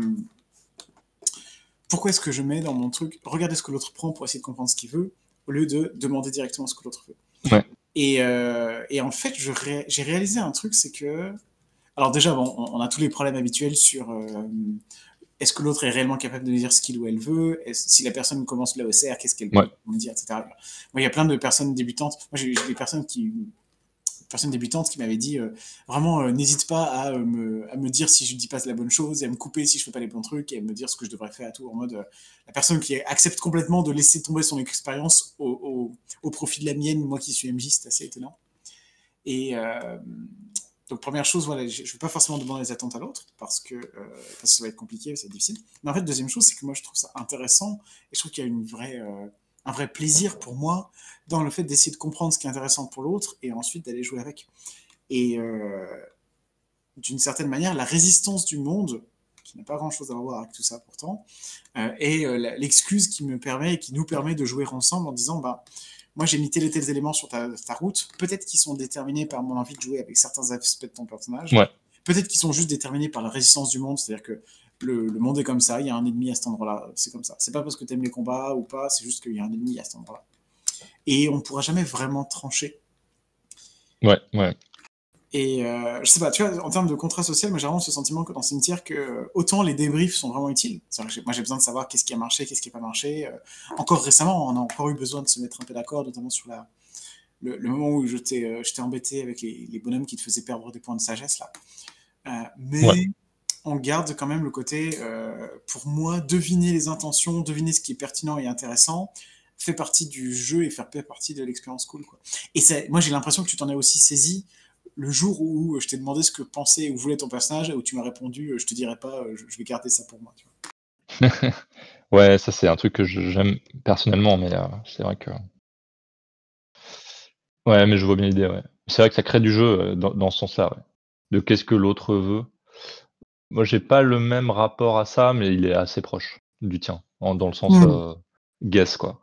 pourquoi est-ce que je mets dans mon truc, regardez ce que l'autre prend pour essayer de comprendre ce qu'il veut, au lieu de demander directement ce que l'autre veut. Ouais. Et en fait, j'ai réalisé un truc, c'est que... Alors déjà, bon, on a tous les problèmes habituels sur est-ce que l'autre est réellement capable de dire ce qu'il ou elle veut, si la personne commence l'AECR, qu'est-ce qu'elle peut dire, etc. Moi, il y a plein de personnes débutantes. Moi, j'ai des personnes débutantes qui m'avaient dit vraiment n'hésite pas à me dire si je dis pas la bonne chose et à me couper si je fais pas les bons trucs et à me dire ce que je devrais faire à tout, en mode la personne qui accepte complètement de laisser tomber son expérience au profit de la mienne, moi qui suis MJ, c'est assez étonnant. Et donc première chose, voilà, je ne vais pas forcément demander les attentes à l'autre parce que ça va être compliqué, ça va être difficile. Mais en fait, deuxième chose, c'est que moi je trouve ça intéressant et je trouve qu'il y a un vrai plaisir pour moi dans le fait d'essayer de comprendre ce qui est intéressant pour l'autre et ensuite d'aller jouer avec. Et d'une certaine manière, la résistance du monde, qui n'a pas grand-chose à voir avec tout ça pourtant, est l'excuse qui me permet et qui nous permet de jouer ensemble en disant, bah, moi j'ai mis tels et tels éléments sur ta route, peut-être qu'ils sont déterminés par mon envie de jouer avec certains aspects de ton personnage, peut-être qu'ils sont juste déterminés par la résistance du monde, c'est-à-dire que le monde est comme ça, il y a un ennemi à cet endroit-là, c'est comme ça. C'est pas parce que tu aimes les combats ou pas, c'est juste qu'il y a un ennemi à cet endroit-là. Et on ne pourra jamais vraiment trancher. Ouais. Et je sais pas, tu vois, en termes de contrat social, moi j'ai vraiment ce sentiment que dans Cimetière, que autant les débriefs sont vraiment utiles. Moi j'ai besoin de savoir qu'est-ce qui a marché, qu'est-ce qui n'a pas marché. Encore récemment, on a encore eu besoin de se mettre un peu d'accord, notamment sur le moment où je t'ai embêté avec les bonhommes qui te faisaient perdre des points de sagesse là. Mais on garde quand même le côté, pour moi, deviner les intentions, deviner ce qui est pertinent et intéressant, fait partie du jeu et fait partie de l'expérience cool, quoi. Et moi j'ai l'impression que tu t'en es aussi saisi le jour où je t'ai demandé ce que pensait ou voulait ton personnage, et où tu m'as répondu je te dirai pas, je vais garder ça pour moi. Tu vois. Ouais, ça c'est un truc que j'aime personnellement, mais c'est vrai que... Ouais, mais je vois bien l'idée, ouais. C'est vrai que ça crée du jeu dans ce sens-là, ouais. De qu'est-ce que l'autre veut. Moi, j'ai pas le même rapport à ça, mais il est assez proche du tien, dans le sens guess, quoi.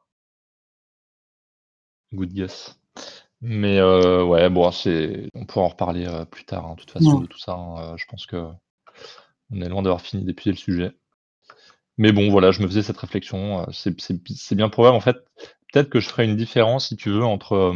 Good guess. Mais ouais, bon, on pourra en reparler plus tard, hein, de toute façon, de tout ça. Je pense que on est loin d'avoir fini d'épuiser le sujet. Mais bon, voilà, je me faisais cette réflexion. C'est bien probable, en fait. Peut-être que je ferai une différence, si tu veux, entre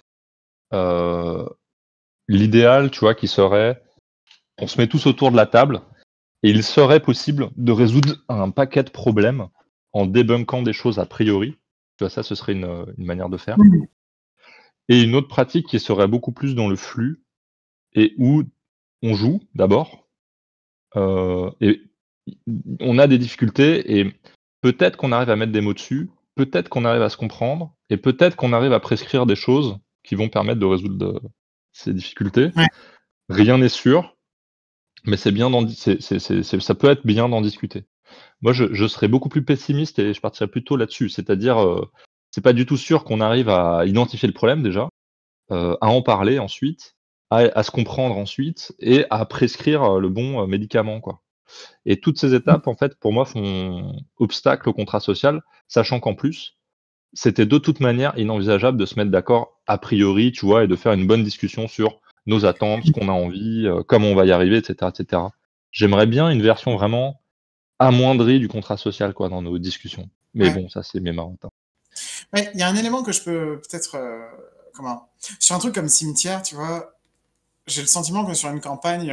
l'idéal, tu vois, qui serait, on se met tous autour de la table, et il serait possible de résoudre un paquet de problèmes en débunkant des choses a priori. Tu vois, ça, ce serait une manière de faire. Et une autre pratique qui serait beaucoup plus dans le flux, et où on joue d'abord, et on a des difficultés, et peut-être qu'on arrive à mettre des mots dessus, peut-être qu'on arrive à se comprendre, et peut-être qu'on arrive à prescrire des choses qui vont permettre de résoudre ces difficultés. Ouais. Rien n'est sûr, mais ça peut être bien d'en discuter. Moi, je serais beaucoup plus pessimiste et je partirais plutôt là-dessus. C'est-à-dire, c'est pas du tout sûr qu'on arrive à identifier le problème déjà, à en parler ensuite, à se comprendre ensuite et à prescrire le bon médicament, quoi. Et toutes ces étapes, en fait, pour moi, font obstacle au contrat social, sachant qu'en plus, c'était de toute manière inenvisageable de se mettre d'accord a priori, tu vois, et de faire une bonne discussion sur nos attentes, ce qu'on a envie, comment on va y arriver, etc., etc. J'aimerais bien une version vraiment amoindrie du contrat social, quoi, dans nos discussions. Mais bon, ça, c'est mes marottes. Ouais, il y a un élément que je peux peut-être... sur un truc comme Cimetière, tu vois, j'ai le sentiment que sur une campagne...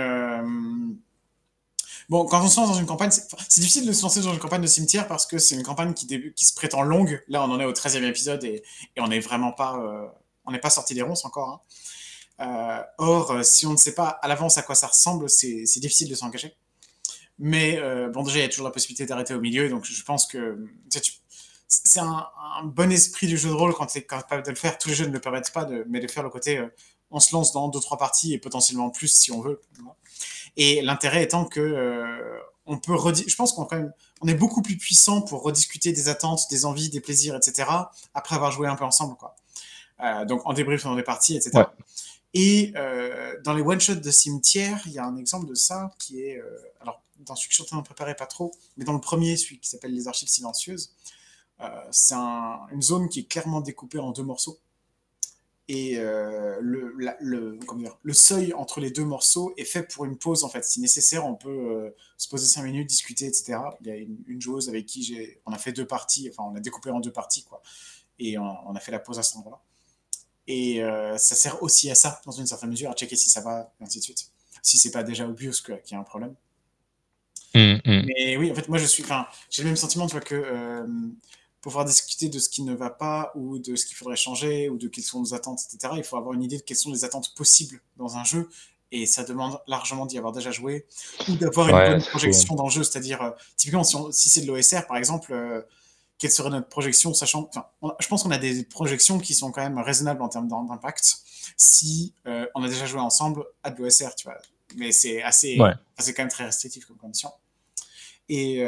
Bon, quand on se lance dans une campagne, c'est difficile de se lancer dans une campagne de Cimetière parce que c'est une campagne qui se prétend longue. Là, on en est au 13e épisode et on n'est vraiment pas... on n'est pas sorti des ronces encore. Hein. Or, si on ne sait pas à l'avance à quoi ça ressemble, c'est difficile de s'engager. Mais bon, déjà, il y a toujours la possibilité d'arrêter au milieu, donc je pense que c'est un bon esprit du jeu de rôle quand tu es capable de le faire. Tous les jeux ne le permettent pas, mais de faire le côté on se lance dans 2-3 parties et potentiellement plus si on veut. Et l'intérêt étant que on peut je pense on est beaucoup plus puissant pour rediscuter des attentes, des envies, des plaisirs, etc. après avoir joué un peu ensemble, quoi. Donc en débrief dans des parties, etc. Ouais. Et dans les one-shots de Cimetière, il y a un exemple de ça qui est... alors, dans celui que je suis en train de préparer, pas trop, mais dans le premier, celui qui s'appelle Les Archives Silencieuses, C'est une zone qui est clairement découpée en 2 morceaux. Et comment dire, le seuil entre les 2 morceaux est fait pour une pause, en fait. Si nécessaire, on peut se poser 5 minutes, discuter, etc. Il y a une joueuse avec qui on a fait 2 parties, enfin, on a découpé en 2 parties, quoi. Et on a fait la pause à cet endroit-là. Et ça sert aussi à ça, dans une certaine mesure, à checker si ça va, et ainsi de suite. Si c'est pas déjà obvious qu'il y a un problème. Mais oui, en fait, moi, j'ai le même sentiment, tu vois, que pour pouvoir discuter de ce qui ne va pas, ou de ce qu'il faudrait changer, ou de quelles sont nos attentes, etc., il faut avoir une idée de quelles sont les attentes possibles dans un jeu, et ça demande largement d'y avoir déjà joué, ou d'avoir une bonne projection dans le jeu, c'est-à-dire, typiquement, si c'est de l'OSR, par exemple, quelle serait notre projection, sachant, je pense qu'on a des projections qui sont quand même raisonnables en termes d'impact, si on a déjà joué ensemble à de l'OSR, tu vois. Mais c'est c'est quand même très restrictif comme condition. Et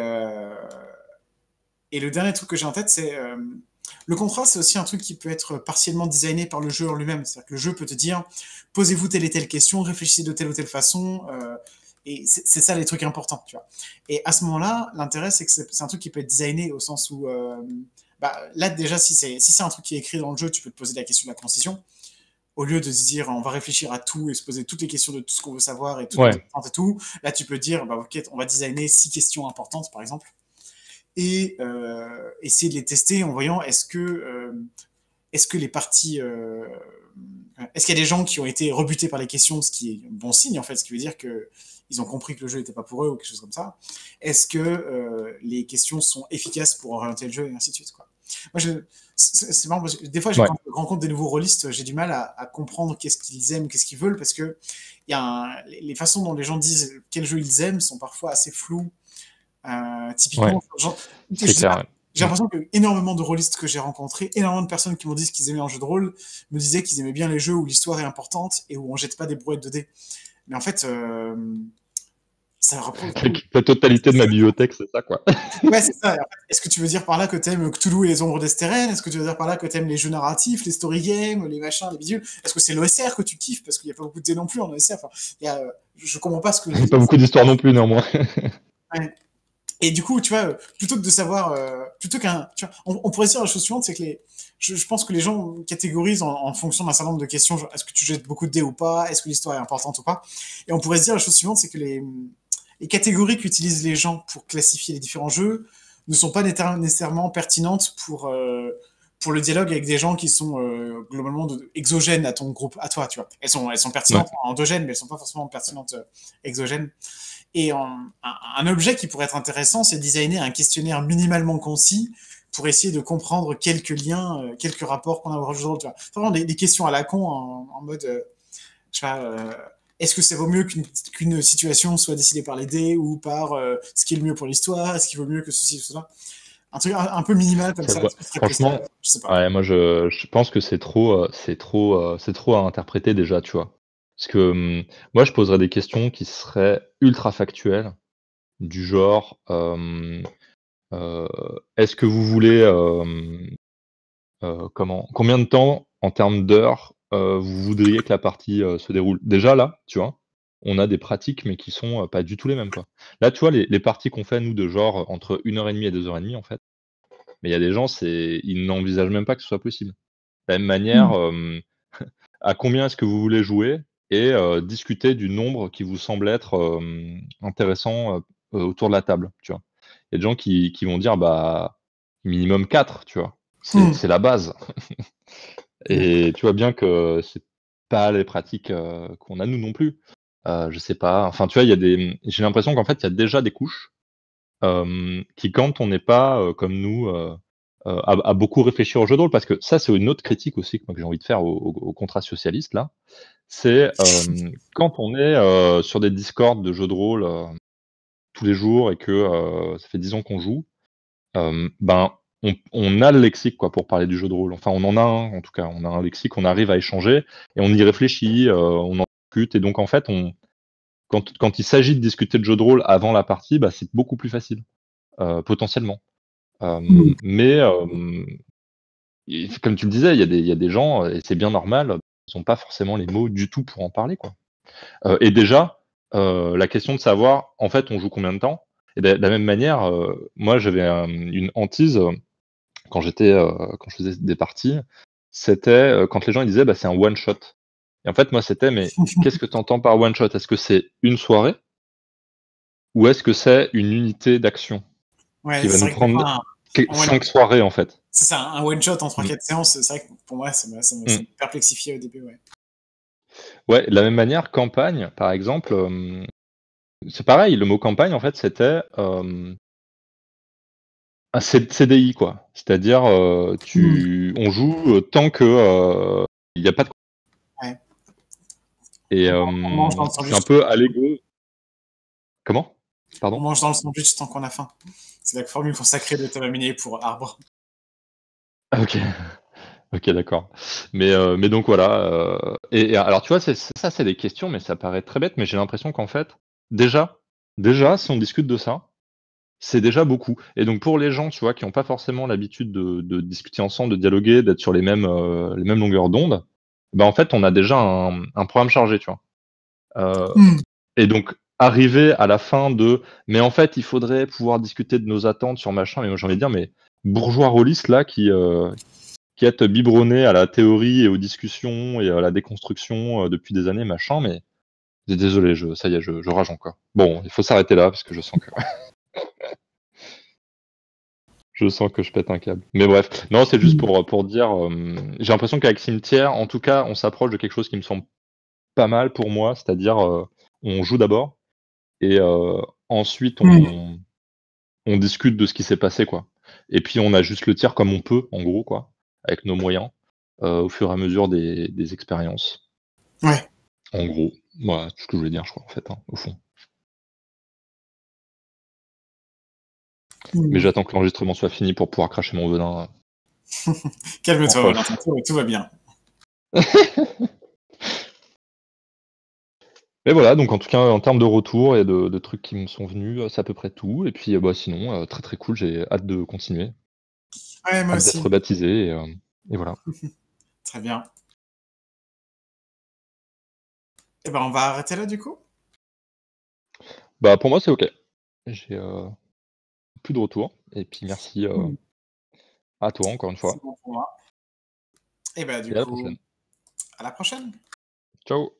le dernier truc que j'ai en tête, c'est le contrat, c'est aussi un truc qui peut être partiellement designé par le jeu en lui-même. C'est-à-dire que le jeu peut te dire, posez-vous telle et telle question, réfléchissez de telle ou telle façon, et c'est ça les trucs importants, tu vois. Et à ce moment-là, l'intérêt, c'est que c'est un truc qui peut être designé au sens où, là déjà, si c'est un truc qui est écrit dans le jeu, tu peux te poser la question de la concision, au lieu de se dire on va réfléchir à tout et se poser toutes les questions de tout ce qu'on veut savoir et toutes les attentes et tout. Là, tu peux dire, ok, on va designer 6 questions importantes, par exemple, et essayer de les tester en voyant est-ce que les parties, est-ce qu'il y a des gens qui ont été rebutés par les questions, ce qui est un bon signe en fait, ce qui veut dire qu'ils ont compris que le jeu n'était pas pour eux ou quelque chose comme ça. Est-ce que les questions sont efficaces pour orienter le jeu et ainsi de suite, quoi. Moi, c'est marrant parce que des fois, quand je rencontre des nouveaux rôlistes, j'ai du mal à comprendre qu'est-ce qu'ils aiment, qu'est-ce qu'ils veulent, parce que les façons dont les gens disent quel jeu ils aiment sont parfois assez floues. Typiquement, c'est clair. J'ai l'impression que énormément de rôlistes que j'ai rencontrés, énormément de personnes qui m'ont dit qu'ils aimaient un jeu de rôle, me disaient qu'ils aimaient bien les jeux où l'histoire est importante et où on jette pas des brouettes de dés. Mais en fait, ça rapproche. La totalité de ma bibliothèque, c'est ça, quoi. Ouais, c'est ça. Est-ce que tu veux dire par là que t'aimes Cthulhu et les ombres d'Esteren? Est-ce que tu veux dire par là que t'aimes les jeux narratifs, les story games, les machins, les bidules? Est-ce que c'est l'OSR que tu kiffes? Parce qu'il n'y a pas beaucoup de dés non plus en OSR. Enfin, je comprends pas ce que... Il n'y a pas beaucoup d'histoires non plus, néanmoins. Ouais. Et du coup, tu vois, plutôt que de savoir, on pourrait dire la chose suivante, c'est que je pense que les gens catégorisent en fonction d'un certain nombre de questions. Genre, est-ce que tu jettes beaucoup de dés ou pas? Est-ce que l'histoire est importante ou pas? Et on pourrait se dire la chose suivante, c'est que les catégories qu'utilisent les gens pour classifier les différents jeux ne sont pas nécessairement pertinentes pour le dialogue avec des gens qui sont globalement exogènes à ton groupe, à toi, tu vois. Elles sont pertinentes endogènes, mais elles sont pas forcément pertinentes exogènes. Et un objet qui pourrait être intéressant, c'est designer un questionnaire minimalement concis pour essayer de comprendre quelques liens, quelques rapports qu'on a au jeu de rôle. Vraiment des questions à la con en mode, je sais pas, est-ce que ça vaut mieux qu'une situation soit décidée par les dés ou par ce qui est le mieux pour l'histoire? Est-ce qu'il vaut mieux que ceci ou cela? Un truc un peu minimal comme ça. Franchement, je sais pas. Ouais, moi je pense que c'est trop à interpréter déjà, tu vois. Parce que moi je poserais des questions qui seraient ultra factuelles, du genre est-ce que vous voulez combien de temps en termes d'heures vous voudriez que la partie se déroule? Déjà là, tu vois, on a des pratiques mais qui sont pas du tout les mêmes, quoi. Là, tu vois, les parties qu'on fait nous de genre entre 1 heure et demie et 2 heures et demie en fait, mais il y a des gens, ils n'envisagent même pas que ce soit possible. De la même manière, à combien est-ce que vous voulez jouer? Et discuter du nombre qui vous semble être intéressant autour de la table, tu vois? Il y a des gens qui vont dire, bah, minimum 4, tu vois? C'est la base. Et tu vois bien que c'est pas les pratiques qu'on a nous non plus. Je sais pas, enfin, tu vois, j'ai l'impression qu'en fait, il y a déjà des couches qui, quand on n'est pas comme nous, à beaucoup réfléchir au jeu de rôle, parce que ça, c'est une autre critique aussi que moi que j'ai envie de faire au contrat socialiste là. C'est quand on est sur des discords de jeux de rôle tous les jours et que ça fait 10 ans qu'on joue, ben on a le lexique quoi pour parler du jeu de rôle. Enfin, on en a un en tout cas, on a un lexique, on arrive à échanger et on y réfléchit, on en discute et donc en fait, quand il s'agit de discuter de jeu de rôle avant la partie, bah, c'est beaucoup plus facile, potentiellement. Mais comme tu le disais, il y a des gens, et c'est bien normal, ils ont pas forcément les mots du tout pour en parler, quoi. Et déjà, la question de savoir, en fait, on joue combien de temps? Et de la même manière, moi, j'avais une hantise, quand je faisais des parties, c'était, quand les gens ils disaient: «Bah, c'est un one shot». Et en fait, moi, c'était: «Mais qu'est-ce que tu entends par one shot? Est-ce que c'est une soirée ou est-ce que c'est une unité d'action qui Ouais, va c'est nous vrai que des prendre fois, un one 5 soirées, en fait?» c'est ça, un one shot en Mmh. 3-4 séances, c'est vrai que pour moi, ça me Mmh. perplexifiait au début, ouais. Ouais, de la même manière, campagne, par exemple, c'est pareil, le mot campagne, en fait, c'était, un CDI, quoi. C'est-à-dire, Mmh. on joue, tant que, il y a pas de Ouais. et On mange dans le c'est sandwich un peu à l'ego. Comment? on Pardon? mange dans le sandwich tant qu'on a faim. C'est la formule consacrée de Thomas Minier pour Arbre. Ah OK. OK, d'accord. Mais donc voilà, et alors tu vois, ça, c'est des questions, mais ça paraît très bête, mais j'ai l'impression qu'en fait, déjà, si on discute de ça, c'est déjà beaucoup. Et donc pour les gens, tu vois, qui ont pas forcément l'habitude de discuter ensemble, de dialoguer, d'être sur les mêmes longueurs d'onde, bah, en fait, on a déjà un programme chargé, tu vois? Heu Mmh. et donc arriver à la fin de: «Mais en fait, il faudrait pouvoir discuter de nos attentes sur machin», mais moi j'ai envie de dire: «Mais bourgeois rôlistes là qui êtes biberonnés à la théorie et aux discussions et à la déconstruction, depuis des années machin, mais désolé, ça y est, je rage encore. Bon, il faut s'arrêter là parce que je sens que je sens que je pète un câble. Mais bref, non, c'est juste Mmh. pour dire, j'ai l'impression qu'avec Cimetière, en tout cas, on s'approche de quelque chose qui me semble pas mal pour moi, c'est-à-dire, on joue d'abord et ensuite Mmh. on discute de ce qui s'est passé, quoi. Et puis on ajuste le tir comme on peut, en gros, quoi, avec nos moyens, au fur et à mesure des expériences. Ouais. En gros, voilà, tout ce que je voulais dire, je crois, en fait, hein, au fond. Mais Mmh. j'attends que l'enregistrement soit fini pour pouvoir cracher mon venin, en Calme-toi, poche. Valentin, tout va bien. Mais voilà, donc en tout cas, en termes de retours et de trucs qui me sont venus, c'est à peu près tout. Et puis, bah, sinon, très, très cool, j'ai hâte de continuer, Ouais, moi hâte d'être aussi. rebaptisé et voilà. Très bien. Et ben, on va arrêter là, du coup? Bah, pour moi, c'est OK. J'ai, plus de retours et puis merci, Mmh. à toi encore une C'est fois bon pour moi. Et bah, du et à la coup, prochaine. à la prochaine. Ciao.